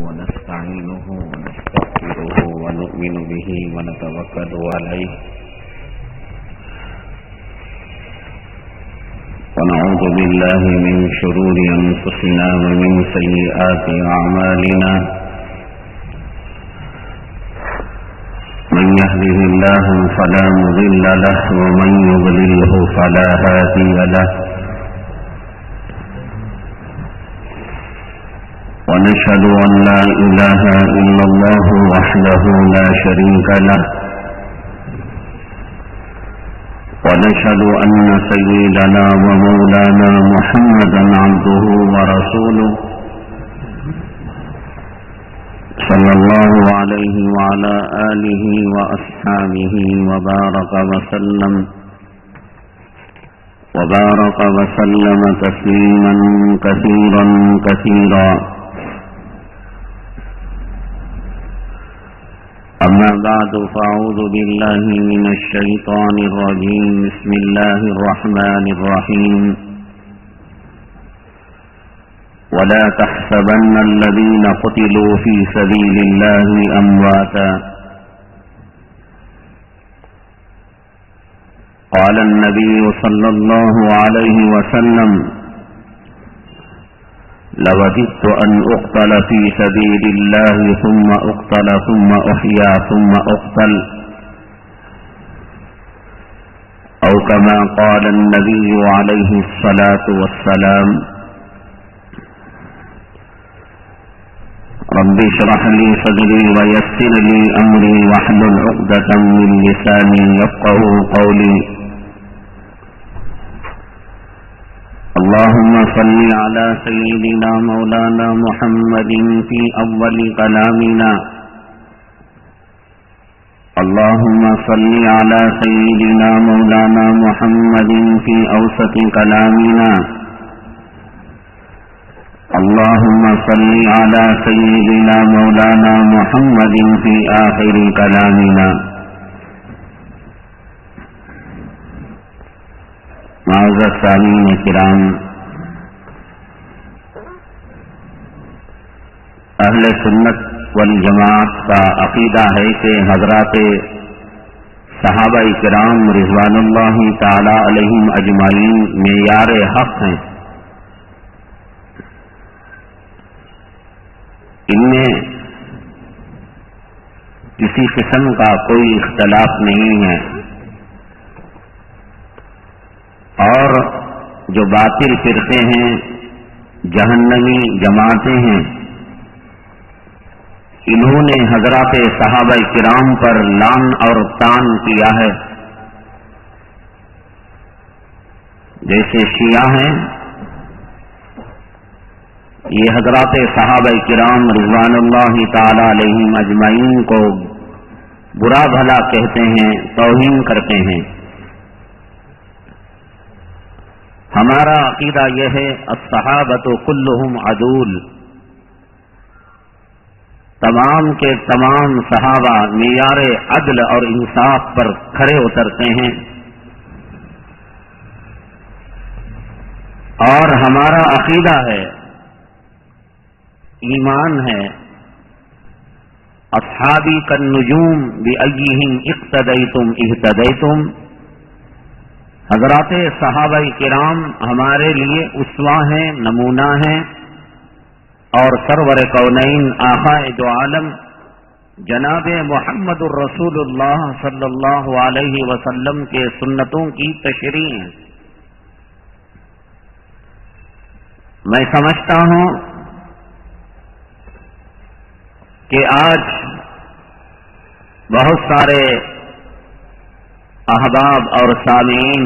ونستعينه ونستغفره ونؤمن به ونتوكل عليه ونعوذ بالله من شرور أنفسنا ومن سيئات أعمالنا من يهده الله فلا مضل له ومن يضلله فلا هادي له ونشهد أن لا إله إلا الله وحده لا شريك له ونشهد أن سيدنا ومولانا محمدا عبده ورسوله صلى الله عليه وعلى آله وأصحابه وبارك وسلم تسليما كثيرا كثيرا. أما بعد فأعوذ بالله من الشيطان الرجيم. بسم الله الرحمن الرحيم. ولا تحسبن الذين قتلوا في سبيل الله أمواتا. قال النبي صلى الله عليه وسلم لوددت أن أقتل في سبيل الله ثم أقتل ثم أحيا ثم أقتل أو كما قال النبي عليه الصلاة والسلام. رب اشرح لي صدري ويسر لي أمري واحلل عقدة من لساني يفقهوا قولي. اللهم صل على سيدنا مولانا محمد في أول كلامنا. اللهم صل على سيدنا مولانا محمد في أوسط كلامنا. اللهم صل على سيدنا مولانا محمد في آخر كلامنا. معزز سامعین کرام، اہل سنت والجماعت کا عقیدہ ہے کہ حضرات صحابہ کرام رضوان اللہ تعالی علیہم اجمعین معیار حق ہیں. ان میں کسی قسم کا کوئی اختلاف نہیں ہے، اور جو باطل فرقے ہیں، جہنمی جماعتیں ہیں، انہوں نے حضرات صحابہ کرام پر لعن اور طعن کیا ہے. جیسے شیعہ ہیں، یہ حضرات صحابہ کرام رضوان اللہ تعالی علیہم اجمعین کو برا بھلا کہتے ہیں، توہین کرتے ہیں. ہمارا عقیدہ یہ ہے الصحابۃ کلہم عدول، تمام کے تمام صحابہ معیار عدل اور انصاف پر کھڑے اترتے ہیں. اور ہمارا عقیدہ ہے، ایمان ہے، اصحابی کالنجوم بأیہم اقتدیتم اہتدیتم. حضرات صحابہ کرام ہمارے لیے اسوہ ہیں، نمونہ ہیں، اور سرور کونین آقا دو عالم جناب محمد الرسول اللہ صلی اللہ علیہ وسلم کے سنتوں کی تشریح ہیں. میں سمجھتا ہوں کہ آج بہت سارے احباب اور سامعین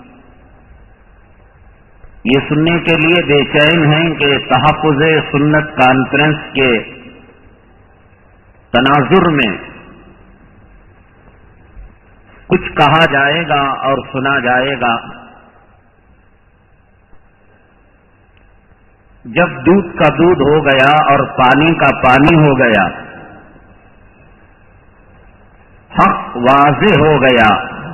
یہ سننے کے لیے بے چین ہیں کہ تحفظ سنت کانفرنس کے تناظر میں کچھ کہا جائے گا اور سنا جائے گا. جب دودھ کا دودھ ہو گیا اور پانی کا پانی ہو گیا، حق واضح ہو گیا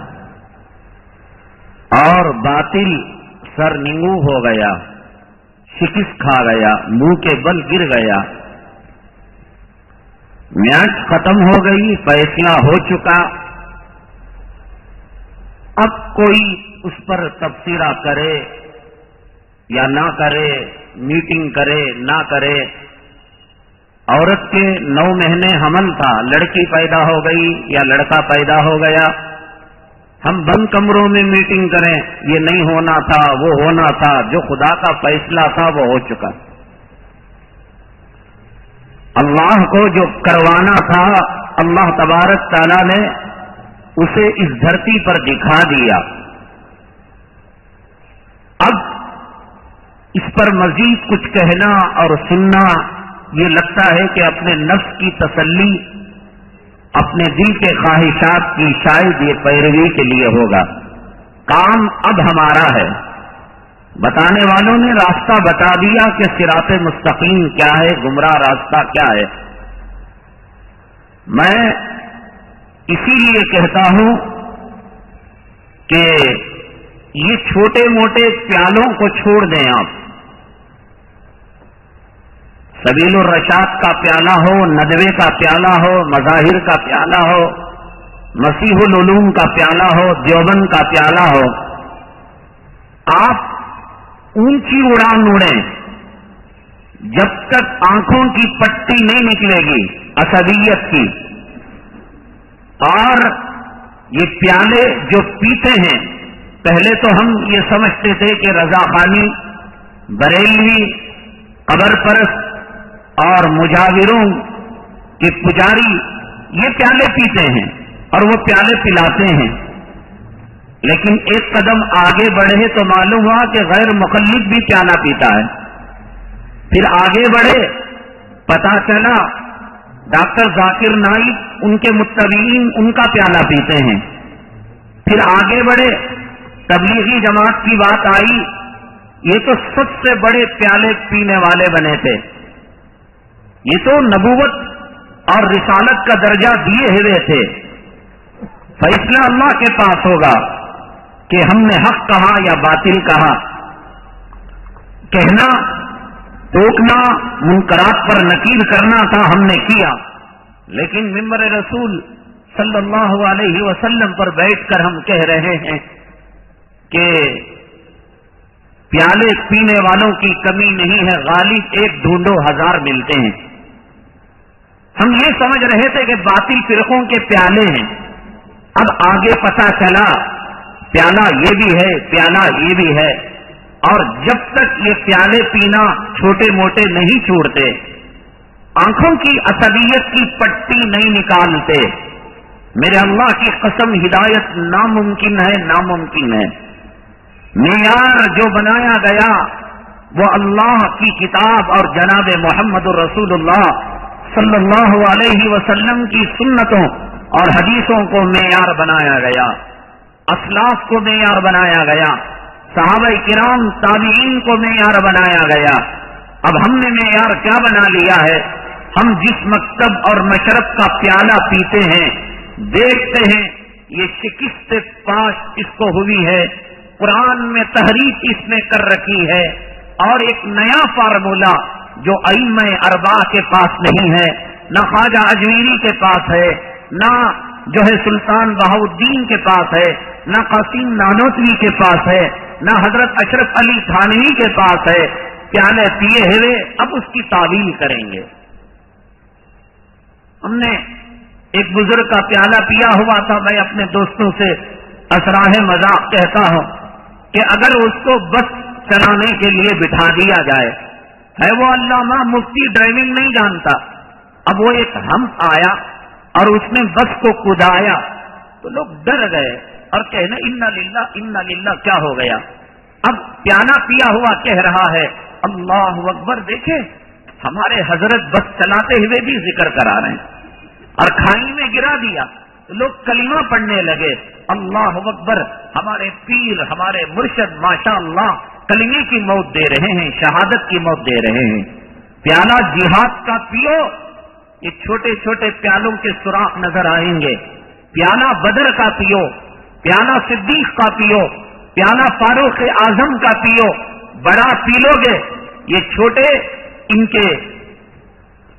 اور باطل سرنگو ہو گیا، شکست کھا گیا، منہ کے بل گر گیا، میعاد ختم ہو گئی، فیصلہ ہو چکا، اب کوئی اس پر تبصرہ کرے یا نہ کرے، میٹنگ کرے نہ کرے، عورت کے 9 مہینے حمل تھا، لڑکی پیدا ہو گئی یا لڑکا پیدا ہو گیا، ہم بند کمروں میں میٹنگ کریں، یہ نہیں ہونا تھا، وہ ہونا تھا، جو خدا کا فیصلہ تھا وہ ہو چکا۔ اللہ کو جو کروانا تھا اللہ تبارک تعالیٰ نے اسے اس دھرتی پر دکھا دیا۔ اب اس پر مزید کچھ کہنا اور سننا یہ لگتا ہے کہ اپنے نفس کی تسلی، اپنے دل کے خواہشات کی شاید یہ پیروی کے لیے ہوگا۔ کام اب ہمارا ہے، بتانے والوں نے راستہ بتا دیا کہ صراط مستقیم کیا ہے، گمراہ راستہ کیا ہے۔ میں اسی لیے کہتا ہوں کہ یہ چھوٹے موٹے پیالوں کو چھوڑ دیں آپ، سبیل الرشاد کا پیالہ ہو، ندوے کا پیالہ ہو، مظاہر کا پیالہ ہو، مسیح العلوم کا پیالہ ہو، دیوبند کا پیالہ ہو، آپ اونچی اڑان اڑیں جب تک آنکھوں کی پٹی نہیں نکلے گی عصبیت کی۔ اور یہ پیالے جو پیتے ہیں، پہلے تو ہم یہ سمجھتے تھے کہ رضا خانی، بریلوی، قبر پرست اور مجاوروں کے پجاری یہ پیالے پیتے ہیں اور وہ پیالے پلاتے ہیں، لیکن ایک قدم آگے بڑھے تو معلوم ہوا کہ غیر مقلد بھی پیالہ پیتا ہے۔ پھر آگے بڑھے، پتا چلا ڈاکٹر ذاکر نائک، ان کے متبعین ان کا پیالہ پیتے ہیں۔ پھر آگے بڑھے، تبلیغی جماعت کی بات آئی، یہ تو سب سے بڑے پیالے پینے والے بنے تھے، یہ تو نبوت اور رسالت کا درجہ دیے ہوئے تھے۔ فیصلہ اللہ کے پاس ہوگا کہ ہم نے حق کہا یا باطل کہا۔ کہنا، ٹوکنا، منکرات پر نکیر کرنا تھا، ہم نے کیا، لیکن ممبر رسول صلی اللہ علیہ وسلم پر بیٹھ کر ہم کہہ رہے ہیں کہ پیالے پینے والوں کی کمی نہیں ہے، غالب ایک ڈھونڈو ہزار ملتے ہیں۔ ہم یہ سمجھ رہے تھے کہ باطل فرقوں کے پیالے ہیں، اب آگے پتہ چلا پیالہ یہ بھی ہے، پیالہ یہ بھی ہے۔ اور جب تک یہ پیالے پینا چھوٹے موٹے نہیں چھوڑتے، آنکھوں کی عصبیت کی پٹی نہیں نکالتے، میرے اللہ کی قسم ہدایت ناممکن ہے، ناممکن ہے۔ معیار جو بنایا گیا وہ اللہ کی کتاب اور جناب محمد رسول اللہ صلی اللہ علیہ وسلم کی سنتوں اور حدیثوں کو معیار بنایا گیا، اسلاف کو معیار بنایا گیا، صحابہ کرام تابعین کو معیار بنایا گیا۔ اب ہم نے معیار کیا بنا لیا ہے؟ ہم جس مکتب اور مشرب کا پیالہ پیتے ہیں، دیکھتے ہیں یہ شکست پاش اس کو ہوئی ہے، قرآن میں تحریف اس نے کر رکھی ہے، اور ایک نیا فارمولہ جو ائمہ اربعہ کے پاس نہیں ہے، نہ خواجہ اجمیری کے پاس ہے، نہ جو ہے سلطان بہاؤالدین کے پاس ہے، نہ قاسم نانوتوی کے پاس ہے، نہ حضرت اشرف علی تھانوی کے پاس ہے، پیالے پیے ہوئے اب اس کی تعویل کریں گے۔ ہم نے ایک بزرگ کا پیالہ پیا ہوا تھا، میں اپنے دوستوں سے اسراہ مذاق کہتا ہوں کہ اگر اس کو بس چلانے کے لیے بٹھا دیا جائے، ہے وہ علامہ مفتی ڈرائیونگ نہیں جانتا، اب وہ ایک ہم آیا اور اس نے بس کو کودایا تو لوگ ڈر گئے اور کہنا انا للہ انا للہ، کیا ہو گیا؟ اب پیالہ پیا ہوا کہہ رہا ہے اللہ اکبر۔ دیکھیں ہمارے حضرت بس چلاتے ہوئے بھی ذکر کرا رہے ہیں، اور کھائی میں گرا دیا تو لوگ کلمہ پڑھنے لگے، اللہ اکبر۔ ہمارے پیر، ہمارے مرشد ماشاء اللہ کلمے کی موت دے رہے ہیں، شہادت کی موت دے رہے ہیں۔ پیالہ جہاد کا پیو، یہ چھوٹے چھوٹے پیالوں کے سوراخ نظر آئیں گے۔ پیالہ بدر کا پیو، پیالہ صدیق کا پیو، پیالہ فاروق اعظم کا پیو، بڑا پی لو گے، یہ چھوٹے ان کے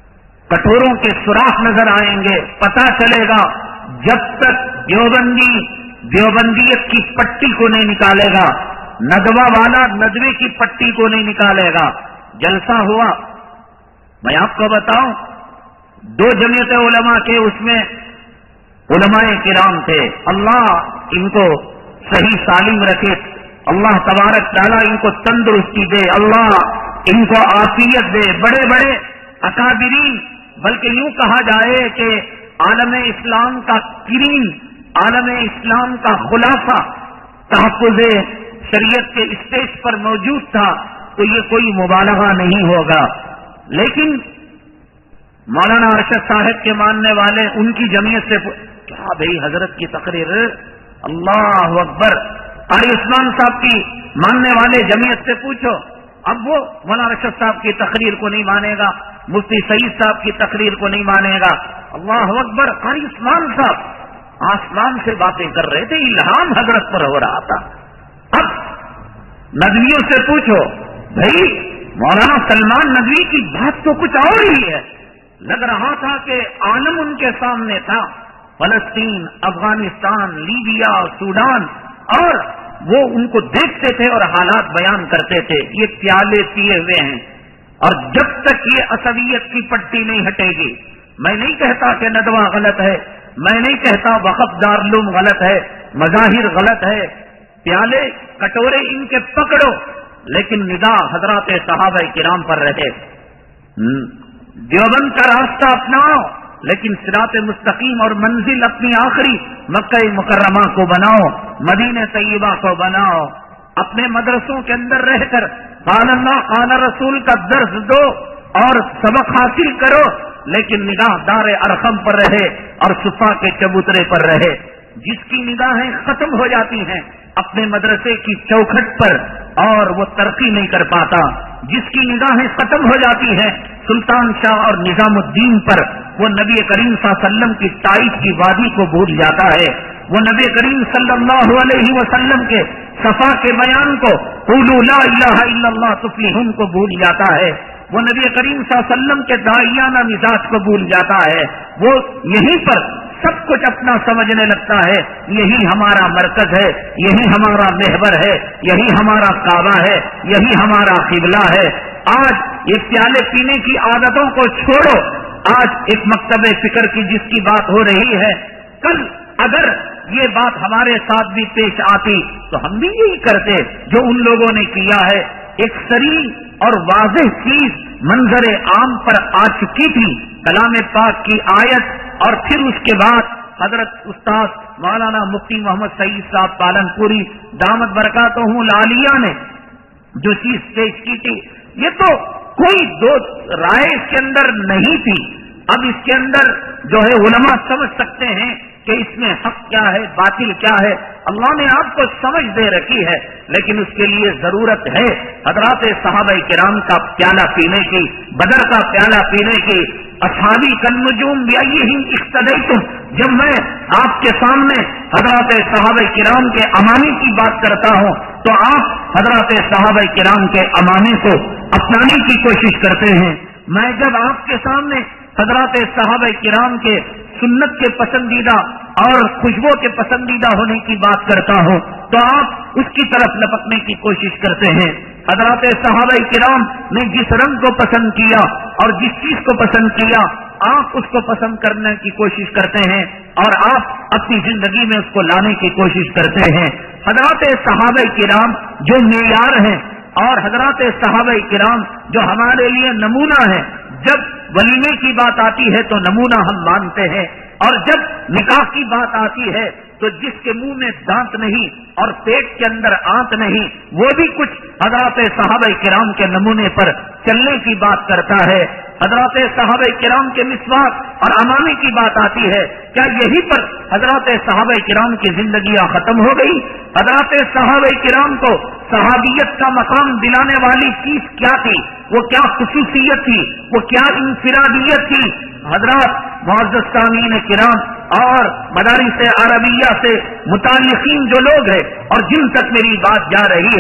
कटोरों के सुराख नजर आएंगे। पता चलेगा जब तक देवबंदी देवबंदियत की पट्टी को नहीं निकालेगा, नदवा वाला नदवे की पट्टी को नहीं निकालेगा। जलसा हुआ, मैं आपको बताऊं, 2 जमीयत उलमा के उसमें उलमाए किराम थे। अल्लाह इनको सही सालिम रखे, अल्लाह तबारक ताला इनको तंदुरुस्ती दे, अल्लाह इनको आफियत दे। बड़े बड़े अकाबिरीन, बल्कि यूं कहा जाए कि आलम इस्लाम का किरीन, आलम इस्लाम का खुलासा तहफ़्फ़ुज़ शरीयत के स्टेज पर मौजूद था, तो ये कोई मुबालगा नहीं होगा। लेकिन मौलाना अरशद साहब के मानने वाले उनकी जमीयत से क्या भाई हजरत की तकरीर, अल्लाह अकबर, कारी उस्मान साहब की मानने वाले जमीयत से पूछो। अब वो मौलाना अरशद साहब की तकरीर को नहीं मानेगा, मुफ्ती सईद साहब की तकरीर को नहीं मानेगा। अल्लाह अकबर, कारी उस्मान साहब आसमान से बातें कर रहे थे, इल्हाम हजरत पर हो रहा था। अब नदवियों से पूछो, भाई मौलाना सलमान नदवी की बात तो कुछ और ही है। लग रहा था कि आलम उनके सामने था, फलस्तीन, अफगानिस्तान, लीबिया, सूडान, और वो उनको देखते थे और हालात बयान करते थे। ये प्याले पिए हुए हैं, और जब तक ये असवियत की पट्टी नहीं हटेगी, मैं नहीं कहता कि नदवा गलत है, मैं नहीं कहता वक़फ़ दारुल गलत है, मज़ाहिर गलत है, प्याले कटोरे इनके पकड़ो, लेकिन निगाह हजरात सहाबा किराम पर रहे। देवबंद का रास्ता अपनाओ, लेकिन सिरात मुस्तकीम और मंजिल अपनी आखिरी मक्का मुकर्रमा को बनाओ, मदीने तैयबा को बनाओ। अपने मदरसों के अंदर रहकर क़ाल अल्लाह क़ाल रसूल का दर्स दो और सबक हासिल करो, लेकिन निगाह दारे अरकम पर रहे और सुफा के चबूतरे पर रहे। जिसकी निगाहें खत्म हो जाती हैं अपने मदरसे की चौखट पर, और वो तरक्की नहीं कर पाता। जिसकी निगाहें खत्म हो जाती हैं सुल्तान शाह और निजामुद्दीन पर, वो नबी करीम सल्लल्लाहु अलैहि वसल्लम की ताइफ की वादी को भूल जाता है। वो नबी करीम सल्लल्लाहु अलैहि वसल्लम के सफा के बयान को, क़ूलू ला इलाहा इल्लल्लाह तुफ्लिहून को भूल जाता है। वो नबी करीम सल्लल्लाहु अलैहि वसल्लम के दाइयाना मिजाज को भूल जाता है। वो यहीं पर सब कुछ अपना समझने लगता है, यही हमारा मरकज है, यही हमारा महवर है, यही हमारा काबा है, यही हमारा किबला है। आज ये प्याले पीने की आदतों को छोड़ो, आज एक मकतबे फिक्र की जिसकी बात हो रही है, कल अगर ये बात हमारे साथ भी पेश आती तो हम भी यही करते जो उन लोगों ने किया है। एक सरी और वाज़ेह चीज मंजरे आम पर आ चुकी थी, कलाम पाक की आयत, और फिर उसके बाद हजरत उस्ताद मौलाना मुफ्ती मोहम्मद सईद साहब पालनपुरी दामद बरकातहू लालिया ने जो चीज पेश की थी, ये तो कोई दो राय इसके अंदर नहीं थी। अब इसके अंदर जो है उलमा समझ सकते हैं कि इसमें हक क्या है, बातिल क्या है। अल्लाह ने आपको समझ दे रखी है, लेकिन उसके लिए जरूरत है हजरात सहाबा किराम का प्याला पीने की, बदर का प्याला पीने की। असहाबी कन्नुजूम बिअय्यिहिम इक्तदैतुम, जब मैं आपके सामने हजरात सहाबा किराम के अमानी की बात करता हूँ तो आप हजरात सहाबा किराम के अमानी को अपनाने की कोशिश करते हैं। मैं जब आपके सामने हजरात सहाबा किराम के सुन्नत के पसंदीदा और खुशबू के पसंदीदा होने की बात करता हूँ तो आप उसकी तरफ लपकने की कोशिश करते हैं। हजरात सहाबा किराम ने जिस रंग को पसंद किया और जिस चीज को पसंद किया, आप उसको पसंद करने की कोशिश करते हैं और आप अपनी जिंदगी में उसको लाने की कोशिश करते हैं। हजरात सहाबा किराम जो मेयार हैं और हजरात सहाबा किराम जो हमारे लिए नमूना है। जब वलीमे की बात आती है तो नमूना हम मानते हैं, और जब निकाह की बात आती है तो जिसके मुंह में दांत नहीं और पेट के अंदर आंत नहीं, वो भी कुछ हजरात सहाबा किराम के नमूने पर चलने की बात करता है। हजरात सहाबा किराम के मिसवाक और अमानी की बात आती है, क्या यही पर हजरात सहाबा किराम की जिंदगियां खत्म हो गई? हजरात सहाबा किराम को सहाबियत का मकाम दिलाने वाली चीज क्या थी? वो क्या खुसूसियत थी? वो क्या इंफिरादियत थी? हजरात मुअज़्ज़ज़ सामीन किराम और मदारिस अरबिया से मुताल्लिकीन जो लोग हैं और जिन तक मेरी बात जा रही है,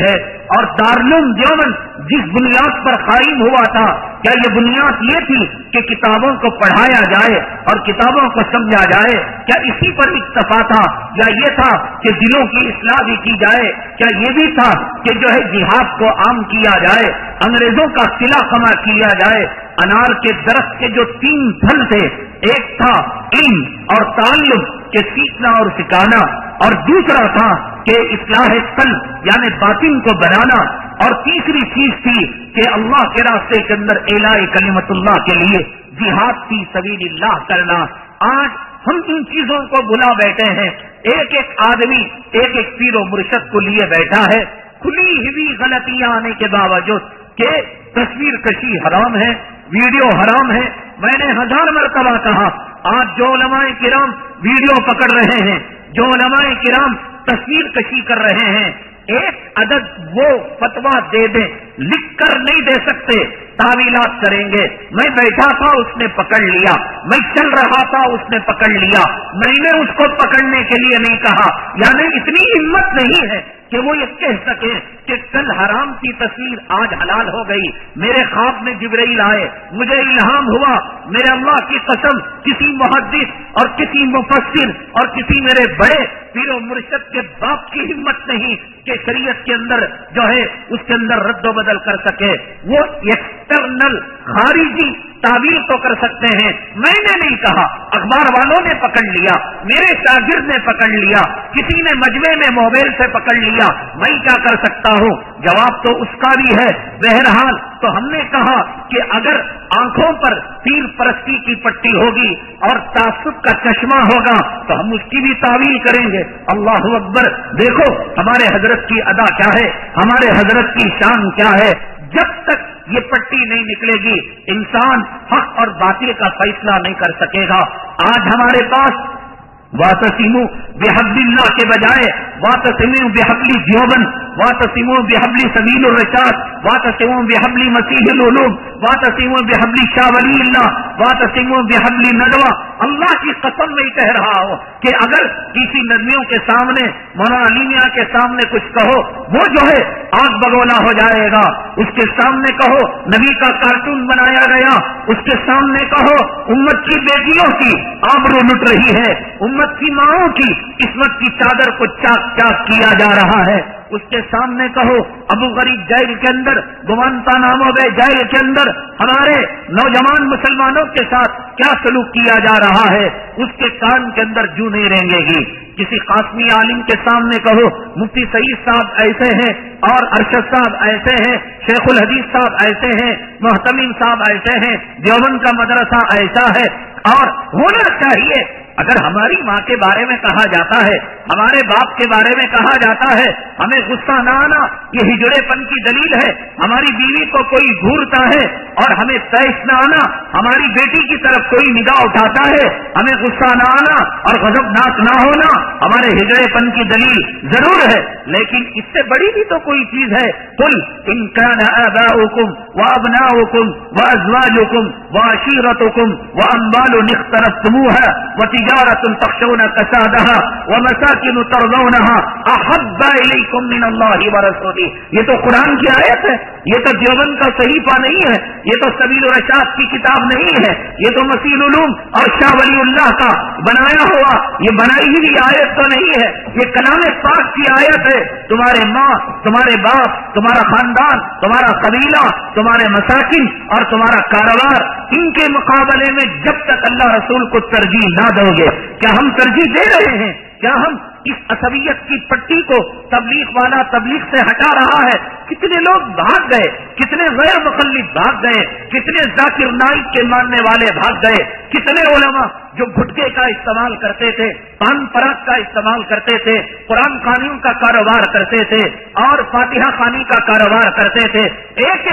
اور دارالعلوم دیوبند جس بنیاد پر قائم ہوا تھا، کیا یہ بنیاد یہ تھی کہ کتابوں کو پڑھایا جائے اور کتابوں کو سمجھا جائے؟ کیا اسی پر اکتفا تھا، یا یہ تھا کہ دلوں کی اصلاح بھی کی جائے؟ کیا یہ بھی تھا کہ جو ہے جہاد کو عام کیا جائے، انگریزوں کا قلعہ کما کیا جائے؟ انار کے درخت کے جو 3 پھل تھے، ایک تھا علم اور تعلم کے سیکھنا اور سکھانا، اور دوسرا تھا کہ اصلاح قلب یعنی باطن کو بنانا، اور تیسری چیز تھی کہ اللہ کے راستے کے اندر اعلاء کلمت اللہ کے لیے جہاد فی سبیل اللہ کرنا۔ آج ہم ان چیزوں کو بلا بیٹھے ہیں، ایک ایک آدمی ایک ایک پیر و مرشد کو لیے بیٹھا ہے، کھلی ہوئی غلطیاں آنے کے باوجود کہ تصویر کشی حرام ہے، ویڈیو حرام ہے۔ میں نے 1000 مرتبہ کہا، آج جو علماء کرام ویڈیو پکڑ رہے ہیں، جو علماء کرام تصویر کشی کر رہے ہیں، ایک عدد وہ فتویٰ دے دیں، لکھ کر نہیں دے سکتے، تعویلات کریں گے۔ میں بیٹھا تھا، اس نے پکڑ لیا، میں چل رہا تھا، اس نے پکڑ لیا، میں نے اس کو پکڑنے کے لیے نہیں کہا۔ یعنی اتنی ہمت نہیں ہے کہ وہ یہ کہہ سکے کہ کل حرام کی تصویر آج حلال ہو گئی۔ میرے خواب میں جبرائیل آئے، مجھے الہام ہوا، میرے اللہ کی قسم کسی محدث اور کسی مفسر اور کسی میرے بڑے پیر و مرشد کے باپ کی ہمت نہیں کہ شریعت کے اندر جو ہے اس کے اندر رد و بدل کر سکے۔ وہ ایکسٹرنل خارجی تعبیر تو کر سکتے ہیں، میں نے نہیں کہا، اخبار والوں نے پکڑ لیا، میرے شاگرد نے پکڑ لیا، کسی نے مجمع میں موبائل سے پکڑ لیا، میں کیا کر سکتا ہوں؟ جواب تو اس کا بھی ہے۔ بہرحال تو ہم نے کہا کہ اگر آنکھوں پر پیر پرستی کی پٹی ہوگی اور تعصب کا چشمہ ہوگا تو ہم اس کی بھی تعویل کریں گے۔ اللہ اکبر! دیکھو ہمارے حضرت کی ادا کیا ہے، ہمارے حضرت کی شان کیا ہے۔ جب تک یہ پٹی نہیں نکلے گی انسان حق اور باطل کا فیصلہ نہیں کر سکے گا۔ آج ہمارے پاس وَاعْتَصِمُوا بِحَبْلِ اللَّهِ کے بجائے وَاعْتَصِمُوا بِحَبْلِ دیوبند، وَاعْتَصِمُوا بِحَبْلِ سبیل الرشاد، وَاعْتَصِمُوا بِحَبْلِ مسیح العلوم، وَاعْتَصِمُوا بِحَبْلِ شاہ ولی اللہ، وَاعْتَصِمُوا بِحَبْلِ ندوہ۔ اللہ کی قسم میں کہہ رہا ہوں کہ اگر کسی ندویوں کے سامنے، مولانا علی میاں کے سامنے کچھ کہو، وہ جو ہے آگ بگولا ہو جائے گا۔ اس کے سامنے کہو نبی کا کارٹون بنایا گیا، اس کے سامنے کہو امت کی بیٹیوں کی آبرو لٹ رہی ہے، امت کی ماؤں کی عصمت کی چادر کو چاک چاک کیا جا رہا ہے، اس کے سامنے کہو ابو غریب جیل کے اندر، گوانتانامو بے جیل کے اندر ہمارے نوجوان مسلمانوں کے ساتھ کیا سلوک کیا جا رہا ہے، اس کے کان کے اندر جو نہیں رینگے گی۔ کسی قاسمی عالم کے سامنے کہو مفتی سعید صاحب ایسے ہیں اور ارشد صاحب ایسے ہیں، شیخ الحدیث صاحب ایسے ہیں، محتمین صاحب ایسے ہیں، دیوبند کا مدرسہ ایسا ہے، اور ہونا چاہیے۔ اگر ہماری ماں کے بارے میں کہا جاتا ہے، ہمارے باپ کے بارے میں کہا جاتا ہے، ہمیں غصہ نہ آنا یہ ہجڑے پن کی دلیل ہے۔ ہماری بیوی کو کوئی گھورتا ہے اور ہمیں پیش نہ آنا، ہماری بیٹی کی طرف کوئی نگاہ اٹھاتا ہے، ہمیں غصہ نہ آنا اور غضبناک نہ ہونا ہمارے ہجڑے پن کی دلیل ضرور ہے۔ لیکن اس سے بڑی بھی تو کوئی چیز ہے۔ قل ان کان آباؤکم وابناؤکم وازواجکم وعشیرتکم واموال اقترفتموها وتجارة تخشون كسادها ومساكن ترضونها احب اليكم من الله ورسوله۔ یہ تو قرآن کی آیت ہے، یہ تو دیوبند کا صحیفہ نہیں ہے، یہ تو سبیل الرشاد کی کتاب نہیں ہے، یہ تو مسیح العلوم اور شاہ ولی اللہ کا بنایا ہوا یہ بنائی ہوئی آیت تو نہیں ہے، یہ کلام پاک کی آیت ہے۔ تمہارے ماں، تمہارے باپ، تمہارا خاندان، تمہارا قبیلہ، تمہارے مساکن اور تمہارا کاروبار، ان کے مقابلے میں جب تک اللہ رسول کو ترجیح نہ دو گے، کیا ہم ترجیح دے رہے ہیں؟ کیا ہم اس عصبیت کی پٹی کو تبلیغ والا تبلیغ سے ہٹا رہا ہے؟ کتنے لوگ بھاگ گئے، کتنے غیر مخلص بھاگ گئے، کتنے ذاکر نائک کے ماننے والے بھاگ گئے، کتنے علماء جو گٹکے کا استعمال کرتے تھے، پان پراگ کا استعمال کرتے تھے، قرآن خوانیوں کا کاروبار کرتے تھے اور فاتحہ خوانی کا کاروبار کرتے تھے، ایک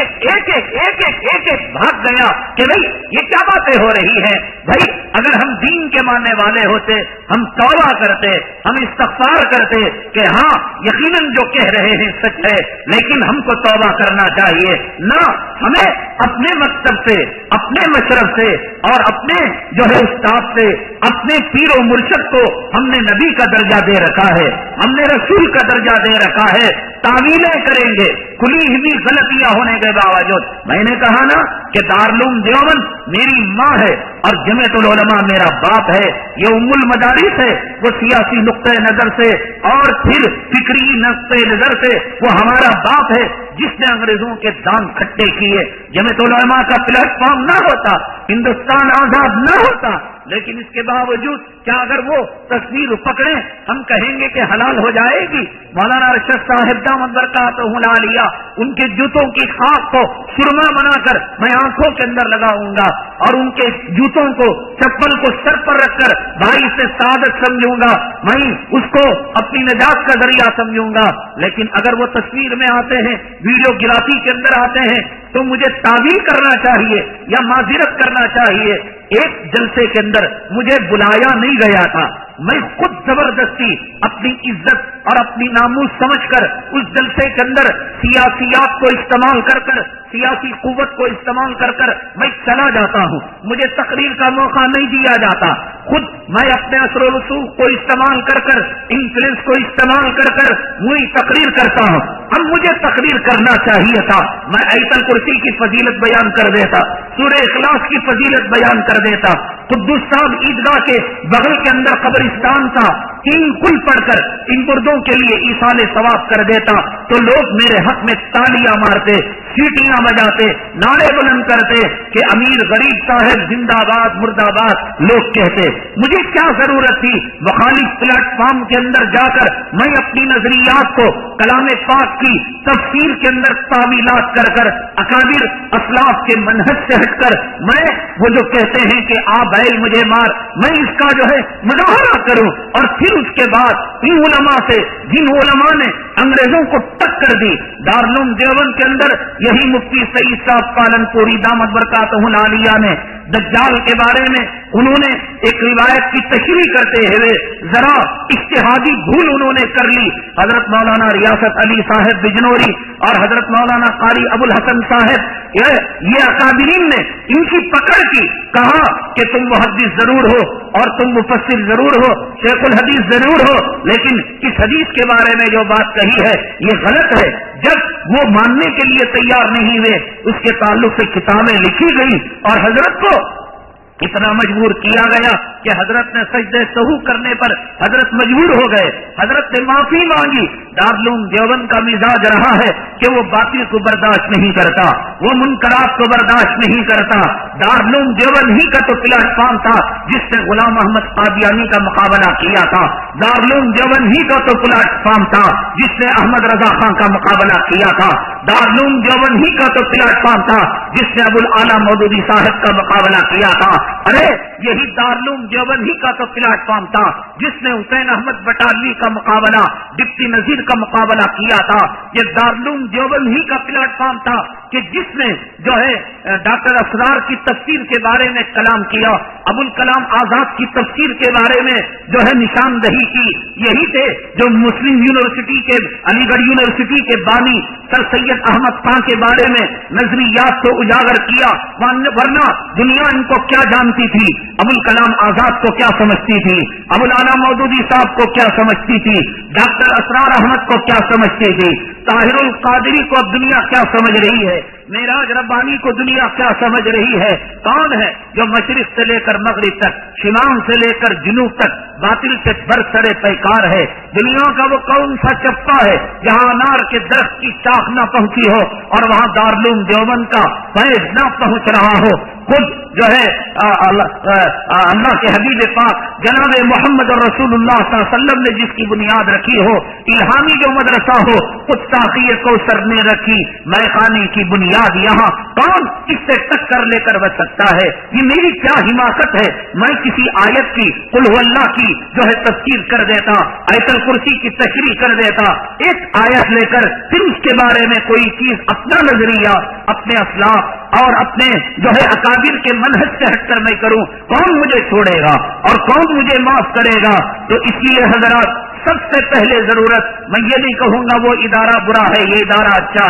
ایک بھاگ گیا کہ بھائی یہ کیا باتیں ہو رہی ہیں۔ بھائی اگر ہم دین کے ماننے والے ہوتے ہم توبہ کرتے، ہم استغفار کرتے کہ ہاں یقیناً جو کہہ رہے ہیں سچ ہے، لیکن ہم کو توبہ کرنا چاہیے نہ، ہمیں اپنے مکتب سے، اپنے مشرف سے اور اپنے جو ہے استاد سے، اپنے پیر و مرشد کو ہم نے نبی کا درجہ دے رکھا ہے، ہم نے رسول کا درجہ دے رکھا ہے، تعویلیں کریں گے کھلی ہوئی غلطیاں ہونے کے باوجود. میں نے کہا نا کہ دارالعلوم دیوبند میری ماں ہے اور جمعیت العلماء میرا باپ ہے. یہ ام المدارس ہے، وہ سیاسی نقطۂ نظر سے اور پھر فکری نقطۂ نظر سے وہ ہمارا باپ ہے جس نے انگریزوں کے دام کھٹے کیے. جمعیت العلماء کا پلیٹ فارم نہ ہوتا، ہندوستان آزاد نہ ہوتا. لیکن اس کے باوجود کیا اگر وہ تصویر پکڑیں ہم کہیں گے کہ حلال ہو جائے گی؟ مولانا ارشد صاحب دامت برکاتہ العالیہ ان کے جوتوں کی خاک کو سرما بنا کر میں آنکھوں کے اندر لگاؤں گا اور ان کے جوتوں کو چپل کو سر پر رکھ کر بھائی سے سعادت سمجھوں گا، میں اس کو اپنی نجات کا ذریعہ سمجھوں گا. لیکن اگر وہ تصویر میں آتے ہیں، ویڈیوگرافی کے اندر آتے ہیں تو مجھے تعویل کرنا چاہیے یا معذرت کرنا چاہیے. ایک جلسے کے اندر مجھے بلایا نہیں گیا تھا، میں خود زبردستی اپنی عزت اور اپنی ناموس سمجھ کر اس جلسے کے اندر سیاسیات کو استعمال کر کر، سیاسی قوت کو استعمال کر کر میں چلا جاتا ہوں. مجھے تقریر کا موقع نہیں دیا جاتا. خود میں اپنے اثر و رسوخ کو استعمال کر کر، انفلوئنس کو استعمال کر کر وہی تقریر کرتا ہوں. اب مجھے تقریر کرنا چاہیے تھا، میں آیت الکرسی کی فضیلت بیان کر دیتا، سورہ اخلاص کی فضیلت بیان کر دیتا. قدوس صاحب عیدگاہ کے بغل کے اندر قبرستان تھا، 3 کل پڑھ کر ان مردوں کے لیے ایصال ثواب کر دیتا تو لوگ میرے حق میں تالیاں مارتے، سیٹیاں بجاتے، نعرے بلند کرتے کہ امیر غریب صاحب زندہ باد مرد آباد لوگ کہتے. مجھے کیا ضرورت تھی مخالف پلیٹ فارم کے اندر جا کر میں اپنی نظریات کو کلام پاک کی تفسیر کے اندر تعویلات کر کر اکابر اسلاف کے منہج سے ہٹ کر میں وہ جو کہتے ہیں کہ آ بیل مجھے مار، میں اس کا جو ہے مظاہرہ کروں. اور پھر اس کے بعد ان علماء سے جن علماء نے انگریزوں کو ٹکر دی، دارالعلوم دیوبند کے اندر یہی مفتی سعید صاحب پالنپوری دامت برکاتہ العالیہ نے دجال کے بارے میں انہوں نے ایک روایت کی تشریح کرتے ہوئے ذرا اجتہادی بھول انہوں نے کر لی. حضرت مولانا ریاست علی صاحب بجنوری اور حضرت مولانا قاری ابو الحسن صاحب یہ اکابرین نے ان کی پکڑ کی، کہا کہ تم محدث ضرور ہو اور تم مفسر ضرور ہو، شیخ الحدیث ضرور ہو، لیکن اس حدیث کے بارے میں جو بات کہی ہے یہ غلط ہے. جب وہ ماننے کے لیے تیار نہیں ہوئے اس کے تعلق سے کتابیں لکھی گئی اور حضرت کو اتنا مجبور کیا گیا کہ حضرت نے سجدہ سہو کرنے پر حضرت مجبور ہو گئے. حضرت نے معافی مانگی. دارالعلوم دیوبند کا مزاج رہا ہے کہ وہ باطل کو برداشت نہیں کرتا، وہ منکرات کو برداشت نہیں کرتا. دارالعلوم دیوبند ہی کا تو پلیٹ فارم تھا جس نے غلام محمد قادیانی کا مقابلہ کیا تھا. دارالعلوم دیوبند ہی کا تو پلیٹ فارم تھا جس نے احمد رضا خان کا مقابلہ کیا تھا. دارالعلوم دیوبند ہی کا تو پلیٹ فارم تھا جس نے ابو الاعلی مودودی صاحب کا مقابلہ کیا تھا. ارے یہی دارالعلوم دیوبند ہی کا تو پلیٹ فارم تھا جس نے حسین احمد بٹالوی کا مقابلہ، ڈپٹی نذیر کا مقابلہ کیا تھا. یہ دارالعلوم دیوبند ہی کا پلیٹ فارم تھا کہ جس نے جو ہے ڈاکٹر اسرار کی تفسیر کے بارے میں کلام کیا، ابو الکلام آزاد کی تفسیر کے بارے میں جو ہے نشاندہی کی. یہی تھے جو مسلم یونیورسٹی کے، علی گڑھ یونیورسٹی کے بانی سر سید احمد خان کے بارے میں نظریات کو اجاگر کیا. ورنہ دنیا ان کو کیا جانتی تھی؟ ابو الکلام آزاد کو کیا سمجھتی تھی؟ ابو الاعلی مودودی صاحب کو کیا سمجھتی تھی؟ ڈاکٹر اسرار احمد کو کیا سمجھتی تھی؟ طاہر القادری کو اب دنیا کیا سمجھ رہی ہے؟ معراج ربانی کو دنیا کیا سمجھ رہی ہے؟ کون ہے جو مشرق سے لے کر مغرب تک، شمال سے لے کر جنوب تک باطل سے برسرے پیکار ہے؟ دنیا کا وہ کون سا چپا ہے جہاں انار کے درخت کی شاخ نہ پہنچی ہو اور وہاں دارالعلوم دیوبند کا فیض نہ پہنچ رہا ہو؟ خود جو ہے اللہ کے حبیب پاک جناب محمد رسول اللہ صلی اللہ علیہ وسلم نے جس کی بنیاد رکھی ہو، الہامی جو مدرسہ ہو، خود تاقی کوثر نے رکھی میں خانے کی بنیاد یہاں. کون اس سے ٹکر لے کر بچ سکتا ہے؟ یہ میری کیا حماقت ہے؟ میں کسی آیت کی قل هو اللہ کی جو ہے تفسیر کر دیتا، آیت الکرسی کی تشریح کر دیتا، ایک آیت لے کر پھر اس کے بارے میں کوئی چیز اپنا نظریہ، اپنے اسلاف اور اپنے جو ہے اکابر کے منہج سے ہٹ کر میں کروں، کون مجھے چھوڑے گا اور کون مجھے معاف کرے گا؟ تو اس لیے حضرات سب سے پہلے ضرورت، میں یہ نہیں کہوں گا وہ ادارہ برا ہے یہ ادارہ اچھا ہے،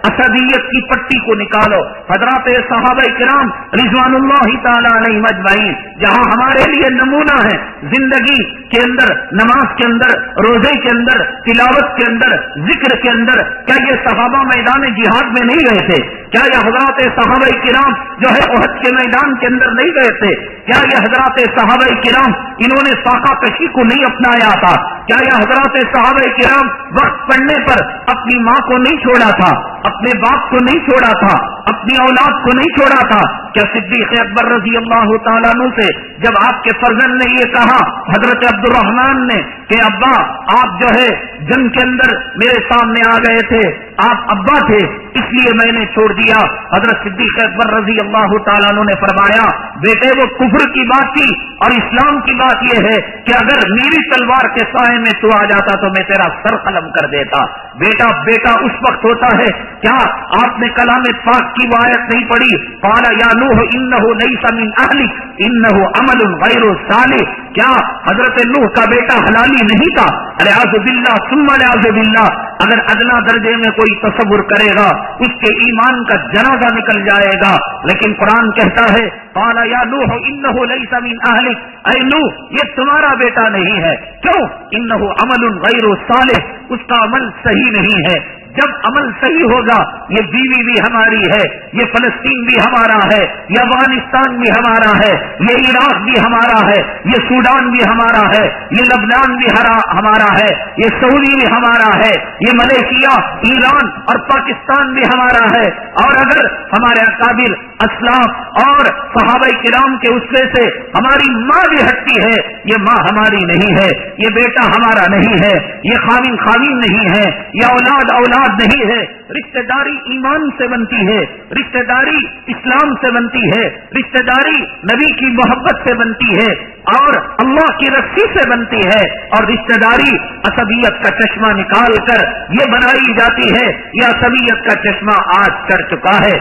اسدیت کی پٹی کو نکالو. حضرات صحابہ کرام رضوان اللہ تعالی علیہم اجمعین جہاں ہمارے لیے نمونہ ہے زندگی کے اندر، نماز کے اندر، روزے کے اندر، تلاوت کے اندر، ذکر کے اندر، کیا یہ صحابہ میدان جہاد میں نہیں گئے تھے؟ کیا یہ حضرات صحابہ کرام جو ہے احد کے میدان کے اندر نہیں گئے تھے؟ کیا یہ حضرات صحابہ کرام انہوں نے فاقہ کشی کو نہیں اپنایا تھا؟ کیا یہ حضرات صحابہ کرام وقت پڑنے پر اپنی ماں کو نہیں چھوڑا تھا، اپنے باپ کو نہیں چھوڑا تھا، اپنی اولاد کو نہیں چھوڑا تھا؟ کیا صدیق اکبر رضی اللہ تعالیٰ عنہ سے جب آپ کے فرزند نے یہ کہا حضرت عبد الرحمن نے کہ ابا آپ جو ہے جنگ کے اندر میرے سامنے آ گئے تھے، آپ ابا تھے اس لیے میں نے چھوڑ دیا، حضرت صدیق اکبر رضی اللہ تعالیٰ عنہ نے فرمایا بیٹے وہ کفر کی بات تھی اور اسلام کی بات یہ ہے کہ اگر میری تلوار کے سائے میں تو آ جاتا تو میں تیرا سر قلم کر دیتا. بیٹا اس وقت ہوتا ہے. کیا آپ نے کلام پاک کی وہ آیت نہیں پڑھی قال یا نوح انہ لیس من اہلک انہ عمل غیر صالح؟ کیا حضرت نوح کا بیٹا حلالی نہیں تھا؟ الیاذ باللہ ثم الیاذ باللہ. اگر ادنا درجے میں کوئی تصور کرے گا اس کے ایمان کا جنازہ نکل جائے گا. لیکن قرآن کہتا ہے قال یا نوح انہ لیس من اہلک، اے نوح یہ تمہارا بیٹا نہیں ہے. کیوں؟ انہ عمل غیر صالح، اس کا عمل صحیح نہیں ہے. جب عمل صحیح ہوگا یہ بیوی بھی ہماری ہے، یہ فلسطین بھی ہمارا ہے، یہ افغانستان بھی ہمارا ہے، یہ عراق بھی ہمارا ہے، یہ سوڈان بھی ہمارا ہے، یہ لبنان بھی ہمارا ہے، یہ سعودی بھی ہمارا ہے، یہ ملیشیا، ایران اور پاکستان بھی ہمارا ہے. اور اگر ہمارے اکابر اسلاف اور صحابہ کرام کے اسوے سے ہماری ماں بھی ہٹتی ہے، یہ ماں ہماری نہیں ہے، یہ بیٹا ہمارا نہیں ہے، یہ خاوین نہیں ہے، یہ اولاد نہیں ہے. رشتہ داری ایمان سے بنتی ہے، رشتہ داری اسلام سے بنتی ہے، رشتہ داری نبی کی محبت سے بنتی ہے اور اللہ کی رسی سے بنتی ہے. اور رشتہ داری عصبیت کا چشمہ نکال کر یہ بنائی جاتی ہے. یہ عصبیت کا چشمہ آج چڑھ چکا ہے.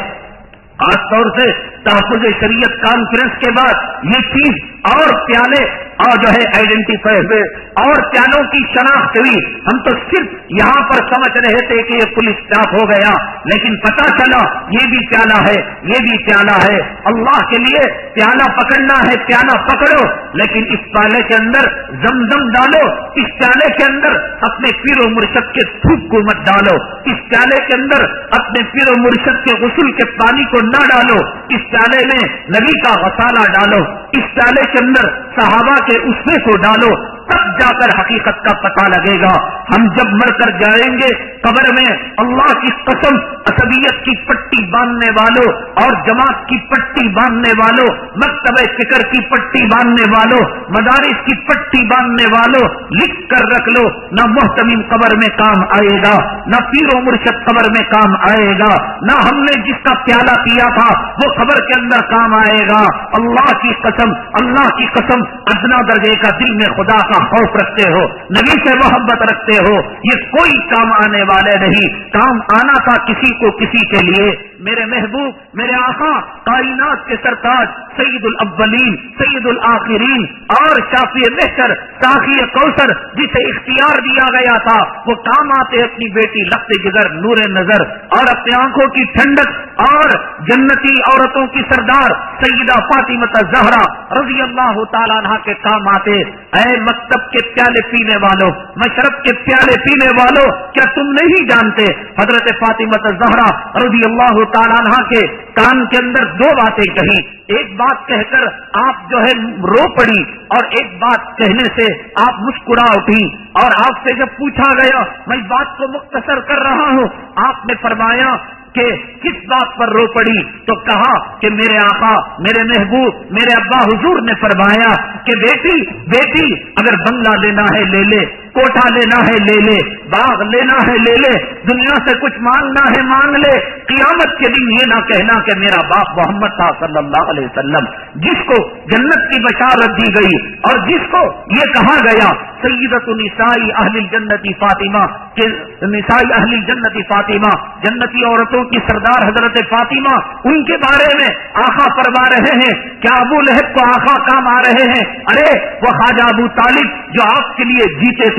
خاص طور سے تحفظ شریعت کانفرنس کے بعد یہ چیز اور پیالے اور جو ہے آئیڈینٹیفائی ہوئے اور پیالوں کی شناخت ہوئی. ہم تو صرف یہاں پر سمجھ رہے تھے کہ یہ پولیس اسٹاف ہو گیا، لیکن پتا چلا یہ بھی پیالہ ہے، یہ بھی پیالہ ہے. اللہ کے لیے پیالہ پکڑنا ہے، پیالہ پکڑو، لیکن اس پیالے کے اندر زمزم ڈالو. اس پیالے کے اندر اپنے پیر و مرشد کے تھوک کو مت ڈالو. اس پیالے کے اندر اپنے پیر و مرشد کے غسل کے پانی کو نہ ڈالو. اس پیالے میں نبی کا غسالہ ڈالو. اس پیالے کے اندر صحابہ کے اسوے کو ڈالو. تب جا کر حقیقت کا پتہ لگے گا. ہم جب مر کر جائیں گے قبر میں اللہ کی قسم عصبیت کی پٹی باندھنے والوں اور جماعت کی پٹی باندھنے والوں، مکتبہ فکر کی پٹی باندھنے والوں، مدارس کی پٹی باندھنے والوں لکھ کر رکھ لو، نہ محتمم قبر میں کام آئے گا، نہ پیر و مرشد قبر میں کام آئے گا، نہ ہم نے جس کا پیالہ پیا تھا وہ قبر کے اندر کام آئے گا. اللہ کی قسم، اللہ کی قسم، ادنا درجے کا دل میں خدا کا خوف رکھتے ہو، نبی سے محبت رکھتے ہو، یہ کوئی کام آنے والے نہیں. کام آنا تھا کسی کو کسی کے لیے. میرے محبوب، میرے آقا، کائنات کے سرتاج، سید الاولین، سید الآخرین اور شافی بہتر، ساقی کوثر، جسے اختیار دیا گیا تھا وہ کام آتے اپنی بیٹی لخت جگر، نور نظر اور اپنی آنکھوں کی ٹھنڈک اور جنتی عورتوں کی سردار سیدہ فاطمہ زہرا رضی اللہ تعالیٰ عنہ کے کام آتے. اے مکتب کے پیالے پینے والوں، مشرب کے پیالے پینے والوں، کیا تم نہیں جانتے حضرت فاطمہ زہرا رضی اللہ تعالیٰ عنہ کے کان کے اندر دو باتیں کہیں. ایک بات کہہ کر آپ جو ہے رو پڑی اور ایک بات کہنے سے آپ مسکرا اٹھی. اور آپ سے جب پوچھا گیا، میں بات کو مختصر کر رہا ہوں، آپ نے فرمایا کہ کس بات پر رو پڑی؟ تو کہا کہ میرے آقا، میرے محبوب، میرے ابا حضور نے فرمایا کہ بیٹی اگر بنگلہ لینا ہے لے لے، کوٹھا لینا ہے لے لے، باغ لینا ہے لے لے، دنیا سے کچھ مانگنا ہے مانگ لے، قیامت کے دن یہ نہ کہنا کہ میرا باپ محمد تھا صلی اللہ علیہ وسلم، جس کو جنت کی بشارت دی گئی اور جس کو یہ کہا گیا سیدۃ نساء اہل الجنت فاطمہ کہ نساء اہل الجنت فاطمہ، جنتی عورتوں کی سردار حضرت فاطمہ، ان کے بارے میں آقا فرما رہے ہیں کیا ابو لہب کو آقا کام آ رہے ہیں؟ ارے وہ خواجہ ابو طالب جو آپ کے لیے جیتے تھے،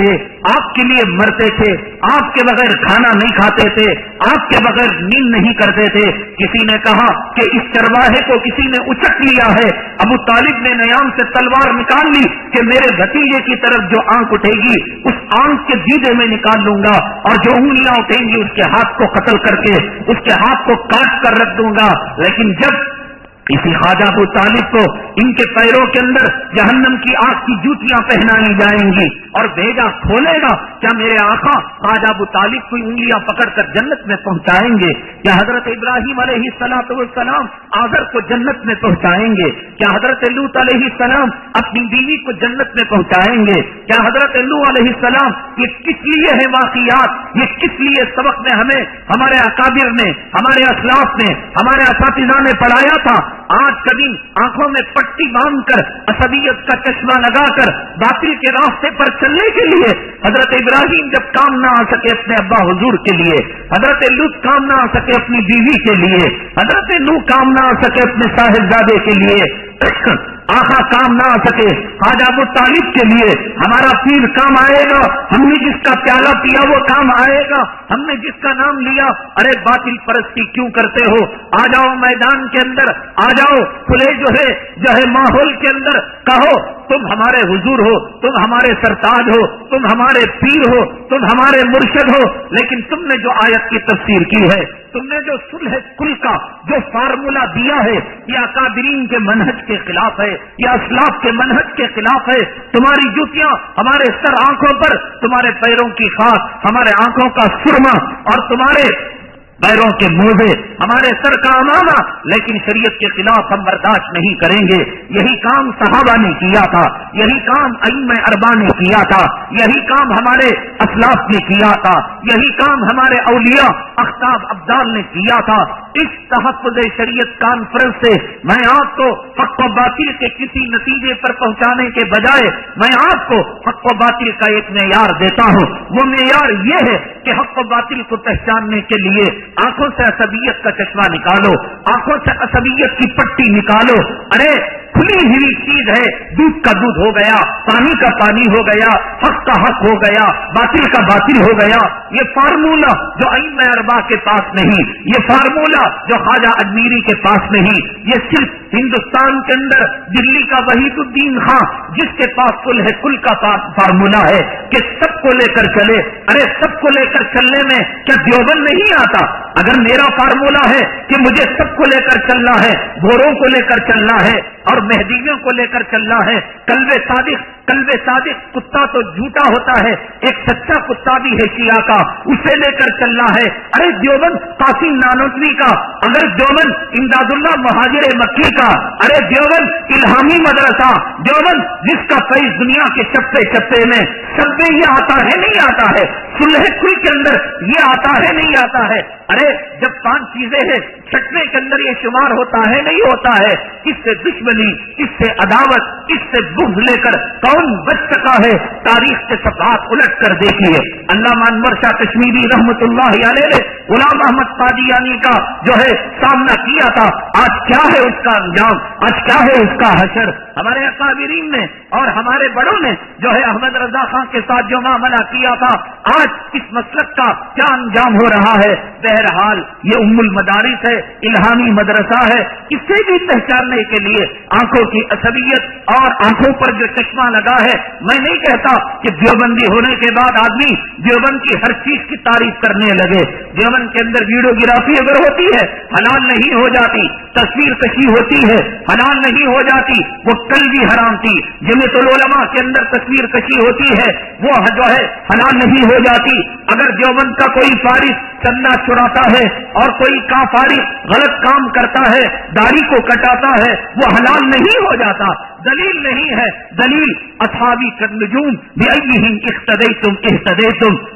آپ کے لیے مرتے تھے، آپ کے بغیر کھانا نہیں کھاتے تھے، آپ کے بغیر نیند نہیں کرتے تھے۔ کسی نے کہا کہ اس چرواہے کو کسی نے اچک لیا ہے، ابو طالب نے نیام سے تلوار نکال لی کہ میرے بھتیجے کی طرف جو آنکھ اٹھے گی اس آنکھ کے دیدے میں نکال لوں گا، اور جو انگلیاں اٹھیں گی اس کے ہاتھ کو قتل کر کے اس کے ہاتھ کو کاٹ کر رکھ دوں گا۔ لیکن جب اسی خواجہ ابو طالب کو ان کے پیروں کے اندر جہنم کی آگ کی جوتیاں پہنائی جائیں گی اور بھیجا کھولے گا، کیا میرے آقا خواجہ ابو طالب کو انگلیاں پکڑ کر جنت میں پہنچائیں گے؟ کیا حضرت ابراہیم علیہ السلام آذر کو جنت میں پہنچائیں گے؟ کیا حضرت لوط علیہ السلام اپنی بیوی کو جنت میں پہنچائیں گے؟ کیا حضرت لوط علیہ السلام یہ کس لیے ہے واقعات، یہ کس لیے سبق میں ہمیں ہمارے اکابر نے، ہمارے اسلاف نے، ہمارے اساتذہ نے پڑھایا تھا؟ آج کبھی آنکھوں میں پٹی باندھ کر عصبیت کا چشمہ لگا کر باطل کے راستے پر چلنے کے لیے حضرت ابراہیم جب کام نہ آ سکے اپنے ابا حضور کے لیے، حضرت لوط کام نہ آ سکے اپنی بیوی کے لیے، حضرت نوح کام نہ آ سکے اپنے صاحبزادے کے لیے، آقا کام نہ آ سکے خواجہ ابو طالب کے لیے، ہمارا پیر کام آئے گا، ہم نے جس کا پیالہ پیا وہ کام آئے گا، ہم نے جس کا نام لیا، ارے باطل پرستی کیوں کرتے ہو؟ آ جاؤ میدان کے اندر، آ جاؤ کھلے جو ہے ماحول کے اندر، کہو تم ہمارے حضور ہو، تم ہمارے سرتاج ہو، تم ہمارے پیر ہو، تم ہمارے مرشد ہو، لیکن تم نے جو آیت کی تفسیر کی ہے، تم نے جو صلح کل کا جو فارمولہ دیا ہے، یہ اکابرین کے منہج کے خلاف ہے، یہ اسلاف کے منہج کے خلاف ہے۔ تمہاری جوتیاں ہمارے سر آنکھوں پر، تمہارے پیروں کی خاک ہمارے آنکھوں کا سرما، اور تمہارے پیروں کے موزے ہمارے سر کا امامہ، لیکن شریعت کے خلاف ہم برداشت نہیں کریں گے۔ یہی کام صحابہ نے کیا تھا، یہی کام ائمہ اربعہ نے کیا تھا، یہی کام ہمارے اسلاف نے کیا تھا، یہی کام ہمارے اولیاء اقطاب ابدال نے کیا تھا۔ اس تحفظ شریعت کانفرنس سے میں آپ کو حق و باطل کے کسی نتیجے پر پہنچانے کے بجائے میں آپ کو حق و باطل کا ایک معیار دیتا ہوں۔ وہ معیار یہ ہے کہ حق و باطل کو پہچاننے کے لیے آنکھوں سے عصبیت کا چشمہ نکالو، آنکھوں سے عصبیت کی پٹی نکالو۔ ارے کھلی ہوئی چیز ہے، دودھ کا دودھ ہو گیا، پانی کا پانی ہو گیا، حق کا حق ہو گیا، باطل کا باطل ہو گیا۔ یہ فارمولہ جو ائمہ اربعہ کے پاس نہیں، یہ فارمولہ جو خواجہ اجمیری کے پاس نہیں، یہ صرف ہندوستان کے اندر دلی کا وحید الدین خان جس کے پاس صلح کل کا فارمولہ ہے کہ سب کو لے کر چلے۔ ارے سب کو لے کر چلنے میں کیا دیوبند نہیں آتا؟ اگر میرا فارمولہ ہے کہ مجھے سب کو لے کر چلنا ہے، گوروں کو لے کر چلنا ہے اور مہدیوں کو لے کر چلنا ہے، قلب صادق کتا تو جھوٹا ہوتا ہے، ایک سچا کتا بھی ہے شیعہ کا، اسے لے کر چلنا ہے۔ ارے دیوبند قاسم نانوتوی کا، اگر دیوبند امداد اللہ مہاجر مکی کا، ارے دیوبند الہامی مدرسہ، دیوبند جس کا فیض دنیا کے چپے چپے میں سب میں یہ آتا ہے نہیں آتا ہے، صلح کل کے اندر یہ آتا ہے نہیں آتا ہے۔ ارے جب 5 چیزیں ہیں، چھٹنے کے اندر یہ شمار ہوتا ہے نہیں ہوتا ہے، کس سے دشمنی، کس سے عداوت، کس سے بغض لے کر کون بچ سکا ہے؟ تاریخ کے صفحات الٹ کر دیکھیے۔ علامہ انور شاہ کشمیری رحمت اللہ علیہ نے غلام احمد قادیانی کا جو ہے سامنا کیا تھا، آج کیا ہے اس کا انجام، آج کیا ہے اس کا حشر؟ ہمارے اکابرین نے اور ہمارے بڑوں نے جو ہے احمد رضا خان کے ساتھ جو معاملہ کیا تھا، آج اس مسلک کا کیا انجام ہو رہا ہے؟ بہرحال یہ ام المدارس ہے، الہامی مدرسہ ہے، اسے بھی پہچاننے کے لیے آنکھوں کی عصبیت اور آنکھوں پر جو چشمہ لگا ہے، میں نہیں کہتا کہ دیوبندی ہونے کے بعد آدمی دیوبند کی ہر چیز کی تعریف کرنے لگے۔ دیوبند کے اندر ویڈیوگرافی اگر ہوتی ہے حلال نہیں ہو جاتی، تصویر کشی ہوتی ہے حلال نہیں ہو جاتی، وہ کل بھی حرام تھی۔ جمعیت العلماء کے اندر تصویر کشی ہوتی ہے وہ جو ہے حلال نہیں ہو جاتی۔ اگر دیوبند کا کوئی فارغ چندہ چراتا ہے اور کوئی فارغ غلط کام کرتا ہے، داڑھی کو کٹاتا ہے، وہ حلال نہیں ہو جاتا۔ دلیل نہیں ہے، دلیل اصحابی النجوم بأیہم اقتدیتم اہتدیتم،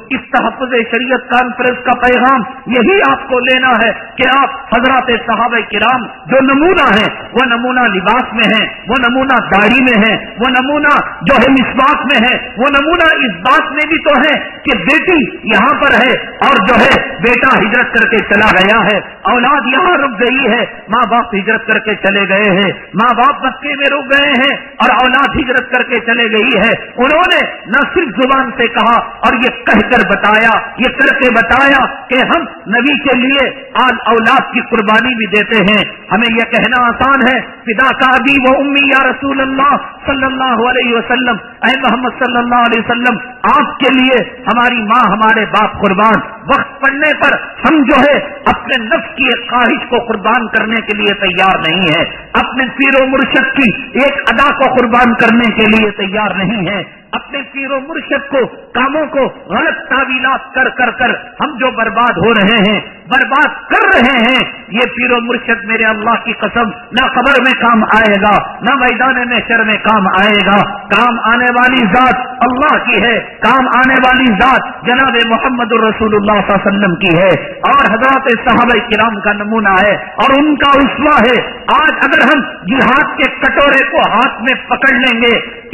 इस तहफ़्फ़ुज़ शरीयत कॉन्फ्रेंस का पैगाम यही आपको लेना है कि आप हजरत सहाबा किराम जो नमूना है, वो नमूना लिबास में है, वो नमूना दाढ़ी में है, वो नमूना जो है मिसवाक में है, वो नमूना इस बात में भी तो है कि बेटी यहाँ पर है और जो है बेटा हिजरत करके चला गया है, औलाद यहाँ रुक गई है, माँ बाप हिजरत करके चले गए हैं, माँ बाप मक्के में रुक गए हैं और औलाद हिजरत करके चले गई है। उन्होंने न सिर्फ जुबान से कहा और ये कहकर बताया, ये करके बताया कि हम नबी के लिए आल औलाद की कुर्बानी भी देते हैं। हमें यह कहना आसान है, फिदा का अबी व उम्मी या रसूल अल्लाह सल्लल्लाहु अलैहि वसल्लम, ऐ मोहम्मद सल्लल्लाहु अलैहि वसल्लम आपके लिए हमारी माँ हमारे बाप कुर्बान। वक्त पड़ने पर हम जो है अपने नफ्स की एक ख्वाहिश को कुर्बान करने के लिए तैयार नहीं है, अपने पीरो मुर्शिद की एक अदा को कुर्बान करने के लिए तैयार नहीं है, अपने पीरो मुर्शिद को कामों को गलत तावीलात कर कर कर हम जो बर्बाद हो रहे हैं, बर्बाद कर रहे हैं, ये पीरो मुर्शिद मेरे अल्लाह की कसम न कब्र में काम आएगा, न मैदान में शर में काम आएगा। काम आने वाली जात अल्लाह की है, काम आने वाली जात जनाब मोहम्मद रसूलुल्लाह सल्लल्लाहु अलैहि वसल्लम की है और हजरत सहाबा किराम का नमूना है और उनका उस्वा है। आज अगर हम जिहाद के कटोरे को हाथ में पकड़ लेंगे,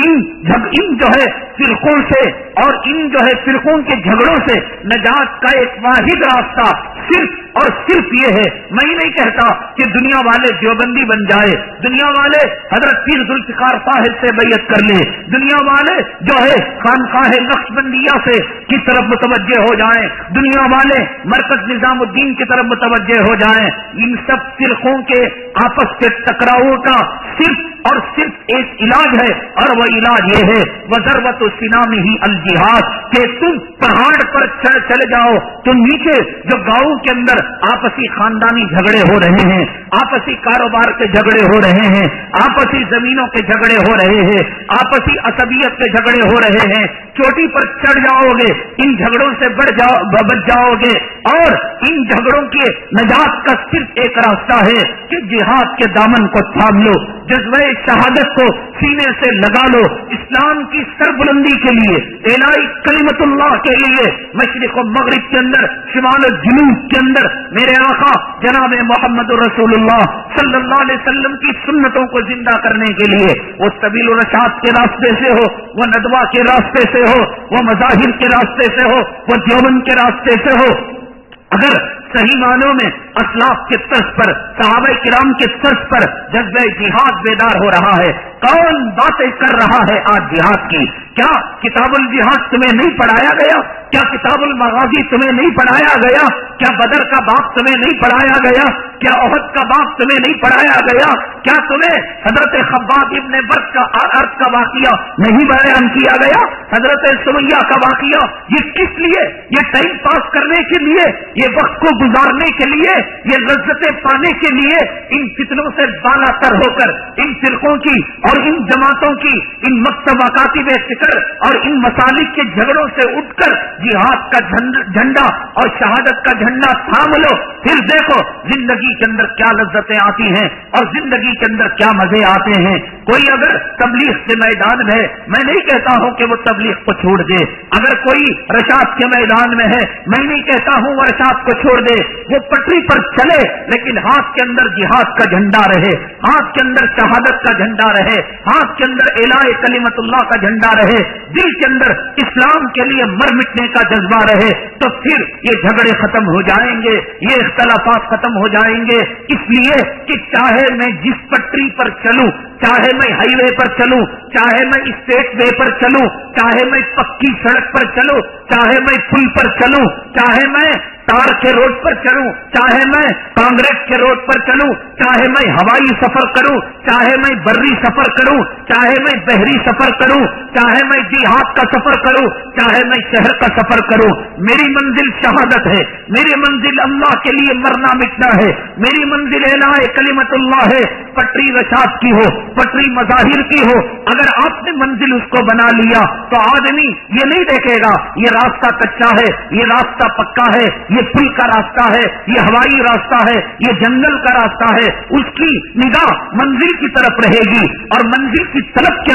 इन जो है फिरकों से और इन जो है फिरकों के झगड़ों से नजात का एक वाहिद रास्ता सिर्फ और सिर्फ ये है। मैं नहीं कहता कि दुनिया वाले देवबंदी बन जाए, दुनिया वाले हजरत पीर जुल्फिकार साहिब से बैयत कर ले, दुनिया वाले जो है खानकाह नक्शबंदिया से की तरफ मुतवज्जे हो जाएं, दुनिया वाले मरकज निजामुद्दीन की तरफ मुतवज्जे हो जाएं। इन सब फिरकों के आपस के टकरावों का सिर्फ और सिर्फ एक इलाज है और वह इलाज ये है वज़रवत सिनामी ही अल जिहाद, कि तुम पहाड़ पर चले जाओ, तुम नीचे जो गांव के अंदर आपसी खानदानी झगड़े हो रहे हैं, आपसी कारोबार के झगड़े हो रहे हैं, आपसी जमीनों के झगड़े हो रहे हैं, आपसी असबियत के झगड़े हो रहे हैं, चोटी पर चढ़ जाओगे, इन झगड़ों से बच जाओगे और इन झगड़ों के नजात का सिर्फ एक रास्ता है कि जिहाद के दामन को थाम लो, जज्बे शहादत को सीने से लगा लो, इस्लाम की सरबुलंदी के लिए, इलाही कलिमतुल्लाह के लिए, मशरिक और मगरिब के अंदर, शिमाल और जुनूब के अंदर मेरे आका जनाब मोहम्मद रसूलुल्लाह सल्लल्लाहु अलैहि वसल्लम की सुन्नतों को जिंदा करने के लिए, वो सबील रशाद के रास्ते से हो, वो नदवा के रास्ते से हो, वो मज़ाहिर के रास्ते से हो, वो देवबंद के रास्ते से हो, अगर सही मानों में असलाफ के तर्ज पर, सहाबा किराम के तर्ज पर जज्बे जिहाद बेदार हो रहा है। कौन बातें कर रहा है आज जिहाद की? क्या किताबुल जिहाद तुम्हें नहीं पढ़ाया गया? क्या किताबुल मगाजी तुम्हें नहीं पढ़ाया गया? क्या बदर का बाप तुम्हें नहीं पढ़ाया गया? क्या ओहद का बाप तुम्हें नहीं पढ़ाया गया? क्या तुम्हें हजरत खब्बाब इब्ने बर्द का अर्थ का वाकिया नहीं बयान किया गया? हजरत सुमैया का वाकिया? ये किस लिए? ये टाइम पास करने के लिए, ये वक्त को गुजारने के लिए, ये लज्जतें पाने के लिए, इन फितनों से बालातर होकर इन फिरकों की और इन जमातों की, इन मकतब अकातिब फिक्र और इन मसालिक के झगड़ों से उठकर जिहाद का झंडा और शहादत का झंडा थाम लो, फिर देखो जिंदगी के अंदर क्या लज्जतें आती हैं और जिंदगी के अंदर क्या मजे आते हैं। कोई अगर तबलीग के मैदान में है, मैं नहीं कहता हूं कि वो तबलीग को छोड़ दे, अगर कोई रशाद के मैदान में है, मैं नहीं कहता हूं वो रशाद को छोड़ दे, वो पटरी पर चले, लेकिन हाथ के अंदर जिहाद का झंडा रहे, हाथ के अंदर शहादत का झंडा रहे, हाथ के अंदर इलाही कलिमतुल्लाह का झंडा रहे, दिल के अंदर इस्लाम के लिए मर मिटने का जज्बा रहे, तो फिर ये झगड़े खत्म हो जाएंगे, ये इख्तलाफात खत्म हो जाएंगे। इसलिए कि चाहे मैं जिस पटरी पर चलूं, चाहे मैं हाईवे पर चलूं, चाहे मैं स्टेट वे पर चलूं, चाहे मैं पक्की सड़क पर चलूं, चाहे मैं पुल पर चलूं, चाहे मैं तार के रोड पर चलूं, चाहे मैं कांग्रेस के रोड पर चलूं, चाहे मैं हवाई सफर करूं, चाहे मैं बर्री सफर करूं, चाहे मैं बहरी सफर करूं, चाहे मैं जिहाद का सफर करूं, चाहे मैं शहर का सफर करूं, मेरी मंजिल शहादत है, मेरी मंजिल अल्लाह के लिए मरना मिटना है, मेरी मंजिल इलाही कलिमतुल्लाह है। पटरी रशाद की हो, पटरी मज़ाहिर की हो, अगर आपने मंजिल उसको बना लिया तो आदमी ये नहीं देखेगा ये रास्ता कच्चा है, ये रास्ता पक्का है, ये पुल का रास्ता है, ये हवाई रास्ता है, ये जंगल का रास्ता है, उसकी निगाह मंजिल की तरफ रहेगी और मंजिल की तलब के अंदर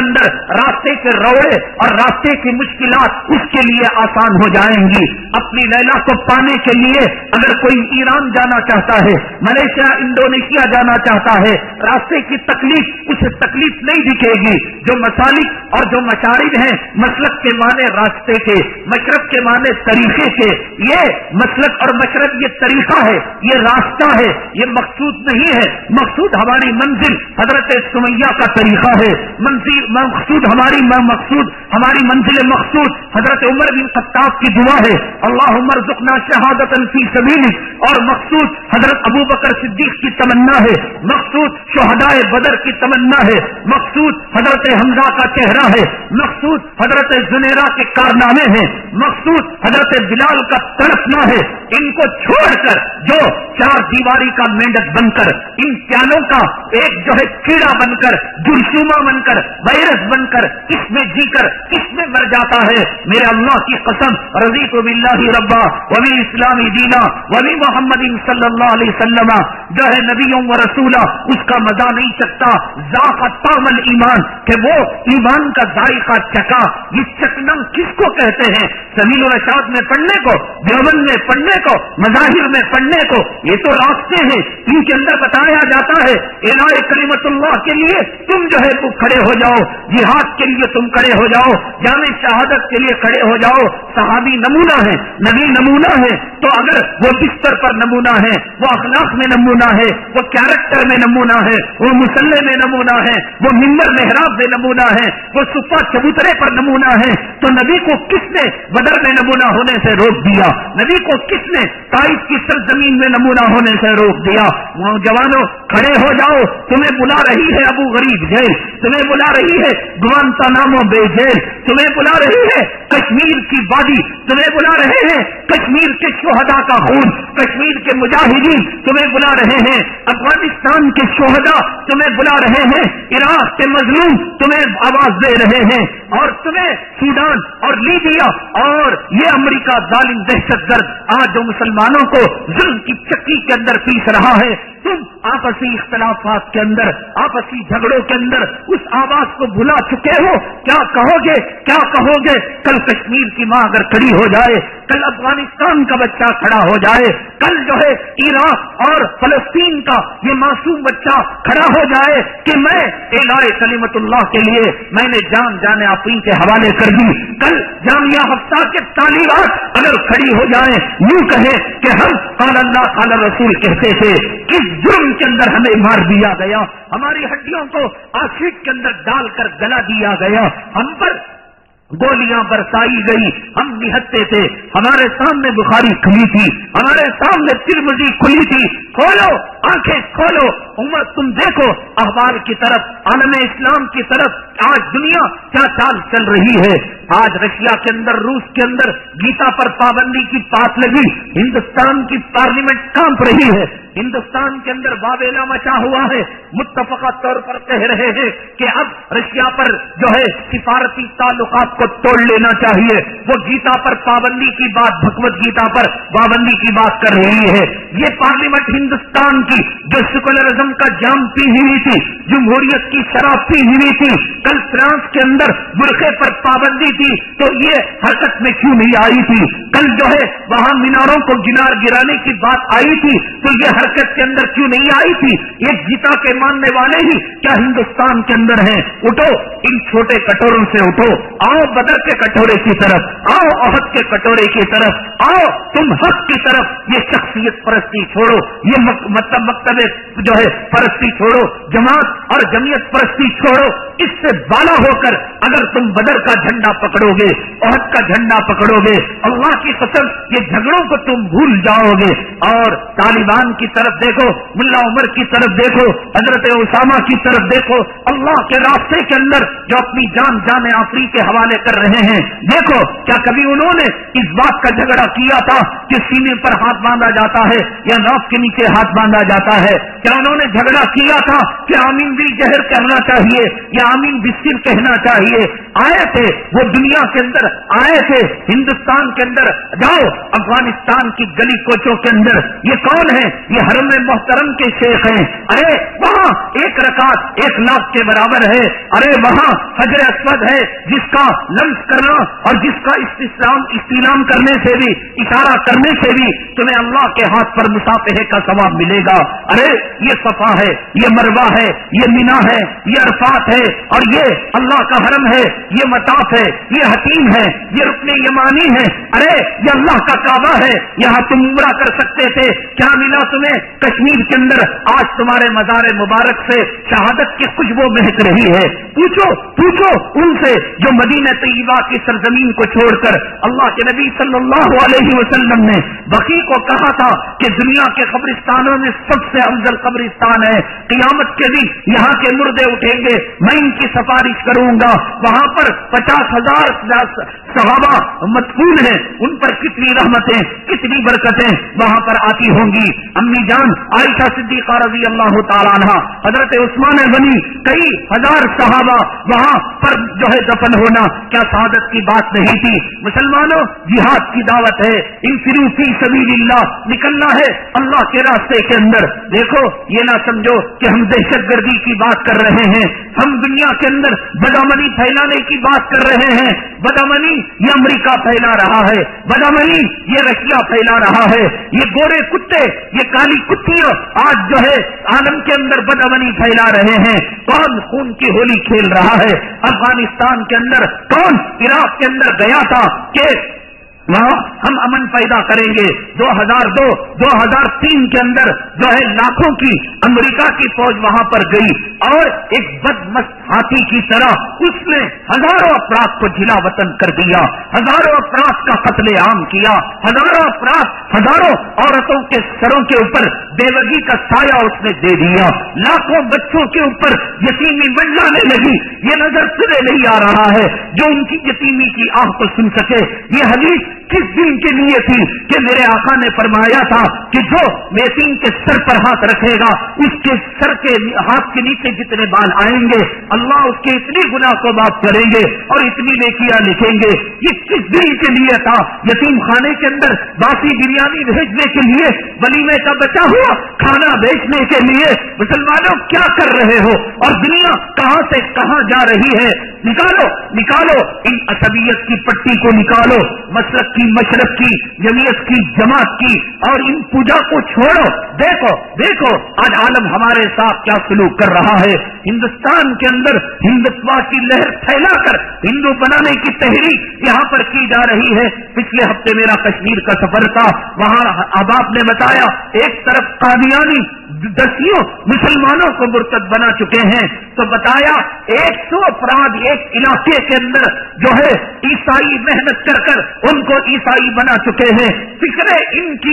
راستے کے روڑے اور راستے کی مشکلات اس کے لیے آسان ہو جائیں گی. اپنی لیلا کو پانے کے لیے اگر کوئی ایران جانا چاہتا ہے, ملیشیا, انڈونیشیا جانا چاہتا ہے, راستے کی تکلیف اسے تکلیف نہیں دکھے گی. جو مسالک اور جو مشارب ہیں, مسلک کے معنی راستے کے, مشرب کے معنی طریقے کے, یہ مسلک اور مشرب یہ طریقہ ہے, یہ راستہ ہے, یہ مقصود نہیں ہے. مقصود ہماری منزل حضرت سمیہ کا طریقہ ہے. مقصود ہماری منزل مقصود حضرت عمر بن خطاب کی دعا ہے, اللہم ارزقنا شہادۃ فی سبیلک. اور مقصود حضرت ابو بکر صدیق کی تمنا ہے, مقصود شہداء بدر کی تمنا ہے, مقصود حضرت حمزہ کا چہرہ ہے, مقصود حضرت زنیرہ کے کارنامے ہیں, مقصود حضرت بلال کا تڑپنا ہے. ان کو چھوڑ کر جو چار دیواری کا مینڈک بن کر, ان پیالوں کا ایک جو ہے کیڑا بن کر, جرثومہ بن کر, وائرس بن کر, اس میں جی کر اس میں مر جاتا ہے, میرے اللہ کی قسم, رضیت باللہ ربا وبالاسلام دینا وبمحمد صلی اللہ علیہ وسلم, جو ہے نبیوں و رسولہ, اس کا مزہ نہیں چکتا. ذاق طعم الایمان, کہ وہ ایمان کا ذائقہ چکا. یہ چکنا کس کو کہتے ہیں؟ سبیل الرشاد میں پڑھنے کو, دیوبند میں پڑھنے کو, مظاہر میں پڑھنے کو, یہ تو راستے ہیں. ان کے اندر بتایا جاتا ہے اعلاء کلمت اللہ کے لیے تم جو ہے وہ کھڑے ہو جاؤ, جہاد کے لیے تم کھڑے ہو جاؤ, جامع شہادت کے لیے کھڑے ہو جاؤ. صحابی نمونہ ہے, نبی نمونہ ہے, تو اگر وہ بستر پر نمونہ ہے, وہ اخلاق میں نمونہ ہے, وہ کیریکٹر میں نمونہ ہے, وہ مصلی میں نمونہ ہے, وہ ممبر محراب میں نمونہ ہے, وہ صفہ چبوترے پر نمونہ ہے, تو نبی کو کس نے بدر میں نمونہ ہونے سے روک دیا؟ نبی کو کس نے طائف کی سرزمین میں نمونہ ہونے سے روک دیا؟ جوانوں کھڑے ہو جاؤ, تمہیں بلا رہی ہے ابو غریب جیل, تمہیں بلا رہی ہے گوانتانامو بے جیل, تمہیں بلا رہی ہے کشمیر کی وادی, تمہیں بلا رہے ہیں کشمیر کے شہداء کا خون, کشمیر کے مجاہدین تمہیں بلا رہے ہیں, افغانستان کے شہداء تمہیں بلا رہے ہیں, عراق کے مظلوم تمہیں آواز دے رہے ہیں, اور تمہیں سوڈان اور لیبیا اور یہ امریکہ ظالم دہشت گرد آج جو مسلمانوں کو ظلم کی چکی کے اندر پیس رہا ہے, تم آپسی اختلافات کے اندر, آپسی جھگڑوں کے اندر اس آواز کو بھلا چکے ہو. کیا کہو گے, کیا کہو گے؟ کل کشمیر کی ماں اگر کھڑی ہو جائے, کل افغانستان کا بچہ کھڑا ہو جائے, کل جو ہے عراق اور فلسطین کا یہ معصوم بچہ کھڑا ہو جائے کہ میں اعلاء کلمت اللہ کے لیے میں نے جان آفرین کے حوالے کر دی, کل جامعہ حفصہ کے طالبات اگر کھڑی ہو جائیں, یوں کہے کہ ہم قال اللہ قال رسول کہتے تھے, کس جرم کے اندر ہمیں مار دیا گیا, ہماری ہڈیوں کو آسیڈ کے اندر ڈال کر گلا دیا گیا, ہم پر گولیاں برسائی گئی, ہم نہتے تھے, ہمارے سامنے بخاری کھلی تھی, ہمارے سامنے ترمذی کھلی تھی. کھولو آنکھیں کھولو, امت تم دیکھو اخبار کی طرف, عالم اسلام کی طرف. آج دنیا کیا چال چل رہی ہے. آج رشیا کے اندر, روس کے اندر گیتا پر پابندی کی بات لگی, ہندوستان کی پارلیمنٹ کانپ رہی ہے, ہندوستان کے اندر واویلا مچا ہوا ہے. متفقہ طور پر کہہ رہے ہیں کہ اب رشیا پر جو ہے سفارتی تعلقات کو توڑ لینا چاہیے. وہ گیتا پر پابندی کی بات, بھگوت گیتا پر پابندی کی بات کر رہی ہے. یہ پارلیمنٹ ہندوستان کی جو سیکولرزم کا جام پی ہوئی تھی, جمہوریت کی شراب پی ہوئی تھی, کل فرانس کے اندر برقعے پر پابندی تھی, تو یہ حرکت میں کیوں نہیں آئی تھی؟ کل جو ہے وہاں میناروں کو گرانے کی بات آئی تھی, تو یہ حرکت کے اندر کیوں نہیں آئی تھی؟ یہ گیتا کے ماننے والے ہی کیا ہندوستان کے اندر ہیں؟ اٹھو, ان چھوٹے کٹوروں سے اٹھو, آؤ بدر کے کٹورے کی طرف, آؤ احد کے کٹورے کی طرف, آؤ تم حق کی طرف. یہ شخصیت پرستی چھوڑو, یہ مکتب جو ہے پرستی چھوڑو, جماعت اور جمعیت پرستی چھوڑو. اس سے بالا ہو کر اگر تم بدر کا جھنڈا پکڑو گے, احد کا جھنڈا پکڑو گے, اللہ کی قسم یہ جھگڑوں کو تم بھول جاؤ گے. اور طالبان کی طرف دیکھو, ملا عمر کی طرف دیکھو, حضرت اسامہ کی طرف دیکھو, اللہ کے راستے کے اندر جو اپنی جان آفری کے حوالے کر رہے ہیں. دیکھو کیا کبھی انہوں نے اس بات کا جھگڑا کیا تھا کہ سینے پر ہاتھ باندھا جاتا ہے یا ناف کے نیچے ہاتھ باندھا جاتا ہے؟ کیا انہوں نے جھگڑا کیا تھا کہ آمین بل جہر کہنا چاہیے یا آمین بسر کہنا کہنا چاہیے. آئے تھے وہ دنیا کے اندر, آئے تھے ہندوستان کے اندر, جاؤ افغانستان کی گلی کوچوں کے اندر, یہ کون ہے؟ یہ حرم محترم کے شیخ ہیں. ارے وہاں ایک رکعت 1 لاکھ کے برابر ہے. ارے وہاں حجر اسود ہے جس کا لمس کرنا اور جس کا استعلام کرنے سے بھی, اشارہ کرنے سے بھی تمہیں اللہ کے ہاتھ پر مصافحے کا ثواب ملے گا. ارے یہ صفا ہے, یہ مروہ ہے, یہ مینا ہے, یہ عرفات ہے, اور یہ اللہ کا حرم ہے, یہ مطاف ہے, یہ حتیم ہے, یہ رکن یمانی ہے. ارے یہ اللہ کا کعبہ ہے, یہاں تم عمرہ کر سکتے تھے. کیا ملا تمہیں کشمیر کے اندر؟ آج تمہارے مزار مبارک سے شہادت کی خوشبو مہک رہی ہے. پوچھو ان سے جو مدینہ طیبہ کی سرزمین کو چھوڑ کر اللہ کے نبی صلی اللہ علیہ وسلم نے بقیع کو کہا تھا کہ دنیا کے قبرستانوں میں سب سے افضل قبرستان ہے, قیامت کے دن یہاں کے مردے اٹھیں گے, میں ان کی سفارش کروں گا. وہاں پر 50,000 صحابہ مدفون ہیں, ان پر کتنی رحمتیں, کتنی برکتیں وہاں پر آتی ہوں گی. امی جان عائشہ صدیقہ رضی اللہ تعالیٰ عنہ, حضرت عثمان غنی, کئی ہزار صحابہ وہاں پر جو ہے دفن ہونا کیا سعادت کی بات نہیں تھی؟ مسلمانوں, جہاد کی دعوت ہے, انفروا فی سبیل اللہ, نکلنا ہے اللہ کے راستے کے اندر. دیکھو یہ نہ سمجھو کہ ہم دہشت گردی کی بات کر رہے ہیں, ہم دنیا کے اندر بدامنی پھیلانے کی بات کر رہے ہیں. بدامنی یہ امریکہ پھیلا رہا ہے, بدامنی یہ رشیا پھیلا رہا ہے, یہ گورے کتے, یہ کالی کتیاں آج جو ہے عالم کے اندر بدامنی پھیلا رہے ہیں. کون خون کی ہولی کھیل رہا ہے؟ افغانستان کے اندر کون عراق کے اندر گیا تھا کہ وہاں ہم امن پیدا کریں گے؟ 2002 2003 کے اندر جو ہے لاکھوں کی امریکہ کی فوج وہاں پر گئی اور ایک بدمست ہاتھی کی طرح اس نے ہزاروں افراد کو جلا وطن کر دیا, ہزاروں افراد کا قتل عام کیا, ہزاروں افراد, ہزاروں عورتوں کے سروں کے اوپر بیوگی کا سایہ اس نے دے دیا, لاکھوں بچوں کے اوپر یتیمی بن جانے لگی. یہ نظر سے نہیں آ رہا ہے جو ان کی یتیمی کی آہ کو سن سکے. یہ حدیث کس دن کے لیے تھی کہ میرے آقا نے فرمایا تھا کہ جو یتیم کے سر پر ہاتھ رکھے گا اس کے سر کے ہاتھ کے نیچے جتنے بال آئیں گے اللہ اس کے اتنی گناہ کو معاف کریں گے اور اتنی نیکیاں لکھیں گے. یہ کس دن کے لیے تھا؟ یتیم خانے کے اندر باسی بریانی بھیجنے کے لیے, ولیمے کا بچا ہوا کھانا بیچنے کے لیے. مسلمانوں کیا کر رہے ہو اور دنیا کہاں سے کہاں جا رہی ہے؟ نکالو ان عصبیت کی پٹی کو نکالو, مسلک کی, مشرق کی, جمعیت کی, جماعت کی اور ان پوجا کو چھوڑو. دیکھو آج عالم ہمارے ساتھ کیا سلوک کر رہا ہے. ہندوستان کے اندر ہندوتوا کی لہر پھیلا کر ہندو بنانے کی تحریک یہاں پر کی جا رہی ہے. پچھلے ہفتے میرا کشمیر کا سفر تھا, وہاں احباب نے بتایا ایک طرف قادیانی دسیوں مسلمانوں کو مرتد بنا چکے ہیں, تو بتایا 100 افراد ایک علاقے کے اندر جو ہے عیسائی محنت کر کر ان کو عیسائی بنا چکے ہیں. فکریں ان کی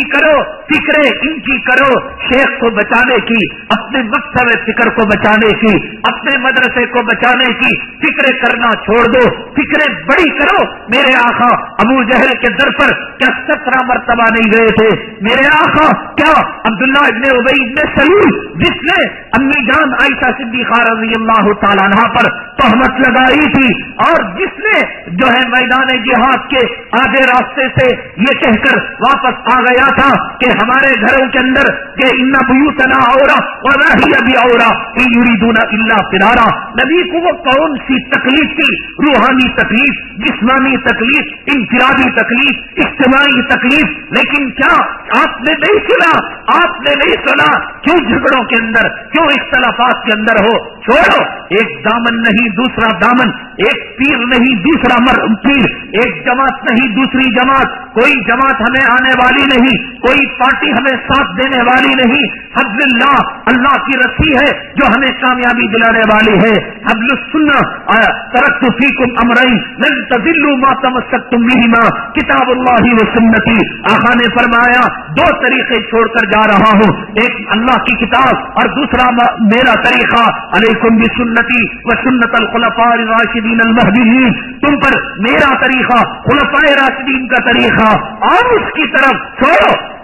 کرو, شیخ کو بچانے کی, اپنے مکتب فکر کو بچانے کی, اپنے مدرسے کو بچانے کی فکریں کرنا چھوڑ دو, فکریں بڑی کرو. میرے آقا ابو جہل کے در پر کیا 17 مرتبہ نہیں گئے تھے؟ میرے آقا کیا عبداللہ ابن ابی ابن سلول جس نے امی جان عائشہ صدیقہ رضی اللہ تعالیٰ عنہ پر تہمت لگائی تھی اور جس نے جو ہے میدان جہاد کے آگے راستے سے یہ کہہ کر واپس آ گیا تھا کہ ہمارے گھروں کے اندر کہ ان بیوتنا عورہ وما ہی بعورہ ان یریدون الا فرارا. نبی کو وہ کون سی تکلیف تھی؟ روحانی تکلیف, جسمانی تکلیف, انفرادی تکلیف, اجتماعی تکلیف. لیکن کیا آپ نے نہیں سنا کیوں جھگڑوں کے اندر, کیوں اختلافات کے اندر ہو؟ چھوڑو, ایک دامن نہیں دوسرا دامن, ایک پیر نہیں دوسرا پیر, ایک جماعت نہیں دوسری جماعت, کوئی جماعت ہمیں آنے والی نہیں, کوئی پارٹی ہمیں ساتھ دینے والی نہیں. حبل اللہ کی رسی ہے جو ہمیں کامیابی دلانے والی ہے. حبل السنہ ترکت فیکم امرین لن تضلوا ما تمسکتم بہما کتاب اللہ و سنتی. آقا نے فرمایا 2 طریقے چھوڑ کر جا رہا ہوں, ایک اللہ کی کتاب اور دوسرا میرا طریقہ. علیکم بسنتی و سنت الخلفاء الراشدین المہدیین, تم پر میرا طریقہ خلفاء راشدین کا طریقہ اور اس کی طرف چھوڑو.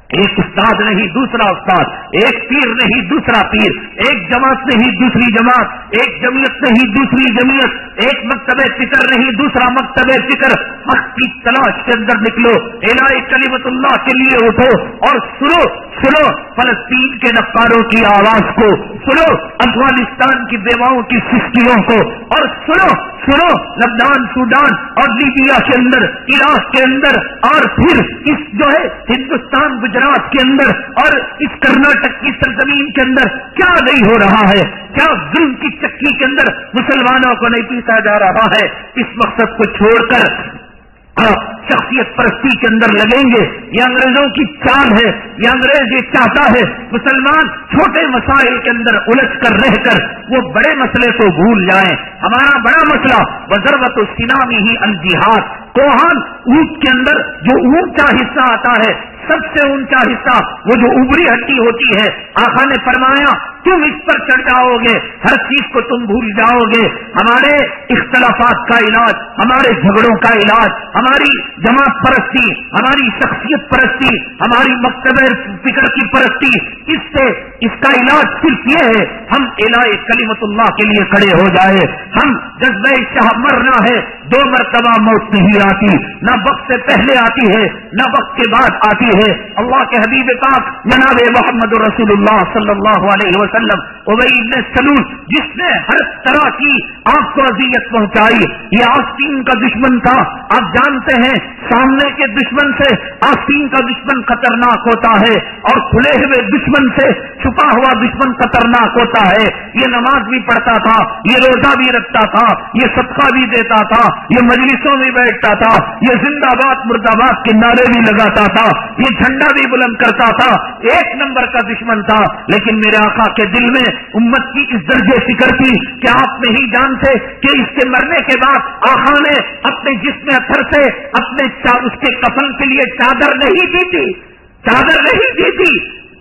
ایک استاد نہیں دوسرا استاد، ایک پیر نہیں دوسرا پیر، ایک جماعت نہیں دوسری جماعت، ایک جمعیت نہیں دوسری جمعیت، ایک مکتب فکر نہیں دوسرا مکتب فکر. حق کی تلاش کے اندر نکلو، اعلاء کلمت اللہ کے لیے اٹھو اور سنو سنو فلسطین کے نفاروں کی آواز کو، سنو افغانستان کی بیواؤں کی سسکیوں کو، اور سنو سنو لبنان، سوڈان اور لیبیا کے اندر، عراق کے اندر، اور پھر اس جو ہے ہندوستان گجرات کے اندر اور اس کرناٹک کی سرزمین کے اندر کیا نہیں ہو رہا ہے. کیا ظلم کی چکی کے اندر مسلمانوں کو نہیں پیسا جا رہا ہے. اس مقصد کو چھوڑ کر شخصیت پرستی کے اندر لگیں گے. یہ انگریزوں کی چال ہے. یہ انگریز یہ چاہتا ہے مسلمان چھوٹے مسائل کے اندر الجھ کر رہ کر وہ بڑے مسئلے کو بھول جائیں. ہمارا بڑا مسئلہ وزروت السنامی ہی الجہاد، کوہان اونٹ کے اندر جو اونچا حصہ آتا ہے، سب سے اونچا حصہ وہ جو اوپری ہڈی ہوتی ہے، آقا نے فرمایا تم اس پر چڑھ جاؤ گے، ہر چیز کو تم بھول جاؤ گے. ہمارے اختلافات کا علاج، ہمارے جھگڑوں کا علاج، ہماری جماعت پرستی، ہماری شخصیت پرستی، ہماری مکتب فکر کی پرستی، اس کا علاج صرف یہ ہے ہم اعلاء کلمت اللہ کے لیے کھڑے ہو جائے. ہم جذبہ شاہ مرنا ہے، 2 مرتبہ موت نہیں آتی، نہ وقت سے پہلے آتی ہے نہ وقت کے بعد آتی ہے. اللہ کے حبیب پاک جناب محمد رسول اللہ صلی اللہ علیہ وسلم، ابی بن سلول جس نے ہر طرح کی آپ کو اذیت پہنچائی، یہ آستین کا دشمن تھا. آپ جانتے ہیں سامنے کے دشمن سے آستین کا دشمن خطرناک ہوتا ہے، اور کھلے ہوئے دشمن سے چھپا ہوا دشمن خطرناک ہوتا ہے. یہ نماز بھی پڑھتا تھا، یہ روزہ بھی رکھتا تھا، یہ صدقہ بھی دیتا تھا، یہ مجلسوں میں بیٹھتا تھا، یہ زندہ باد مرد آباد کے نعرے بھی لگاتا تھا، یہ جھنڈا بھی بلند کرتا تھا. 1 نمبر کا دشمن تھا. لیکن میرے آقا کے دل میں امت کی اس درجے فکر تھی کہ آپ نہیں جانتے کہ اس کے مرنے کے بعد آقا نے اپنے جسم اثر سے اپنے اس کے کفن کے لیے چادر نہیں دی تھی، چادر نہیں دی تھی.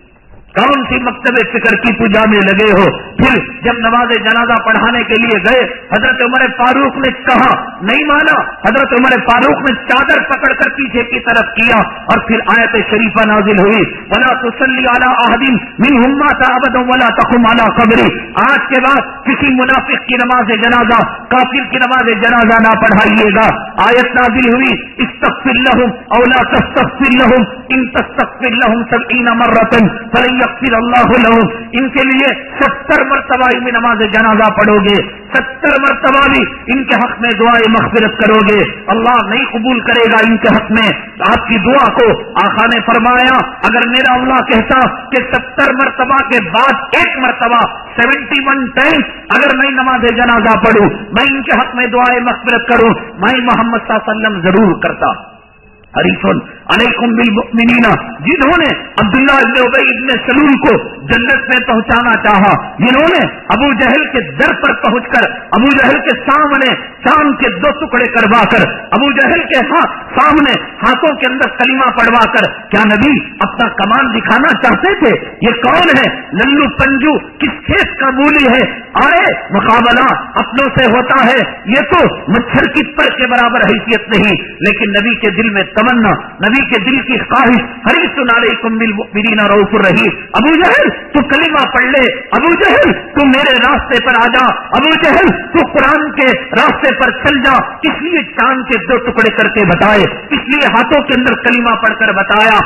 کون سی مکتب فکر کی پوجا میں لگے ہو؟ پھر جب نماز جنازہ پڑھانے کے لیے گئے، حضرت عمر فاروق نے کہا، نہیں مانا. حضرت عمر فاروق نے چادر پکڑ کر پیچھے کی طرف کیا، اور پھر آیت شریفہ نازل ہوئی، وَلَا تُصَلِّ عَلَىٰ أَحَدٍ مِّنْهُمْ مَاتَ أَبَدًا وَلَا تَقُمْ عَلَىٰ قَبْرِهِ. آج کے بعد کسی منافق کی نماز جنازہ، کافر کی نماز جنازہ نہ پڑھائیے گا. آیت نازل ہوئی، استغفر لهم او لا تستغفر لهم ان تستغفر لهم 70 مرة فلن يغفر اللہ لهم. ان کے لیے 70 مرتبہ ان میں نماز جنازہ پڑھو گے، 70 مرتبہ بھی ان کے حق میں دعائے مغفرت کرو گے، اللہ نہیں قبول کرے گا ان کے حق میں آپ کی دعا کو. آقا نے فرمایا اگر میرا اللہ کہتا کہ 70 مرتبہ کے بعد 1 مرتبہ 71 ٹائمز اگر میں نماز جنازہ پڑھوں، میں ان کے حق میں دعائے مغفرت کروں، میں محمد صلی اللہ علیہ وسلم ضرور کرتا. حریص علیکم بالمؤمنین، جنہوں نے عبداللہ ابن ابی ابن سلول کو جنت میں پہنچانا چاہا، جنہوں نے ابو جہل کے در پر پہنچ کر ابو جہل کے سامنے چاند کے 2 ٹکڑے کروا کر ابو جہل کے سامنے ہاتھوں کے اندر کلمہ پڑھوا کر کیا نبی اپنا کمان دکھانا چاہتے تھے؟ یہ کون ہے؟ للو پنجو کس کھیت کا مولی ہے؟ آئے مقابلہ اپنوں سے ہوتا ہے، یہ تو مچھر کی پر کے برابر حیثیت نہیں. لیکن نبی کے دل میں تمنا، نبی کے دل کی خواہش، حریص علیکم بالمؤمنین رؤوف رحیم. ابو جہل تو کلمہ پڑھ لے، ابو جہل تو میرے راستے پر آ جا، ابو جہل تو قرآن کے راستے پر چل جا. اس لیے چاند کے 2 ٹکڑے کر کے بتائے، اس لیے ہاتھوں کے اندر کلمہ پڑھ کر بتایا.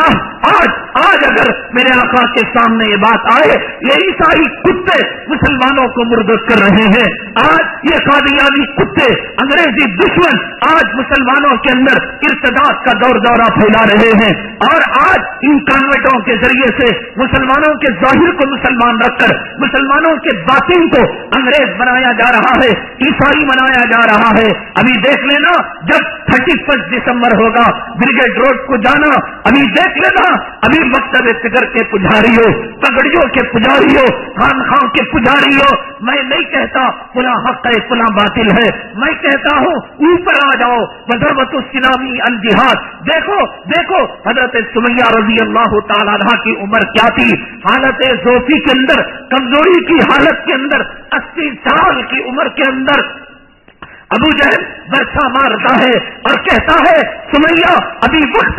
آج اگر میرے آقا کے سامنے یہ بات آئے، یہ عیسائی کتے مسلمانوں کو مردد کر رہے ہیں، آج یہ قادیانی کتے انگریزی دشمن آج مسلمانوں کے اندر ارتداد کا دورہ پھیلا رہے ہیں، اور آج ان کانوینٹوں کے ذریعے سے مسلمانوں کے ظاہر کو مسلمان رکھ کر مسلمانوں کے باطن کو انگریز بنایا جا رہا ہے، عیسائی بنایا جا رہا ہے. ابھی دیکھ لینا جب 31 دسمبر ہوگا بریگیڈ روڈ کو جانا، ابھی دیکھ لینا، ابھی مکتب فکر کے پجاریوں، پگڑیوں کے پجاریوں، خانخواہ کے پجاریوں، میں نہیں کہتا فلاں حق ہے فلاں باطل ہے، میں کہتا ہوں اوپر آ جاؤ. وزربت السلامی الجہاد. دیکھو حضرت سمیہ رضی اللہ تعالیٰ عنہ کی عمر کیا تھی، حالت ذوفی کے اندر، کمزوری کی حالت کے اندر، 80 سال کی عمر کے اندر ابو جہل برسا مارتا ہے اور کہتا ہے سمیہ ابھی وقت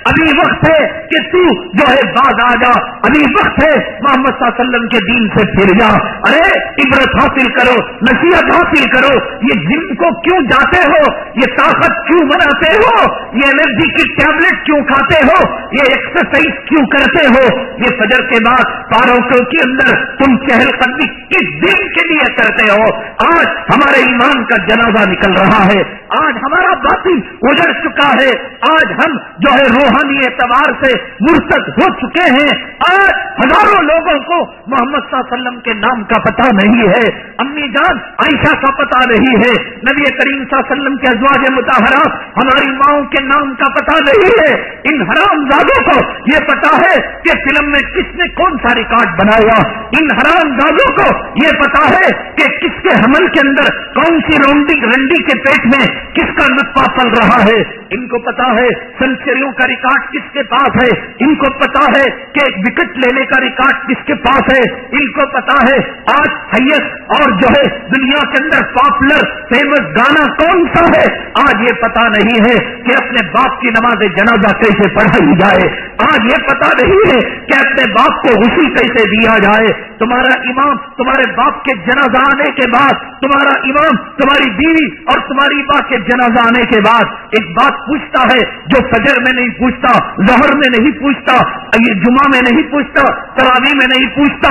ہے کہ تو جو ہے باز آ جا، ابھی وقت ہے محمد صلی اللہ علیہ وسلم کے دین سے پھر جا، ارے عبرت حاصل کرو، نصیحت حاصل کرو، یہ جن کو کیوں جاتے ہو، یہ طاقت کیوں بناتے ہو، یہ انرجی کی ٹیبلٹ کیوں کھاتے ہو، یہ ایکسرسائز کیوں کرتے ہو، یہ فجر کے بعد پارکوں کے اندر تم چہل قدمی کس دن کے لیے کرتے ہو؟ آج ہمارے ایمان کا جنازہ نکل رہا ہے، آج ہمارا باطن اجڑ چکا ہے، آج ہم جو ہے روحانی اعتبار سے مرتد ہو چکے ہیں، آج ہزاروں لوگوں کو محمد صلی اللہ علیہ وسلم کے نام کا پتہ نہیں ہے، امی جان عائشہ کا پتہ نہیں ہے، نبی کریم صلی اللہ علیہ وسلم کے ازواج مطہرات ہماری ماؤں کے نام کا پتہ نہیں ہے، ان حرام زادوں کو یہ پتا ہے کہ فلم میں کس نے کون سا ریکارڈ بنایا، ان حرام زادوں کو یہ پتا ہے کہ کس کے حمل کے اندر کون سی رنڈی کے پیٹ میں کس کا نطفہ پل رہا ہے، ان کو پتا ہے سنچریوں کا ریکارڈ کس کے پاس ہے، ان کو پتا ہے کہ وکٹ لینے کا ریکارڈ کس کے پاس ہے، ان کو پتا ہے آج ہائیسٹ اور جو ہے دنیا کے اندر پاپولر فیمس گانا کون سا ہے، آج یہ پتا نہیں ہے کہ اپنے باپ کی نماز جنازہ کیسے پڑھائی جائے، آج یہ پتا نہیں ہے کہ اپنے باپ کو غسل کیسے دیا جائے، تمہارا امام تمہارے باپ کے جنازہ آنے کے بعد، تمہارا امام تمہاری بیوی اور تمہاری ماں کے جنازہ آنے کے بعد ایک بات پوچھتا ہے جو فجر میں نہیں پوچھتا، ظہر میں نہیں پوچھتا، جمعہ میں نہیں پوچھتا، تراویح میں نہیں پوچھتا،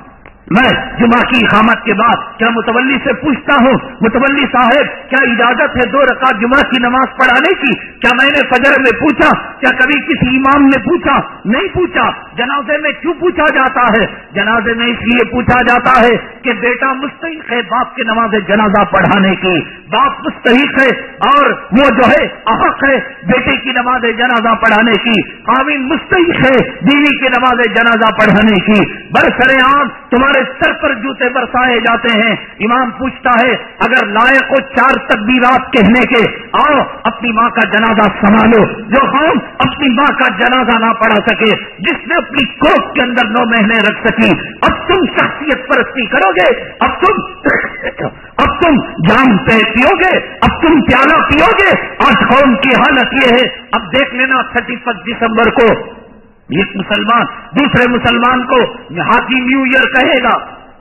میں جمعہ کی اقامت کے بعد کیا متولی سے پوچھتا ہوں متولی صاحب کیا اجازت ہے 2 رکعت جمعہ کی نماز پڑھانے کی؟ کیا میں نے فجر میں پوچھا؟ کیا کبھی کسی امام نے پوچھا؟ نہیں پوچھا۔ جنازے میں کیوں پوچھا جاتا ہے؟ جنازے میں اس لیے پوچھا جاتا ہے کہ بیٹا مستحق ہے باپ کی نماز جنازہ پڑھانے کی، باپ مستحق ہے اور وہ جو ہے احق ہے بیٹے کی نماز جنازہ پڑھانے کی، خاوند مستحق ہے بیوی کی نماز جنازہ پڑھانے کی، برسر عام تمہارے سر پر جوتے برسائے جاتے ہیں۔ امام پوچھتا ہے اگر لائق ہو 4 تکبیرات کہنے کے، آؤ اپنی ماں کا جنازہ سنبھالو۔ جو قوم اپنی ماں کا جنازہ نہ پڑھا سکے، جس نے اپنی کوکھ کے اندر 9 مہینے رکھ سکی، اب تم شخصیت پرستی کرو گے، اب تم جام پیو گے، اب تم پیالہ پیو گے۔ آج قوم کی حالت یہ ہے، اب دیکھ لینا 31 دسمبر کو ایک مسلمان دوسرے مسلمان کو ہیپی نیو ایئر کہے گا،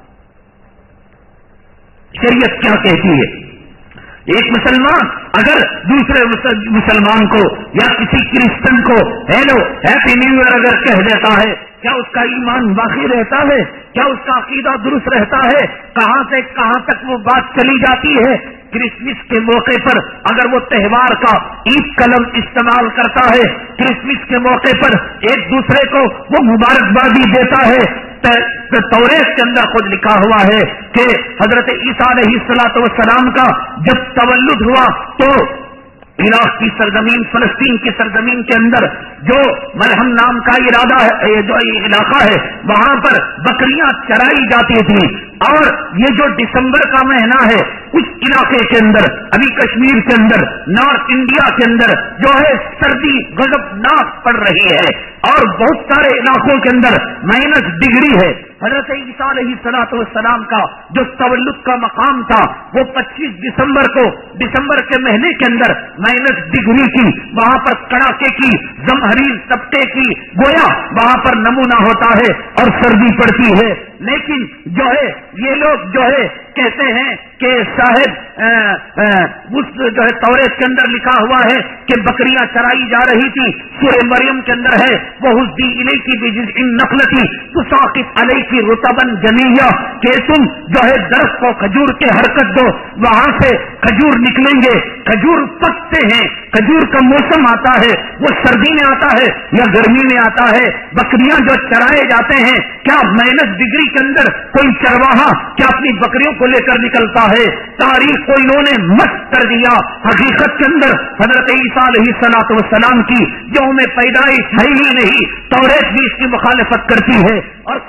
شریعت کیا کہتی ہے؟ ایک مسلمان اگر دوسرے مسلمان کو یا کسی کرسچن کو ہیلو ہیپی نیو ایئر اگر کہہ دیتا ہے، کیا اس کا ایمان باقی رہتا ہے؟ کیا اس کا عقیدہ درست رہتا ہے؟ کہاں سے کہاں تک وہ بات چلی جاتی ہے؟ کرسمس کے موقع پر اگر وہ تہوار کا عید کلم استعمال کرتا ہے، کرسمس کے موقع پر ایک دوسرے کو وہ مبارکبادی دیتا ہے، توریت کے اندر خود لکھا ہوا ہے کہ حضرت عیسیٰ علیہ السلام کا جب تولد ہوا تو عراق کی سرزمین، فلسطین کی سرزمین کے اندر جو مرہم نام کا ارادہ ہے، جو علاقہ ہے، وہاں پر بکریاں چرائی جاتی تھیں، اور یہ جو دسمبر کا مہینہ ہے اس علاقے کے اندر، ابھی کشمیر کے اندر، نارتھ انڈیا کے اندر جو ہے سردی غضبناک پڑ رہی ہے، اور بہت سارے علاقوں کے اندر مائنس ڈگری ہے۔ حضرت عیسیٰ علیہ السلام کا جو تولد کا مقام تھا وہ 25 دسمبر کو، دسمبر کے مہینے کے اندر مائنس ڈگری کی، وہاں پر کڑاکے کی زمہریر طبقے کی گویا وہاں پر نمونہ ہوتا ہے اور سردی پڑتی ہے۔ لیکن جو ہے یہ لوگ جو ہے کہتے ہیں کہ صاحب اس جو ہے توریت کے اندر لکھا ہوا ہے کہ بکریاں چرائی جا رہی تھی، سورہ مریم کے اندر ہے وہ حسدی الیکی بجذع النخلۃ تساقط علیک رطبا جنیہ، کہ تم جو ہے درخت کو کھجور کے حرکت دو، وہاں سے کھجور نکلیں گے۔ کھجور پکتے ہیں، کھجور کا موسم آتا ہے، وہ سردی میں آتا ہے یا گرمی میں آتا ہے۔ بکریاں جو چرائے جاتے ہیں، کیا مائنس ڈگری کے اندر کوئی چرواہا کیا اپنی بکریوں کو لے کر نکلتا ہے؟ تاریخ کو انہوں نے مست کر دیا۔ حقیقت کے اندر حضرت عیسیٰ علیہ السلام کی یوم پیدائش ہے ہی نہیں، توریت بھی اس کی مخالفت کرتی ہے، اور قرآن شریف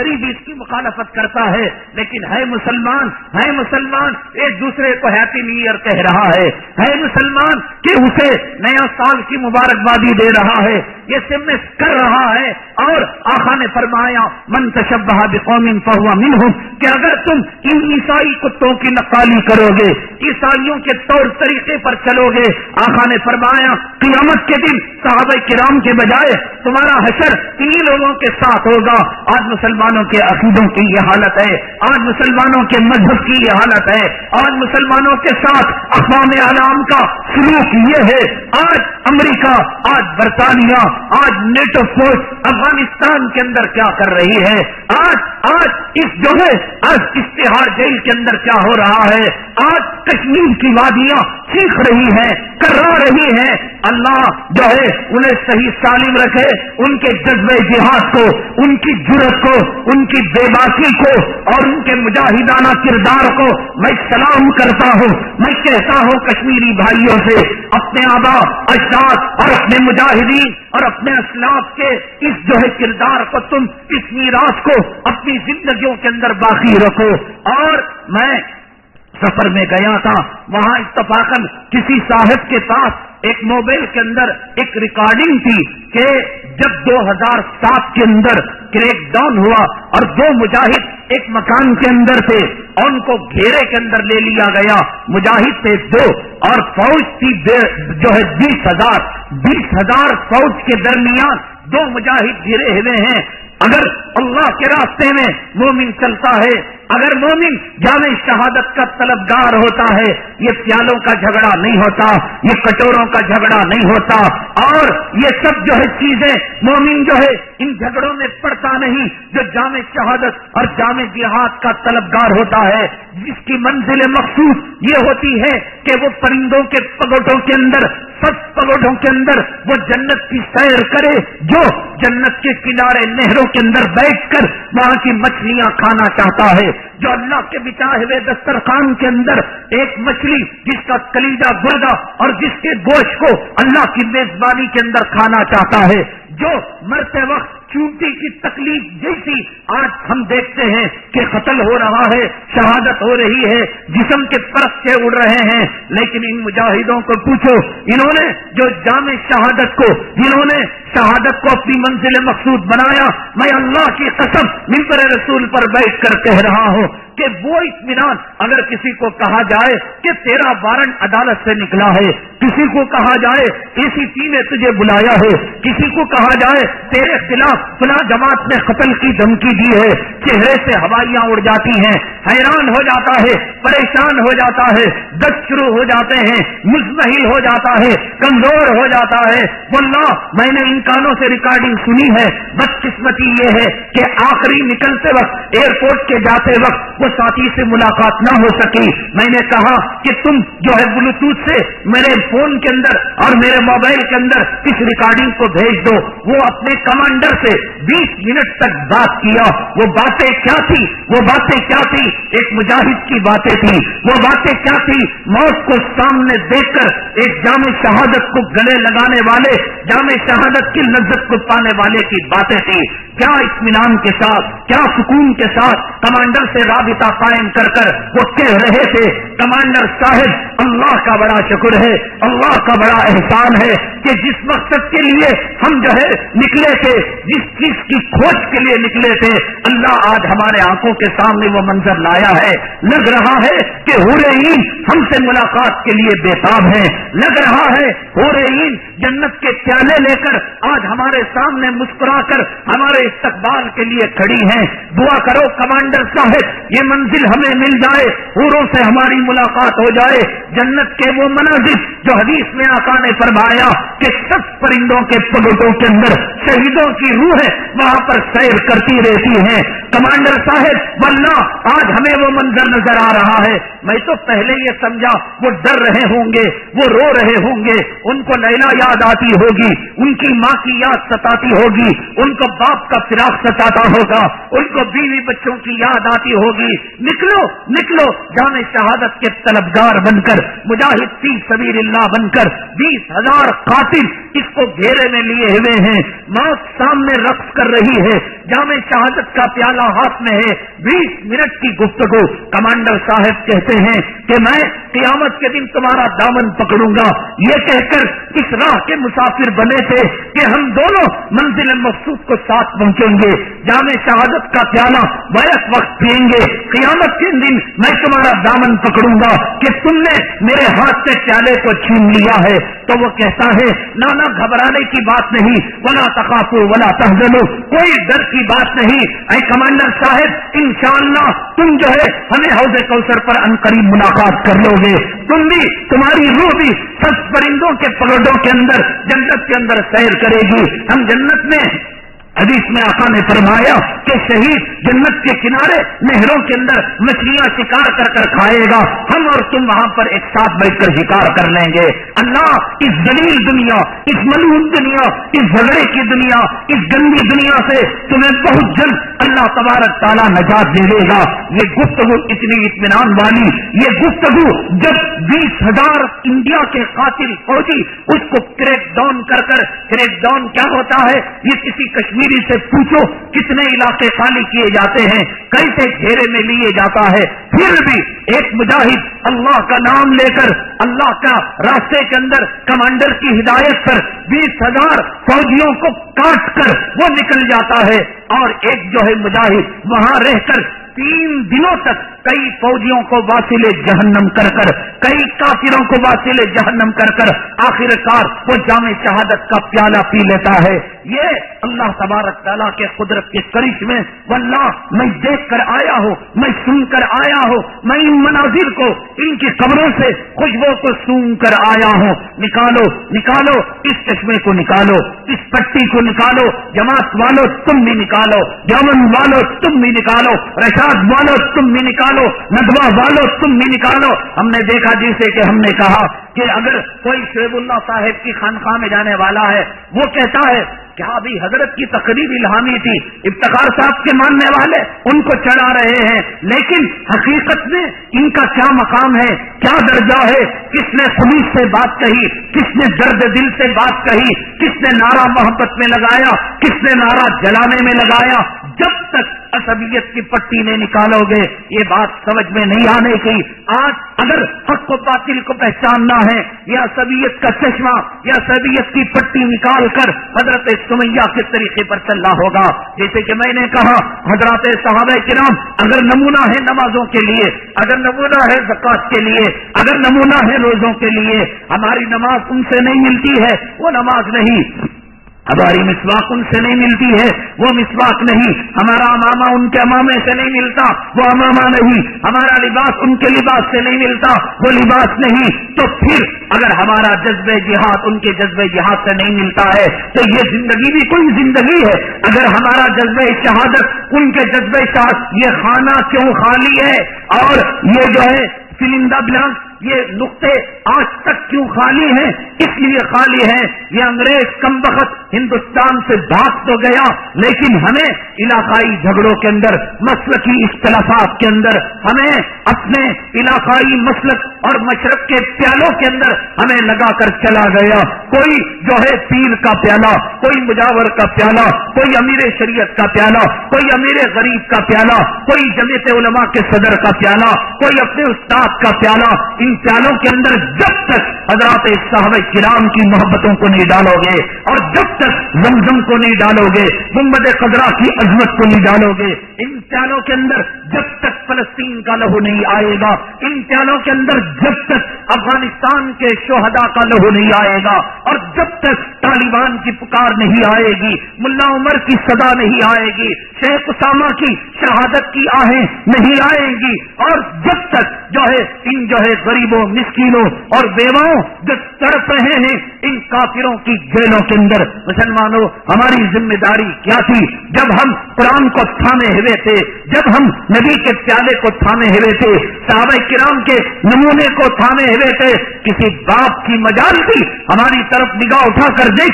کافری بھی اس کی مخالفت کرتا ہے، لیکن ہے مسلمان ایک دوسرے کو ہیپی نیو ایئر کہہ رہا ہے مسلمان کہ اسے نیا سال کی مبارکبادی دے رہا ہے، یہ سمس کر رہا ہے. اور آقا نے فرمایا من تشبہ بقوم فہو منہم، کہ اگر تم ان عیسائی کتوں کی نقالی کرو گے، عیسائیوں کے طور طریقے پر چلو گے، آقا نے فرمایا قیامت کے دن صحابہ کرام کے بجائے تمہارا حشر انہی لوگوں کے ساتھ ہوگا. آج مسلمانوں کے عقیدوں کی یہ حالت ہے، آج مسلمانوں کے مذہب کی یہ حالت ہے، آج مسلمانوں کے ساتھ اقوام عالم کا سلوک یہ ہے. آج امریکہ، آج برطانیہ، آج نیٹو فورس افغانستان کے اندر کیا کر رہی ہے، آج اس جو ہے آج اشتہار جیل کے اندر کیا ہو رہا ہے، آج کشمیر کی وادیاں چیخ رہی ہیں، کرا رہی ہیں. اللہ جو ہے انہیں صحیح سالم رکھے، ان کے جذبہ جہاد کو، ان کی جرأت کو، ان کی بے باکی کو اور ان کے مجاہدانہ کردار کو میں سلام کرتا ہوں. میں کہتا ہوں کشمیری بھائیوں سے، اپنے آبا اجداد اور اپنے مجاہدین اور اپنے اسلاف کے اس جو ہے کردار کو، تم اس میراث کو اپنی زندگیوں کے اندر باقی رکھو. اور میں سفر میں گیا تھا، وہاں اتفاقاً کسی صاحب کے پاس ایک موبائل کے اندر ایک ریکارڈنگ تھی کہ جب 2007 کے اندر کریک ڈاؤن ہوا اور 2 مجاہد ایک مکان کے اندر تھے اور ان کو گھیرے کے اندر لے لیا گیا. مجاہد تھے 2 اور فوج تھی جو ہے 20,000 فوج کے درمیان 2 مجاہد گھرے ہوئے ہیں. اگر اللہ کے راستے میں مومن چلتا ہے، اگر مومن جامع شہادت کا طلبگار ہوتا ہے، یہ پیالوں کا جھگڑا نہیں ہوتا، یہ کٹوروں کا جھگڑا نہیں ہوتا، اور یہ سب جو ہے چیزیں مومن جو ہے ان جھگڑوں میں پڑتا نہیں. جو جامع شہادت اور جامع جہاد کا طلبگار ہوتا ہے، جس کی منزل مخصوص یہ ہوتی ہے کہ وہ پرندوں کے پگوٹوں کے اندر، سب پگوٹوں کے اندر وہ جنت کی سیر کرے، جو جنت کے کنارے نہروں کے اندر بیٹھ کر وہاں کی مچھلیاں کھانا چاہتا ہے، جو اللہ کے بچائے ہوئے دسترخوان کے اندر ایک مچھلی جس کا کلیجہ گردہ اور جس کے گوشت کو اللہ کی میزبانی کے اندر کھانا چاہتا ہے، جو مرتے وقت چونٹی کی تکلیف جیسی آج ہم دیکھتے ہیں کہ قتل ہو رہا ہے، شہادت ہو رہی ہے، جسم کے پرچے اڑ رہے ہیں. لیکن ان مجاہدوں کو پوچھو، انہوں نے جو جامع شہادت کو، جنہوں نے شہادت کو اپنی منزل مقصود بنایا، میں اللہ کی قسم منبر رسول پر بیٹھ کر کہہ رہا ہوں کہ وہ اطمینان اگر کسی کو کہا جائے کہ تیرا وارنٹ عدالت سے نکلا ہے، کسی کو کہا جائے ACT نے تجھے بلایا ہے، کسی کو کہا جائے تیرے خلاف فلاں جماعت نے قتل کی دھمکی دی ہے، چہرے سے ہوائیاں اڑ جاتی ہیں، حیران ہو جاتا ہے، پریشان ہو جاتا ہے، دست شروع ہو جاتے ہیں، مزمحل ہو جاتا ہے، کمزور ہو جاتا ہے. واللہ میں نے ان کانوں سے ریکارڈنگ سنی ہے. بدقسمتی یہ ہے کہ آخری نکلتے وقت ایئرپورٹ کے جاتے وقت وہ ساتھی سے ملاقات نہ ہو سکی. میں نے کہا کہ تم جو ہے بلوٹوتھ سے میرے فون کے اندر اور میرے موبائل کے اندر اس ریکارڈنگ کو بھیج دو. وہ اپنے کمانڈر سے 20 منٹ تک بات کیا. وہ باتیں کیا تھی؟ وہ باتیں کیا تھی؟ ایک مجاہد کی باتیں تھی. وہ باتیں کیا تھی؟ موت کو سامنے دیکھ کر ایک جامع شہادت کو گلے لگانے والے، جامع شہادت کی لذت کو پانے والے کی باتیں تھی. کیا اطمینان کے ساتھ، کیا سکون کے ساتھ کمانڈر سے رابطہ قائم کر کر وہ کہہ رہے تھے، کمانڈر صاحب اللہ کا بڑا شکر ہے، اللہ کا بڑا احسان ہے کہ جس مقصد کے لیے ہم جو ہے نکلے تھے، جس چیز کی کھوج کے لیے نکلے تھے، اللہ آج ہمارے آنکھوں کے سامنے وہ منظر لایا ہے. لگ رہا ہے کہ حورین ہم سے ملاقات کے لیے بےتاب ہیں. لگ رہا ہے حورین جنت کے پیالے لے کر آج ہمارے سامنے مسکرا کر ہمارے استقبال کے لیے کھڑی ہیں. دعا کرو کمانڈر صاحب یہ منزل ہمیں مل جائے، حوروں سے ہماری ملاقات ہو جائے. جنت کے وہ مناظر جو حدیث میں آقا نے فرمایا کہ 10 پرندوں کے پگوٹوں کے اندر شہیدوں کی روحیں وہاں پر سیر کرتی رہتی ہیں. کمانڈر صاحب واللہ آج ہمیں وہ منظر نظر آ رہا ہے. میں تو پہلے یہ سمجھا وہ ڈر رہے ہوں گے، وہ رو رہے ہوں گے، ان کو لیلا یاد آتی ہوگی، ان کی ماں کی یاد ستاتی ہوگی، ان کو باپ کا فراق ستاتا ہوگا، ان کو بیوی بچوں کی یاد آتی ہوگی. نکلو نکلو جامع شہادت کے طلبگار بن کر، مجاہد فی سبیل اللہ بن کر. 20,000 قاتل اس کو گھیرے میں لیے ہوئے ہیں. मौत सामने रक्स कर रही है, जामे शहादत का प्याला हाथ में है, 20 मिनट की गुफ्तगू। कमांडर साहब कहते हैं कि मैं क़यामत के दिन तुम्हारा दामन पकड़ूंगा। ये कहकर इस राह के मुसाफिर बने थे कि हम दोनों मंजिल मकसूद को साथ पहुंचेंगे, जामे शहादत का प्याला बैक वक्त पिएंगे। क़यामत के दिन मैं तुम्हारा दामन पकड़ूंगा कि तुमने मेरे हाथ से प्याले को छीन लिया है। तो वो कहता है नाना घबराने की बात नहीं, वला तखाफू वला तहज़नू, कोई डर की बात नहीं। ऐ कमांडर साहब इंशाअल्लाह तुम जो है हमें हौज़े कौसर पर अनकरीब मुलाकात कर लोगे। तुम भी, तुम्हारी रूह भी सब परिंदों के पगडों के अंदर जन्नत के अंदर सैर करेगी। हम जन्नत में, हदीस में आका ने फरमाया कि शहीद जन्नत के किनारे नहरों के अंदर मछलियां शिकार कर कर खाएगा, हम और तुम वहां पर एक साथ बैठकर शिकार कर लेंगे। अल्लाह इस जलील दुनिया, इस मलून दुनिया, इस झगड़े की दुनिया, इस गंदी दुनिया से तुम्हें बहुत जल्द अल्लाह तबारक ताला नजात दे देगा। ये गुफ्तगू इतनी इत्मीनान वाली, ये गुफ्तगू जब 20,000 इंडिया के कातिल फौजी उसको क्रैक डाउन कर कर, क्रैक डाउन क्या होता है ये किसी कश्मीरी से पूछो, कितने इलाके खाली किए जाते हैं, कैसे घेरे में लिए जाता है, फिर भी एक मुजाहिद अल्लाह का नाम लेकर अल्लाह का रास्ते के अंदर कमांडर की हिदायत पर 20,000 फौजियों को काट कर वो निकल जाता है। और एक जो है मुजाहिद वहां रहकर 3 दिनों तक कई फौजियों को वासिले जहन्नम कर कर, कई काफिरों को वासिले जहन्नम कर कर आखिरकार वो जामे शहादत का प्याला पी लेता है। ये अल्लाह तबारक ताला के कुदरत के करिश्मे, वल्लाह मैं देख कर आया हूँ, मैं सुन कर आया हूँ, मैं इन मनाजिर को, इनकी कब्रों से खुशबू को सूंघ कर आया हूँ। निकालो निकालो इस चश्मे को, निकालो इस पट्टी को, निकालो जमात वालों तुम भी निकालो, जमन वालों तुम भी निकालो, रशाद वालों तुम भी निकालो, नदवा वालों तुम भी निकालो। हमने देखा जिसे कि हमने कहा कि अगर कोई शोएबुल्लाह साहब की खानकाह में जाने वाला है, वो कहता है क्या अभी हजरत की तकरीर इल्हामी थी, इफ्तिखार साहब के मानने वाले उनको चढ़ा रहे हैं, लेकिन हकीकत में इनका क्या मकाम है, क्या दर्जा है, किसने खुलूस से बात कही, किसने दर्द दिल से बात कही, किसने नारा मोहब्बत में लगाया, किसने नारा जलाने में लगाया। जब तक असबियत की पट्टी नहीं निकालोगे ये बात समझ में नहीं आने की। आज अगर हक को बातिल को पहचानना है, या असबियत का चश्मा या असबियत की पट्टी निकाल कर हजरत सुमैया के तरीके पर चलना होगा। जैसे कि मैंने कहा हजरत सहाबा किराम अगर नमूना है नमाजों के लिए, अगर नमूना है ज़कात के लिए, अगर नमूना है रोजों के लिए, हमारी नमाज उनसे नहीं मिलती है वो नमाज नहीं, हमारी मिसवाक उनसे नहीं मिलती है वो मिसवाक नहीं, हमारा अमामा उनके अमामे से नहीं मिलता वो अमामा नहीं, हमारा लिबास उनके लिबास से नहीं मिलता वो लिबास नहीं। तो फिर अगर हमारा जज्बे जिहाद उनके जज्बे जिहाद से नहीं मिलता है तो ये जिंदगी भी कोई जिंदगी है। अगर हमारा जज्बे शहादत उनके जज्बे शहादत, ये खाना क्यों खाली है और ये जो है सिलिंडर ब्लैंक, ये नुक्ते आज तक क्यों खाली हैं? इसलिए खाली है ये अंग्रेज कमबख्त हिंदुस्तान से भाग तो गया, लेकिन हमें इलाकाई झगड़ों के अंदर, मसलकी इख्तलाफात के अंदर, हमें अपने इलाकाई मसलक और मशरक के प्यालों के अंदर हमें लगा कर चला गया। कोई जो है पीर का प्याला, कोई मुजावर का प्याला, कोई अमीर शरीयत का प्याला, कोई अमीर गरीब का प्याला, कोई जमीयत उलमा के सदर का प्याला, कोई अपने उस्ताद का प्याला। इन प्यालों के अंदर जब तक हजरात साहबे किराम की मोहब्बतों को नहीं डालोगे और जब तक जमजम को नहीं डालोगे, गुंबद खजरा की अजमत को नहीं डालोगे, इन प्यालों के अंदर जब तक फलस्तीन का लहू नहीं आएगा, इन प्यालों के अंदर जब तक अफगानिस्तान के शोहदा का लहू नहीं आएगा, और जब तक तालिबान की पुकार नहीं आएगी, मुल्ला उमर की सदा नहीं आएगी, शेख उसामा की शहादत की आहें नहीं आएंगी, और जब तक जो है इन जो है गरीबों, मिस्कीनों और बेवाओं जो तड़प रहे हैं इन काफिरों की जेलों के अंदर। मुसलमानों, हमारी जिम्मेदारी क्या थी जब हम कुरान को थामे हुए थे, जब हम नबी के प्याले को थामे हुए थे, सहाबा किराम के नमूने को थामे हुए थे। किसी बाप की मजाल थी हमारी तरफ निगाह उठाकर देखे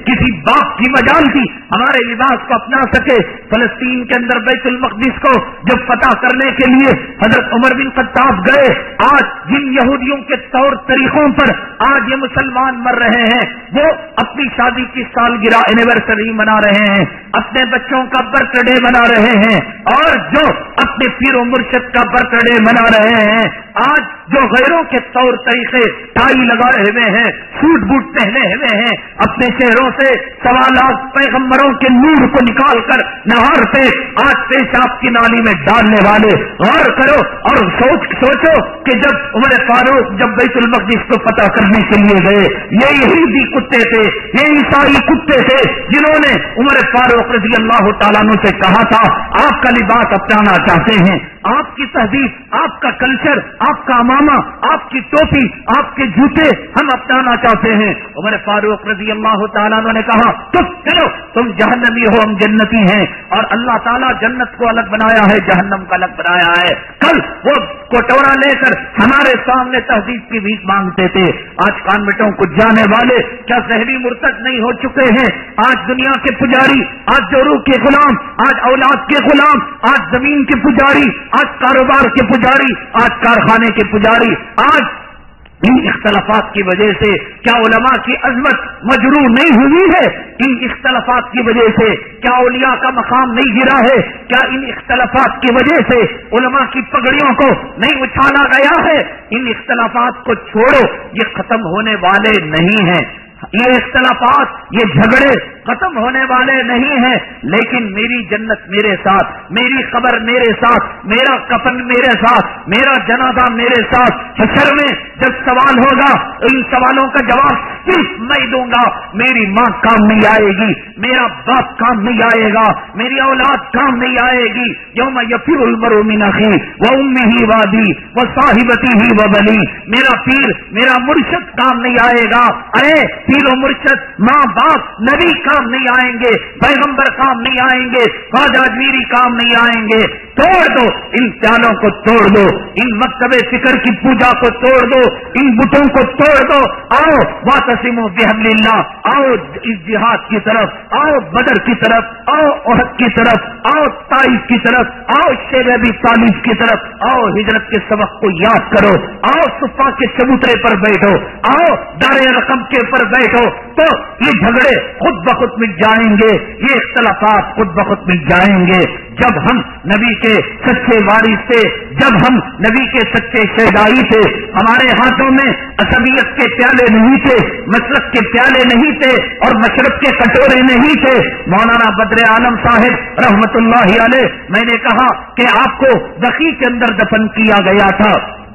کسی باپ کی مجال تھی ہمارے لباس کو اپنا سکے. فلسطین کے اندر بیت المقدس کو جب فتح کرنے کے لیے حضرت عمر بن خطاب گئے، آج جن یہودیوں کے طور طریقوں پر آج یہ مسلمان مر رہے ہیں، وہ اپنی شادی کی سالگرہ اینیورسری منا رہے ہیں، اپنے بچوں کا برتھ ڈے منا رہے ہیں، اور جو اپنے پیر و مرشد کا برتھ ڈے منا رہے ہیں، آج جو غیروں کے طور طریقے ٹائی لگائے ہوئے ہیں، سوٹ بوٹ پہنے ہوئے ہیں، اپنے چہروں سے 1.25 لاکھ پیغمبروں کے نور کو نکال کر نہار سے آج پیشاب کی نالی میں ڈالنے والے، غور کرو اور سوچو کہ جب عمر فاروق جب بیت المقدس کو فتح کرنے کے لیے گئے، یہ یہودی کتے تھے، یہ عیسائی کتے تھے جنہوں نے عمر فاروق رضی اللہ تعالیٰ عنہ سے کہا تھا آپ کا لباس اپنانا چاہتے ہیں، آپ کی تہذیب، آپ کا کلچر، آپ کا امامہ، آپ کی ٹوپی، آپ کے جوتے ہم اپنانا چاہتے ہیں. عمر فاروق رضی اللہ تعالیٰ عنہ نے کہا چلو تم جہنمی ہو ہم جنتی ہیں، اور اللہ تعالیٰ جنت کو الگ بنایا ہے، جہنم کو الگ بنایا ہے. کل وہ کوٹورا لے کر ہمارے سامنے تہذیب کی بھیک مانگتے تھے. آج کانوینٹوں کو جانے والے کیا ذہنی مرتد نہیں ہو چکے ہیں؟ آج دنیا کے پجاری، آج جورو کے غلام، آج اولاد کے غلام، آج زمین کے پجاری، آج کاروبار کے پجاری، آج کارخانے کے پجاری. آج ان اختلافات کی وجہ سے کیا علماء کی عظمت مجروح نہیں ہوئی ہے؟ ان اختلافات کی وجہ سے کیا اولیاء کا مقام نہیں گرا ہے؟ کیا ان اختلافات کی وجہ سے علماء کی پگڑیوں کو نہیں اچھالا گیا ہے؟ ان اختلافات کو چھوڑو، یہ ختم ہونے والے نہیں ہیں. یہ اختلافات، یہ جھگڑے ختم ہونے والے نہیں ہیں، لیکن میری جنت میرے ساتھ، میری قبر میرے ساتھ، میرا کفن میرے ساتھ، میرا جنازہ میرے ساتھ. حشر میں جب سوال ہوگا ان سوالوں کا جواب صرف میں دوں گا. میری ماں کام نہیں آئے گی، میرا باپ کام نہیں آئے گا، میری اولاد کام نہیں آئے گی. یوم یفر المرء من اخیہ وامہ وابی وصاحبتہ وبنی. میرا پیر، میرا مرشد کام نہیں آئے گا. ارے پیر و مرشد، ماں باپ، نبی کام نہیں آئیں گے، پیغمبر کام نہیں آئیں گے، خواجہ اجمیری کام نہیں آئیں گے. توڑ دو ان پیالوں کو، توڑ دو ان مکتب فکر کی پوجا کو، توڑ دو ان بتوں کو، توڑ دو. آؤ واعتصموا بحبل اللہ، آؤ اس جہاد کی طرف، آؤ بدر کی طرف، آؤ احد کی طرف، آؤ طائف کی طرف، آؤ شیر ابی طالب کی طرف، آؤ ہجرت کے سبق کو یاد کرو، آؤ صفا کے چبوترے پر بیٹھو، آؤ دار رقم کے پر بیٹھو. تو یہ جھگڑے خود بخود مٹ جائیں گے، یہ اختلافات خود بخود مٹ جائیں گے. جب ہم نبی کے سچے وارث تھے، جب ہم نبی کے سچے شہدائی تھے، ہمارے ہاتھوں میں عصبیت کے پیالے نہیں تھے، مسلک کے پیالے نہیں تھے، اور مشرب کے کٹورے نہیں تھے. مولانا بدر عالم صاحب رحمت اللہ علیہ، میں نے کہا کہ آپ کو بقیع کے اندر دفن کیا گیا تھا،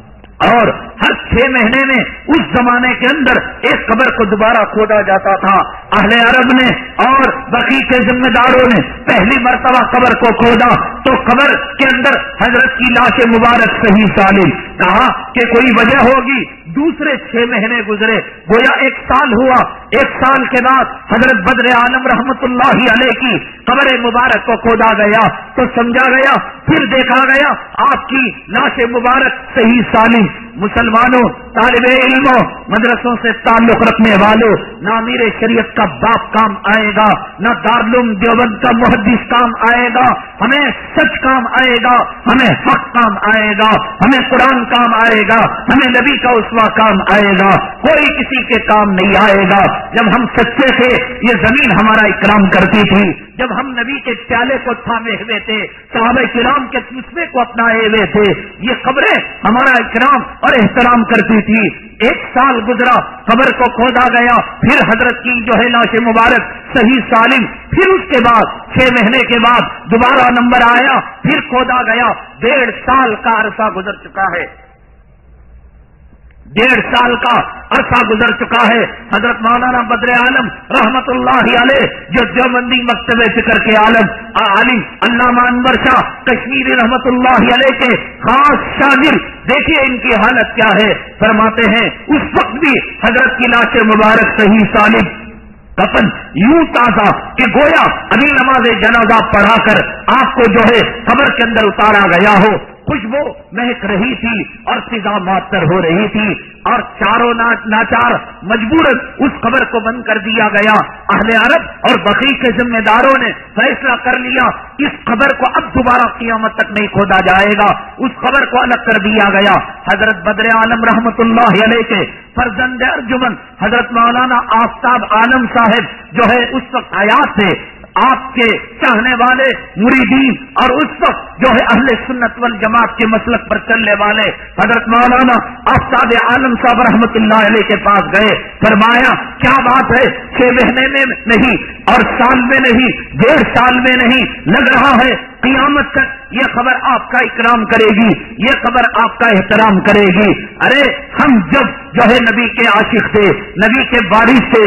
اور ہر 6 مہینے میں اس زمانے کے اندر ایک قبر کو دوبارہ کھودا جاتا تھا. اہل عرب نے اور بقیع کے ذمہ داروں نے پہلی مرتبہ قبر کو کھودا تو قبر کے اندر حضرت کی لاش مبارک صحیح سالم. کہا کہ کوئی وجہ ہوگی. دوسرے 6 مہینے گزرے، گویا 1 سال ہوا. 1 سال کے بعد حضرت بدر عالم رحمت اللہ علیہ کی قبر مبارک کو کھودا گیا تو سمجھا گیا، پھر دیکھا گیا آپ کی لاش مبارک صحیح سالم. مسلمانوں، طالب علموں، مدرسوں سے تعلق رکھنے والوں، نہ امیر شریعت کا باپ کام آئے گا، نہ دارالعلوم دیوبند کا محدث کام آئے گا. ہمیں سچ کام آئے گا، ہمیں حق کام آئے گا، ہمیں قرآن کام آئے گا، ہمیں نبی کا اسوہ کام آئے گا. کوئی کسی کے کام نہیں آئے گا. جب ہم سچے تھے یہ زمین ہمارا اکرام کرتی تھی. جب ہم نبی کے پیالے کو تھامے ہوئے تھے، صحابہ کرام کے نسخے کو اپنائے ہوئے تھے، یہ قبریں ہمارا اکرام اور احترام کرتی تھی. 1 سال گزرا، قبر کو کھودا گیا، پھر حضرت کی جو ہے لاش مبارک صحیح سالم. پھر اس کے بعد 6 مہینے کے بعد دوبارہ نمبر آیا، پھر کھودا گیا. 1.5 سال کا عرصہ گزر چکا ہے. 1.5 سال کا عرصہ گزر چکا ہے. حضرت مولانا بدر عالم رحمت اللہ علیہ، جو دیوبندی مکتب فکر کے عالم علامہ انور شاہ کشمیری رحمت اللہ علیہ کے خاص شاگرد، دیکھیے ان کی حالت کیا ہے. فرماتے ہیں اس وقت بھی حضرت کی لاش مبارک صحیح سالم، کفن یوں تازہ کہ گویا ابھی نماز جنازہ پڑھا کر آپ کو جو ہے قبر کے اندر اتارا گیا ہو. خوشبو مہک رہی تھی اور فضا معطر ہو رہی تھی، اور چاروں ناچار مجبوراً اس قبر کو بند کر دیا گیا۔ اہل عرب اور بقیع کے ذمہ داروں نے فیصلہ کر لیا اس قبر کو اب دوبارہ قیامت تک نہیں کھودا جائے گا، اس قبر کو الگ کر دیا گیا۔ حضرت بدر عالم رحمت اللہ علیہ کے فرزند ارجمن حضرت مولانا آفتاب عالم صاحب جو ہے اس وقت حیات تھے، آپ کے چاہنے والے مریدین اور اس وقت جو ہے اہل سنت والجماعت کے مسلک پر چلنے والے حضرت مولانا آفتاب عالم صاحب رحمت اللہ علیہ کے پاس گئے، فرمایا کیا بات ہے، 6 مہینے میں نہیں اور سال میں نہیں، 1.5 سال میں نہیں، لگ رہا ہے قیامت تک یہ خبر آپ کا اکرام کرے گی، یہ خبر آپ کا احترام کرے گی۔ ارے ہم جب جو ہے نبی کے عاشق تھے، نبی کے وارث تھے،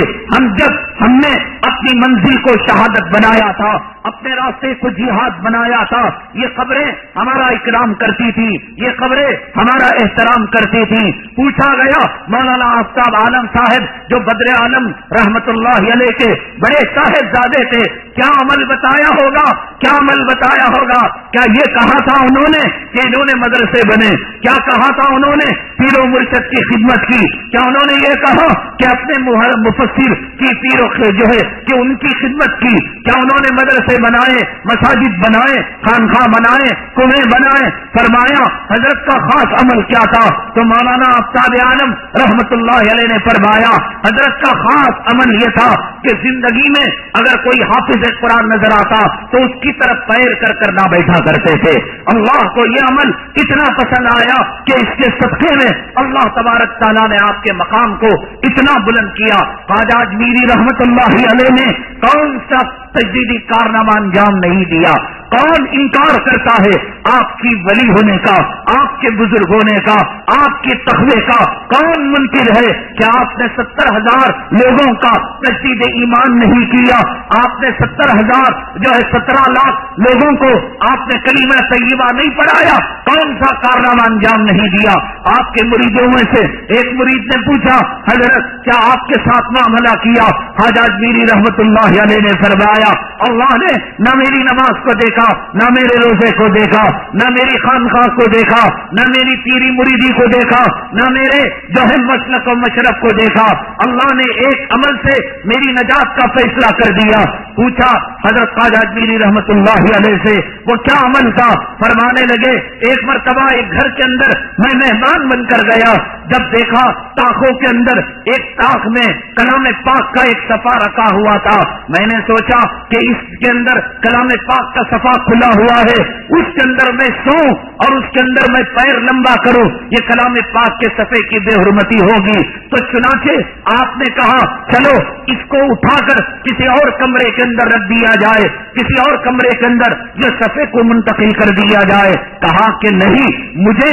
ہم نے اپنی منزل کو شہادت بنایا تھا، اپنے راستے کو جہاد بنایا تھا، یہ خبریں ہمارا اکرام کرتی تھی، یہ خبریں ہمارا احترام کرتی تھی۔ پوچھا گیا مولانا آفتاب عالم صاحب جو بدر عالم رحمت اللہ علیہ کے بڑے صاحبزادے تھے، کیا عمل بتایا ہوگا، کیا عمل بتایا ہوگا؟ کیا یہ کہا تھا انہوں نے کہ انہوں نے مدرسے بنے؟ کیا کہا تھا انہوں نے پیر و مرشد کی خدمت کی؟ کیا انہوں نے یہ کہا کہ اپنے مفسر کی پیروں جو ہے کہ ان کی خدمت کی؟ کیا انہوں نے مدرسے بنائے، مساجد بنائے، خانخواہ بنائے، کنویں بنائے؟ فرمایا حضرت کا خاص عمل کیا تھا؟ تو مولانا آفتاب عالم رحمت اللہ علیہ نے فرمایا حضرت کا خاص عمل یہ تھا کہ زندگی میں اگر کوئی حافظ قرآن نظر آتا تو اس کی طرف پیر کر نہ بیٹھا کرتے تھے۔ اللہ کو یہ عمل اتنا پسند آیا کہ اس کے صدقے میں اللہ تبارک تعالیٰ نے آپ کے مقام کو اتنا بلند کیا۔ خواجہ اجمیری رحمت اللہ علیہ نے کون سا تجدیدی کارنامہ انجام نہیں دیا؟ کون انکار کرتا ہے آپ کی ولی ہونے کا، آپ کے بزرگ ہونے کا، آپ کے تقوی کا؟ کون منکر ہے کہ آپ نے 70,000 لوگوں کا تجدید ایمان نہیں کیا؟ آپ نے 70,000 جو ہے 17 لاکھ لوگوں کو آپ نے کلمہ طیبہ نہیں پڑھایا؟ کون سا کارنامہ انجام نہیں دیا؟ آپ کے مریدوں میں سے ایک مرید نے پوچھا حضرت کیا آپ کے ساتھ معاملہ کیا؟ خواجہ اجمیری رحمت اللہ علیہ نے فرمایا اللہ نے نہ میری نماز کو دیکھا، نہ میرے روزے کو دیکھا، نہ میری خانخواہ کو دیکھا، نہ میری پیری مریدی کو دیکھا، نہ میرے جو ہے مسلک و مشرب کو دیکھا، اللہ نے ایک عمل سے میری نجات کا فیصلہ کر دیا۔ پوچھا حضرت خواجہ اجمیری رحمت اللہ علیہ سے وہ کیا عمل تھا؟ فرمانے لگے ایک مرتبہ ایک گھر کے اندر میں مہمان بن کر گیا، جب دیکھا طاقوں کے اندر ایک طاق میں کلام پاک کا ایک صفحہ رکھا ہوا تھا، میں نے سوچا کہ اس کے اندر کلام پاک کا صفحہ کھلا ہوا ہے، اس کے اندر میں سوؤں اور اس کے اندر میں پیر لمبا کروں، یہ کلام پاک کے صفحے کی بے حرمتی ہوگی۔ تو چنانچہ آپ نے کہا چلو اس کو اٹھا کر کسی اور کمرے کے اندر رکھ دیا جائے، کسی اور کمرے کے اندر یہ صفحے کو منتقل کر دیا جائے۔ کہا کہ نہیں، مجھے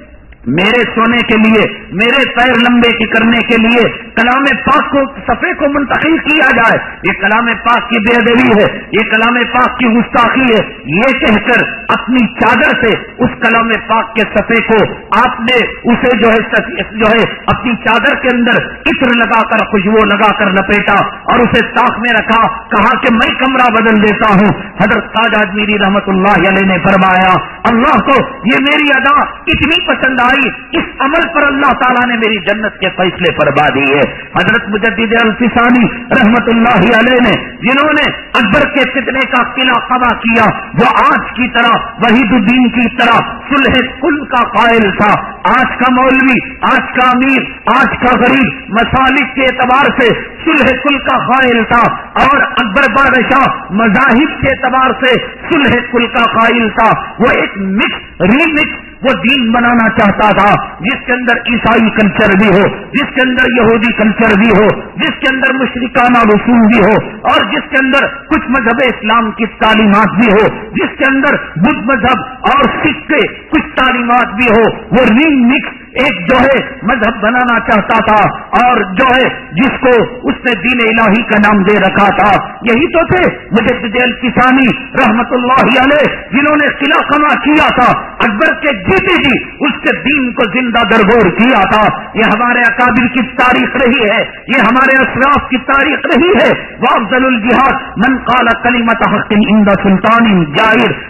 میرے سونے کے لیے، میرے پیر لمبے کی کرنے کے لیے کلام پاک کو صفحے کو منتقل کیا جائے، یہ کلام پاک کی بے ادبی ہے، یہ کلام پاک کی گستاخی ہے۔ یہ کہہ کر اپنی چادر سے اس کلام پاک کے صفحے کو آپ نے اسے جو ہے اپنی چادر کے اندر عطر لگا کر، خوشبو لگا کر لپیٹا اور اسے طاق میں رکھا، کہا کہ میں کمرہ بدل دیتا ہوں۔ حضرت خواجہ اجمیری رحمت اللہ علیہ نے فرمایا اللہ کو یہ میری ادا اتنی پسند آئی، اس عمل پر اللہ تعالیٰ نے میری جنت کے فیصلے فرما دی ہے۔ حضرت مجدد الفسانی رحمت اللہ علیہ نے جنہوں نے اکبر کے فتنے کا قلعہ قبا کیا، وہ آج کی طرح وحید الدین کی طرح صلح کل کا قائل تھا۔ آج کا مولوی، آج کا امیر، آج کا غریب مسالک کے اعتبار سے صلح کل کا قائل تھا، اور اکبر بادشاہ مذاہب کے اعتبار سے صلح کل کا قائل تھا۔ وہ ایک مکس ریمکس وہ دین بنانا چاہتا تھا جس کے اندر عیسائی کلچر بھی ہو، جس کے اندر یہودی کلچر بھی ہو، جس کے اندر مشرکانہ رسوم بھی ہو، اور جس کے اندر کچھ مذہب اسلام کی تعلیمات بھی ہو، جس کے اندر بدھ مذہب اور سکھ کے کچھ تعلیمات بھی ہو۔ وہ ریم مکس ایک جو ہے مذہب بنانا چاہتا تھا، اور جو ہے جس کو اس نے دین الہی کا نام دے رکھا تھا۔ یہی تو تھے مجدد الفسانی رحمت اللہ علیہ جنہوں نے قلعہ قما کیا تھا، اکبر کے جیتے جی اس کے دین کو زندہ درگور کیا تھا۔ یہ ہمارے اکابر کی تاریخ رہی ہے، یہ ہمارے اسلاف کی تاریخ رہی ہے۔ وافضل الجہاد من قال کلمۃ حق عند سلطان جائر،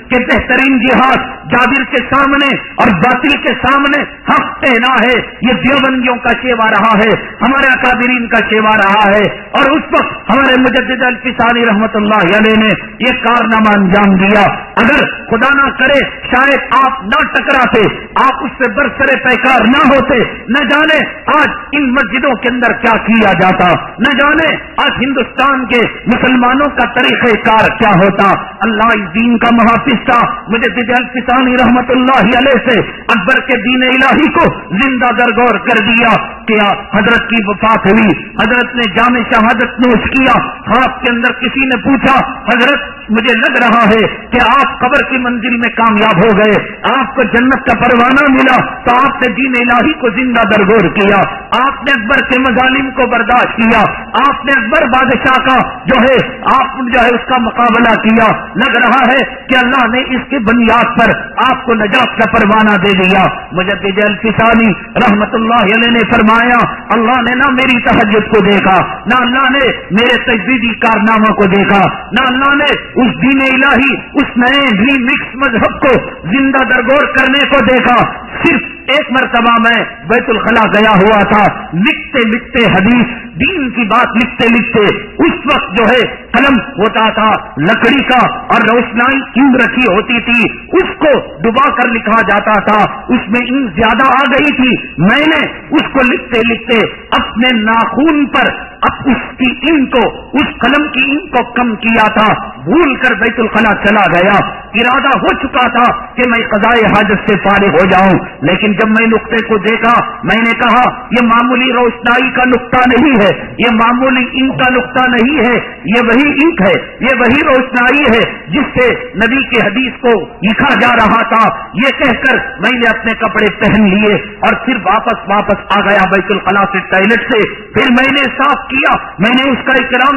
کہ بہترین جہاد جابر کے سامنے اور باطل کے سامنے حق کہنا ہے، یہ دیوبندیوں کا شیوا رہا ہے، ہمارے اکابرین کا شیوا رہا ہے۔ اور اس وقت ہمارے مجدد الفسانی رحمت اللہ علیہ نے یہ کارنامہ انجام دیا۔ اگر خدا نہ کرے شاید آپ نہ ٹکراتے، آپ اس سے برسرے پیکار نہ ہوتے، نہ جانے آج ان مسجدوں کے اندر کیا کیا جاتا، نہ جانے آج ہندوستان کے مسلمانوں کا طریقہ کار کیا ہوتا۔ اللہ اس دین کا محافظ تھا، مجدد الفسانی رحمت اللہ علیہ سے اکبر کے دین الہی کو زندہ درگور کر دیا۔ کیا حضرت کی وفات ہوئی، حضرت نے جام شہادت نوش کیا۔ خواب کے اندر کسی نے پوچھا، حضرت مجھے لگ رہا ہے کہ آپ قبر کی منزل میں کامیاب ہو گئے، آپ کو جنت کا پروانہ ملا، تو آپ نے دین الہی کو زندہ درگور کیا، آپ نے اکبر کے مظالم کو برداشت کیا، آپ نے اکبر بادشاہ کا آپ اس کا مقابلہ کیا۔ لگ رہا ہے کہ اللہ نے اس کی بنیاد پر آپ کو نجات کا پروانہ دے دیا۔ مجدد الفسانی رحمت اللہ علیہ نے فرمایا، اللہ نے نہ میری تہجد کو دیکھا، نہ اللہ نے میرے تجدیدی کارناموں کو دیکھا، نہ اللہ نے اس دین الہی، اس نئے ری مکس مذہب کو زندہ درگور کرنے کو دیکھا۔ صرف ایک مرتبہ میں بیت الخلا گیا ہوا تھا، لکھتے لکھتے حدیث دین کی بات لکھتے لکھتے اس وقت قلم ہوتا تھا لکڑی کا اور روشنائی انک رکھی ہوتی تھی، اس کو ڈبا کر لکھا جاتا تھا، اس میں انک زیادہ آ گئی تھی، میں نے اس کو لکھتے لکھتے اپنے ناخون پر اس کی انک کو، اس قلم کی انک کو کم کیا تھا، بھول کر بیت الخلا چلا گیا۔ ارادہ ہو چکا تھا کہ میں قضائے حاجت سے فارغ ہو جاؤں، لیکن جب میں نقطے کو دیکھا میں نے کہا یہ معمولی روشنائی کا نقطہ نہیں ہے، یہ معمولی انک کا نقطہ نہیں ہے، یہ وہی انک ہے، یہ وہی روشنائی ہے جس سے نبی کی حدیث کو لکھا جا رہا تھا۔ یہ کہہ کر میں نے اپنے کپڑے پہن لیے اور پھر واپس آ گیا بیت الخلا سے ٹوائلٹ سے، پھر میں نے صاف کیا، میں نے اس کا احترام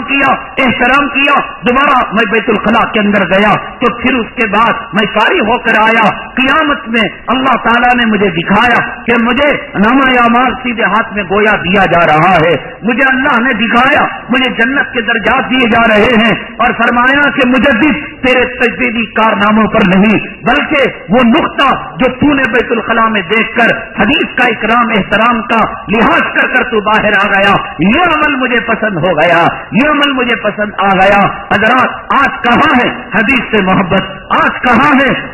کیا، دوبارہ میں بیت الخلا کے اندر گیا تو پھر اس کے بعد میں فارغ ہو کر آیا۔ قیامت میں اللہ تعالیٰ نے مجھے دکھایا کہ مجھے نامہ اعمال سیدھے ہاتھ میں گویا دیا جا رہا ہے، مجھے اللہ نے دکھایا مجھے جنت کے درجات دیے جا رہے ہیں، اور فرمایا کہ مجدد تیرے تجدیدی کارناموں پر نہیں بلکہ وہ نقطہ جو تو نے بیت الخلا میں دیکھ کر حدیث کا اکرام احترام کا لحاظ کر کر تو باہر آ گیا، یہ عمل مجھے پسند ہو گیا، یہ عمل مجھے پسند آ گیا۔ حضرات آج کہاں ہے حدیث سے محبت، آج کہاں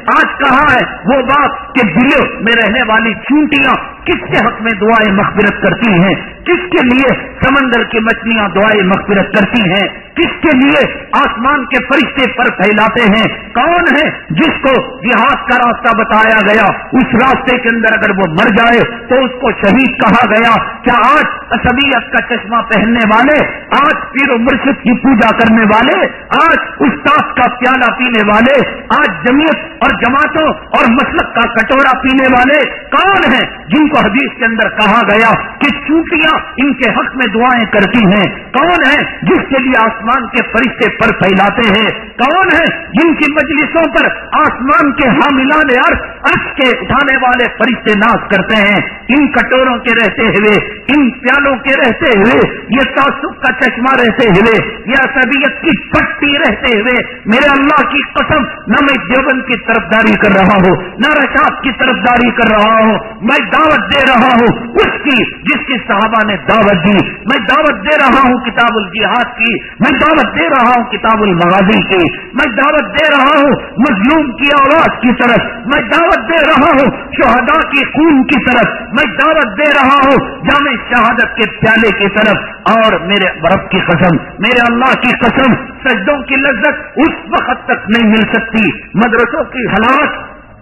ہے وہ بات کہ دلوں میں رہنے والی چونٹیاں کس کے حق میں دعائیں مغفرت کرتی ہیں، کس کے لیے سمندر کی مچھلیاں دعائیں مغفرت کرتی ہیں، کس کے لیے آسمان کے فرشتے پر پھیلاتے ہیں، کون ہے جس کو جہاد کا راستہ بتایا گیا، اس راستے کے اندر اگر وہ مر جائے تو اس کو شہید کہا گیا۔ کیا آج عصبیت کا چشمہ پہننے والے، آج پیر و مرشد کی پوجا کرنے والے، آج استاد کا پیالہ پینے والے، آج جمعیت اور جماعتوں اور مسلک کا کٹورا پینے والے کون ہیں جن کو حدیث کے اندر کہا گیا کہ چونٹیاں ان کے حق میں دعائیں کرتی ہیں؟ کون ہے جس کے لیے آسمان کے فرشتے پر پھیلاتے ہیں؟ کون ہے جن کی مجلسوں پر آسمان کے حاملان عرش کے اٹھانے والے فرشتے ناز کرتے ہیں؟ ان کٹوروں کے رہتے ہوئے، ان پیالوں کے رہتے ہوئے، یہ تعصب کا چشمہ رہتے ہوئے، یہ عصبیت کی پٹی رہتے ہوئے، میرے اللہ کی قسم نہ میں دیوبند کی طرفداری کر رہا ہوں، نہ رشاد کی طرفداری کر رہا ہوں، میں دعوت دے رہا ہوں اس کی جس کی صحابہ نے دعوت دی، میں دعوت دے رہا ہوں کتاب الجہاد کی، میں دعوت دے رہا ہوں کتاب المغازی کی، میں دعوت دے رہا ہوں مظلوم کی آواز کی طرف، میں دعوت دے رہا ہوں شہداء کی خون کی طرف، میں دعوت دے رہا ہوں جام شہادت کے پیالے کی طرف۔ اور میرے رب کی قسم، میرے اللہ کی قسم، سجدوں کی لذت اس وقت تک نہیں مل سکتی، مدرسوں کی حالات،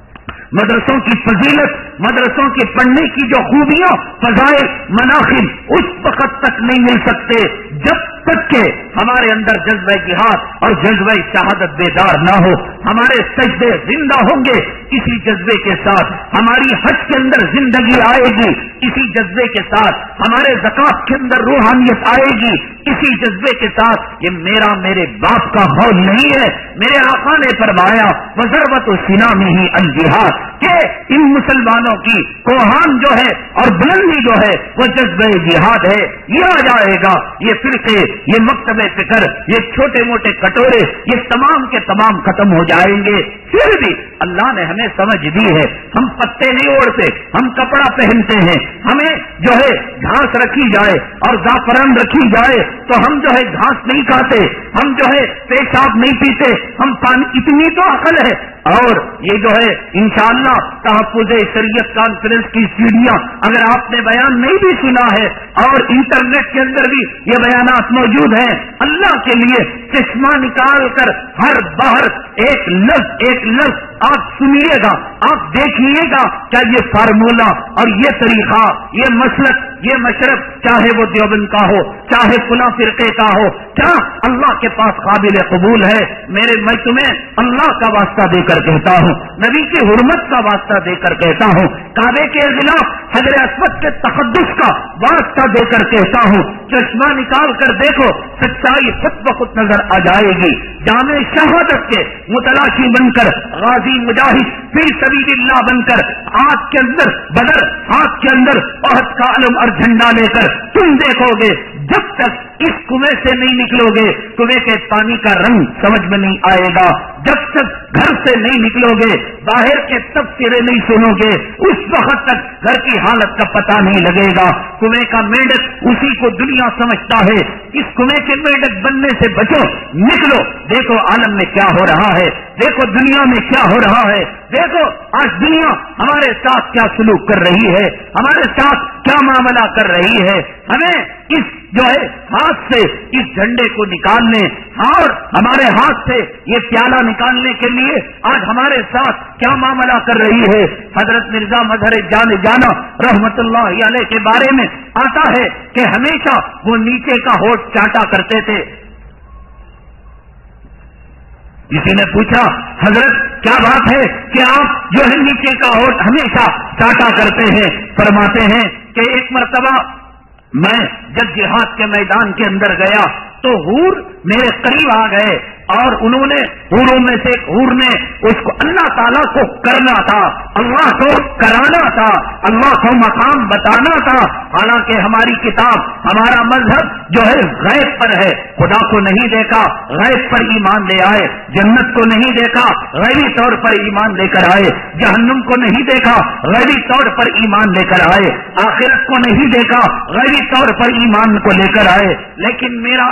مدرسوں کی فضیلت، مدرسوں کے پڑھنے کی جو خوبیاں، فضائل، مناقب اس وقت تک نہیں مل سکتے جب تک کہ ہمارے اندر جذبہ جہاد اور جذبہ شہادت بیدار نہ ہو۔ ہمارے سجدے زندہ ہوں گے اسی جذبے کے ساتھ، ہماری حج کے اندر زندگی آئے گی اسی جذبے کے ساتھ، ہمارے زکات کے اندر روحانیت آئے گی اسی جذبے کے ساتھ۔ یہ میرے باپ کا قول نہیں ہے، میرے آقا نے فرمایا وَضَرْبَةُ سِنَامِهِ الْجِهَادُ کہ ان مسلمانوں کی کوہان جو ہے اور بلندی جو ہے وہ جذبہ جہاد ہے۔ یہ آ جائے گا، یہ فرقے، یہ مکتب फिक्र, ये छोटे मोटे कटोरे, ये तमाम के तमाम खत्म हो जाएंगे। फिर भी अल्लाह ने हमें समझ दी है, हम पत्ते नहीं ओढ़ते, हम कपड़ा पहनते हैं, हमें जो है घास रखी जाए और जाफरान रखी जाए तो हम जो है घास नहीं खाते, हम जो है पेशाब नहीं पीते, हम पानी, इतनी तो अकल है। और ये जो है इंशाअल्लाह तहफ़्फ़ुज़ शरीयत कॉन्फ्रेंस की सीढ़ियां अगर आपने बयान नहीं भी सुना है और इंटरनेट के अंदर भी ये बयानात मौजूद हैं, अल्लाह के लिए चश्मा निकाल कर हर बाहर एक लफ्ज आप सुनिएगा, आप देखिएगा क्या ये फार्मूला और ये तरीका, ये मसलक, ये मशरब, चाहे वो देवबंद का हो, चाहे फुला फिरके का हो, क्या अल्लाह के पास काबिल कबूल है? मैं तुम्हें अल्लाह का वास्ता देकर कहता हूँ, नबी की हुर्मत का वास्ता देकर कहता हूँ, काबे के खिलाफ हजर अस्वद के तक़द्दुस का वास्ता देकर कहता हूँ, चश्मा निकाल कर देखो, सच्चाई खुद ब खुद नजर आ जाएगी। जामे शहादत के मुतलाशी बनकर, गाजी मुजाहिद फी सबीलिल्लाह बनकर, हाथ के अंदर बदर, हाथ के अंदर ओहद का अलम और झंडा लेकर तुम देखोगे, जब तक इस कुएं से नहीं निकलोगे कुएं के पानी का रंग समझ में नहीं आएगा, जब तक घर से नहीं निकलोगे, बाहर के तबसरे नहीं सुनोगे, उस वक्त तक घर की हालत का पता नहीं लगेगा। कुएं का मेंढक उसी को दुनिया समझता है, इस कुएं के मेंढक बनने से बचो, निकलो, देखो आलम में क्या हो रहा है, देखो दुनिया में क्या हो रहा है, देखो आज दुनिया हमारे साथ क्या सलूक कर रही है, हमारे साथ क्या मामला कर रही है। हमें इस जो है हाथ से इस झंडे को निकालने और हमारे हाथ से ये प्याला निकालने के लिए आज हमारे साथ क्या मामला कर रही है। हजरत मिर्जा मजहर जाना रहमतुल्लाह अलैह के बारे में आता है कि हमेशा वो नीचे का होठ चाटा करते थे। किसी ने पूछा, हजरत क्या बात है कि आप जो है नीचे का होठ हमेशा चाटा करते हैं? फरमाते हैं कि एक मर्तबा मैं जब जिहाद के मैदान के अंदर गया तो हूर मेरे करीब आ गए और उन्होंने हूरों में से एक हूर ने उसको अल्लाह ताला को करना था, अल्लाह को कराना था, अल्लाह को मकाम बताना था। हालांकि हमारी किताब, हमारा मजहब जो है गैब पर है, खुदा को नहीं देखा गैब पर ईमान ले आए, जन्नत को नहीं देखा गैबी तौर पर ईमान लेकर आए, जहन्नुम को नहीं देखा गैबी तौर पर ईमान लेकर आए, आखिरत को नहीं देखा गैबी तौर पर ईमान को लेकर आए। लेकिन मेरा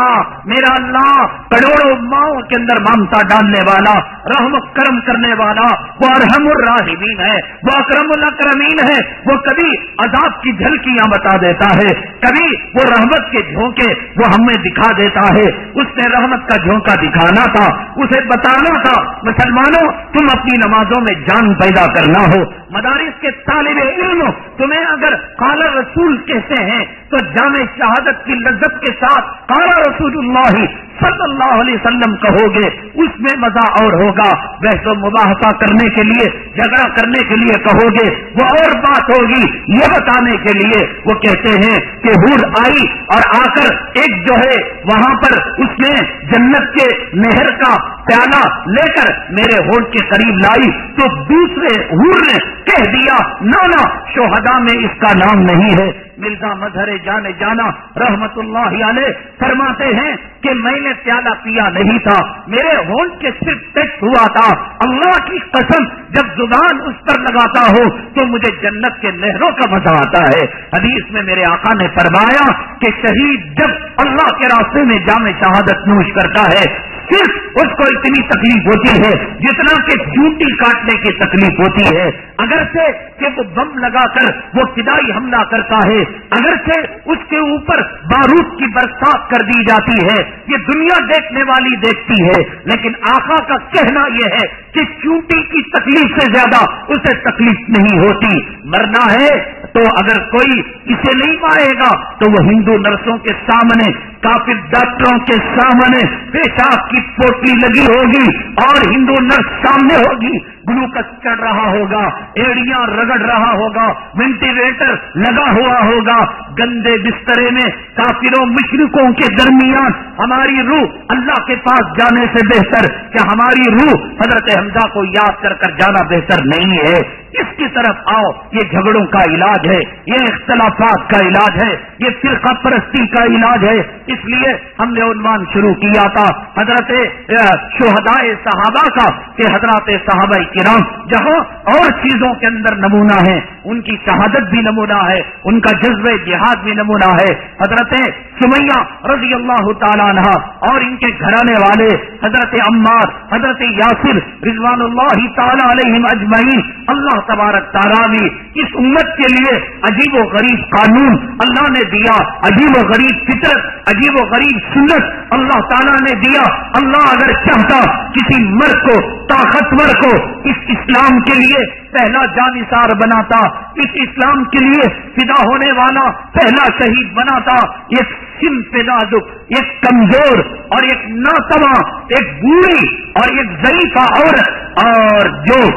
अल्लाह करोड़ों माओं के अंदर ममता डालने वाला, रहम करम करने वाला, वो अरहमुर राहिमीन है, वो अकरमुल अकरमीन है। वो कभी अजाब की झलकियां बता देता है, कभी वो रहमत के झोंके वो हमें दिखा देता है। उसने रहमत का झोंका दिखाना था, उसे बताना था, मुसलमानों तुम अपनी नमाजों में जान पैदा करना हो, मदारिस के तालिबे इल्म तुम्हें अगर काला रसूल कहते हैं तो जामे शहादत की लज्जत के साथ काला रसूलुल्लाह सल्लल्लाहु अलैहि वसल्लम कहोगे, उसमें मजा और होगा। वैसे मुबाहसा करने के लिए, झगड़ा करने के लिए कहोगे वो और बात होगी। ये बताने के लिए वो कहते हैं कि हूर आई और आकर एक जो है वहां पर उसने जन्नत के नहर का प्याला लेकर मेरे होठ के करीब लाई तो दूसरे हूर ने कह दिया ना शोहदा में इसका नाम नहीं है। मिर्जा मजहर जाना रहमतुल्लाह अलैह फरमाते हैं कि मैंने प्याला पिया नहीं था, मेरे होंठ के सिर्फ टच हुआ था। अल्लाह की कसम जब जुबान उस पर लगाता हो तो मुझे जन्नत के नहरों का मजा आता है। हदीस में मेरे आका ने फरमाया कि शहीद जब अल्लाह के रास्ते में जामे शहादत नोश करता है सिर्फ उसको इतनी तकलीफ होती है जितना कि चूंटी काटने की तकलीफ होती है। अगरचे कि वो बम लगाकर वो फिदाई हमला करता है, अगरचे उसके ऊपर बारूद की बरसात कर दी जाती है, ये दुनिया देखने वाली देखती है, लेकिन आका का कहना यह है कि चूंटी की तकलीफ से ज्यादा उसे तकलीफ नहीं होती। मरना है तो अगर कोई इसे नहीं पाएगा तो वो हिंदू नर्सों के सामने, काफिर डॉक्टरों के सामने पेशाब की पोटली लगी होगी और हिंदू नर्स सामने होगी, ग्लूकोज चढ़ रहा होगा, एड़ियां रगड़ रहा होगा, वेंटिलेटर लगा हुआ होगा, गंदे बिस्तरे में काफिरों मुशरिकों के दरमियान हमारी रूह अल्लाह के पास जाने से बेहतर कि हमारी रूह हजरत हमजा को याद कर कर जाना बेहतर नहीं है। इसकी तरफ आओ, ये झगड़ों का इलाज है, ये इख्तलाफात का इलाज है, ये फिरका परस्ती का इलाज है। इसलिए हमने उन्वान शुरू किया था हजरत शुहदाए सहाबा का कि हजरत सहाबा किराम जहां और चीजों के अंदर नमूना है, उनकी शहादत भी नमूना है, उनका जज्बे जिहाद भी नमूना है। हजरत सुमैया रजी अल्लाह तआला अन्हा और इनके घराने वाले हजरत अम्मार, हजरत यासिर रिजवानुल्लाहि तआला अलैहिम अजमईन, अल्लाह तबारक तआला ने इस उम्मत के लिए अजीब व गरीब कानून अल्लाह ने दिया, अजीब व गरीब फितरत, अजीब व गरीब सुन्नत अल्लाह ताला ने दिया। अल्लाह अगर चाहता किसी मर्द को, ताकतवर को इस इस्लाम के लिए पहला जानिसार बनाता, इस इस्लाम के लिए फिदा होने वाला पहला शहीद बनाता, एक सिम नाजुक, एक कमजोर और एक नातवा, एक बूढ़ी और एक ज़ईफ़ा औरत और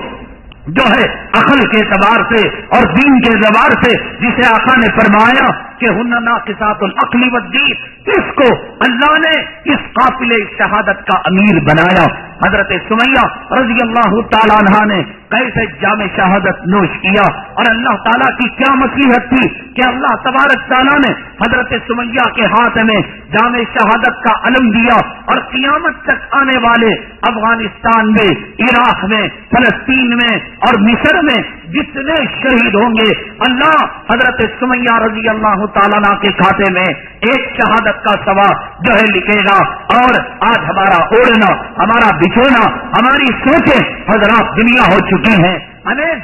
जो है अकल के एतबार से और दीन के एतबार से जिसे आका ने फरमाया कि हुन्ना नाक़िसातुल अक़्ल वद्दीन, इसको अल्लाह ने इस काफिले शहादत का अमीर बनाया। हजरत सुमैया रज़ी अल्लाह ताला अन्हा ने कैसे जामे शहादत नोश किया और अल्लाह ताला की क्या मसलिहत थी कि अल्लाह तबारक ताला ने हजरत सुमैया के हाथ में जामे शहादत का अलम दिया और क़यामत तक आने वाले अफगानिस्तान में, इराक में, फलस्तीन में और मिस्र में जितने शहीद होंगे, अल्लाह हजरत सुमैया रज़ी अल्लाह ताला अन्हा के खाते में एक शहादत का सवाब जो है लिखेगा। और आज हमारा ओढ़ना, हमारा बिछोना, हमारी सोचें हजरात दुनिया हो चुकी हैं। हमें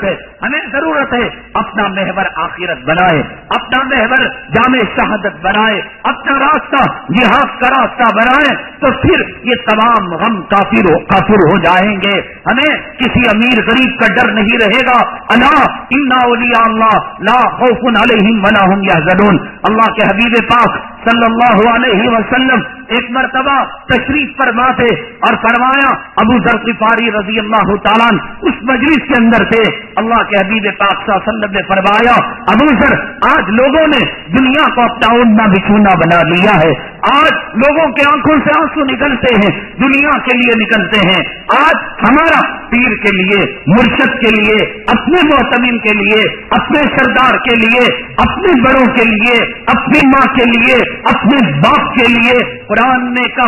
जरूरत है अपना महवर आखिरत बनाए, अपना महवर जामे शहादत बनाए, अपना रास्ता जिहाद का रास्ता बनाए, तो फिर ये तमाम गम काफिर हो जाएंगे। हमें किसी अमीर गरीब का डर नहीं रहेगा। अला इन्ना औलिया अल्लाह ला खौफुन अलैहिम वला हुम यहज़नून। अल्लाह के हबीब पाक सल्लल्लाहु अलैहि वसल्लम एक मर्तबा तशरीफ फरमा थे और फरमाया, अबू ज़र ग़िफ़ारी रज़ी अल्लाह तआला उस मजलिस के अंदर थे। अल्लाह के हबीब पाक सल्लल्लाहु अलैहि वसल्लम ने फरमाया, अबू ज़र, आज लोगों ने दुनिया को अपना ओढ़ना बिछोना बना लिया है। आज लोगों के आंखों से आंसू निकलते हैं, दुनिया के लिए निकलते हैं। आज हमारा पीर के लिए, मुर्शद के लिए, अपने मोहतमीम के लिए, अपने सरदार के लिए, अपने बड़ों के लिए, अपनी माँ के लिए, अपने बाप के लिए कुरान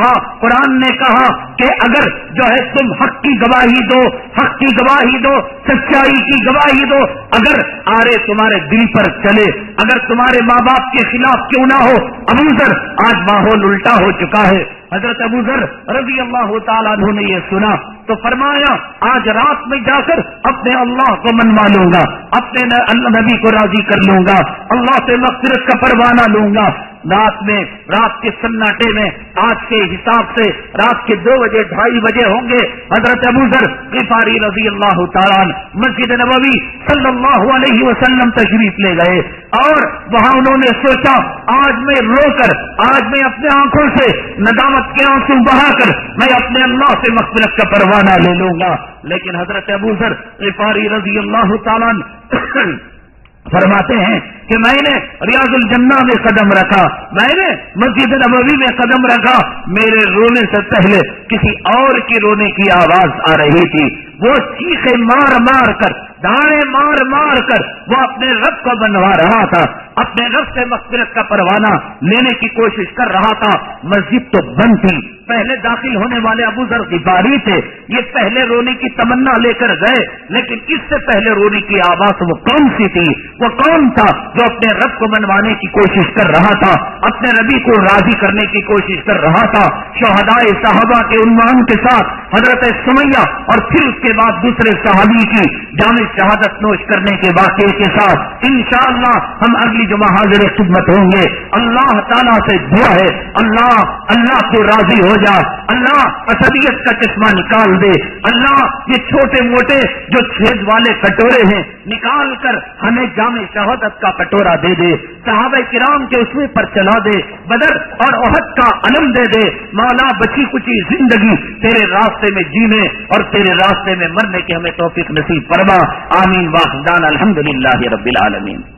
ने कहा कि अगर जो है तुम हक की गवाही दो, सच्चाई की गवाही दो, अगर आरे तुम्हारे दिल पर चले, अगर तुम्हारे माँ बाप के खिलाफ क्यों ना हो। अबू ज़र, आज माहौल उल्टा हो चुका है। हजरत अबू ज़र रज़ी अल्लाह ताला अन्हु ने ये सुना तो फरमाया, आज रात में जाकर अपने अल्लाह को मनवा लूंगा, अपने नबी को राजी कर लूंगा, अल्लाह से मग़फ़िरत का परवाना लूंगा। रात के सन्नाटे में आज के हिसाब से रात के 2 बजे 2:30 बजे होंगे। हजरत अबू ज़र ग़िफ़ारी रज़ी अल्लाह ताला मस्जिद नबवी सल्लल्लाहु अलैहि वसल्लम तशरीफ ले गए और वहां उन्होंने सोचा, आज मैं रोकर, आज मैं अपने आंखों से नदामत के आंसू बहाकर मैं अपने अल्लाह से मग़फ़िरत का परवाना ले लूंगा। लेकिन हजरत अबू ज़र ग़िफ़ारी रज़ी अल्लाह ताला फरमाते हैं कि मैंने रियाजुल जन्ना में कदम रखा, मैंने मस्जिद नबवी में कदम रखा, मेरे रोने से पहले किसी और की रोने की आवाज आ रही थी। वो चीखे मार मार कर, दाने मार मार कर वो अपने रब को बनवा रहा था, अपने रब से मग़फ़िरत का परवाना लेने की कोशिश कर रहा था। मस्जिद तो बंद थी, पहले दाखिल होने वाले अबू ज़र ग़िफ़ारी थे, ये पहले रोने की तमन्ना लेकर गए, लेकिन इससे पहले रोने की आवाज वो कौन सी थी? वो कौन था जो अपने रब को मनवाने की कोशिश कर रहा था, अपने नबी को राजी करने की कोशिश कर रहा था? शुहदाए सहाबा के उन्वान के साथ हजरत सुमैया और फिर उसके बाद दूसरे सहाबी की जामे शहादत नोश करने के वाक़े के साथ इंशाअल्लाह हम अगली जुमा हाज़िर खिदमत होंगे। अल्लाह ताला से दुआ है, अल्लाह को राजी हो जा, अल्लाह असदियत का चश्मा निकाल दे, अल्लाह ये छोटे मोटे जो छेद वाले कटोरे हैं निकाल कर हमें جام شہادت کا کٹورا دے دے، صحابہ کرام کے اسوے پر چلا دے، بدر اور احد کا علم دے دے۔ مولا بچی کچی زندگی تیرے راستے میں جینے اور تیرے راستے میں مرنے کی ہمیں توفیق نصیب فرما، آمین واخر دعوانا الحمدللہ رب العالمین۔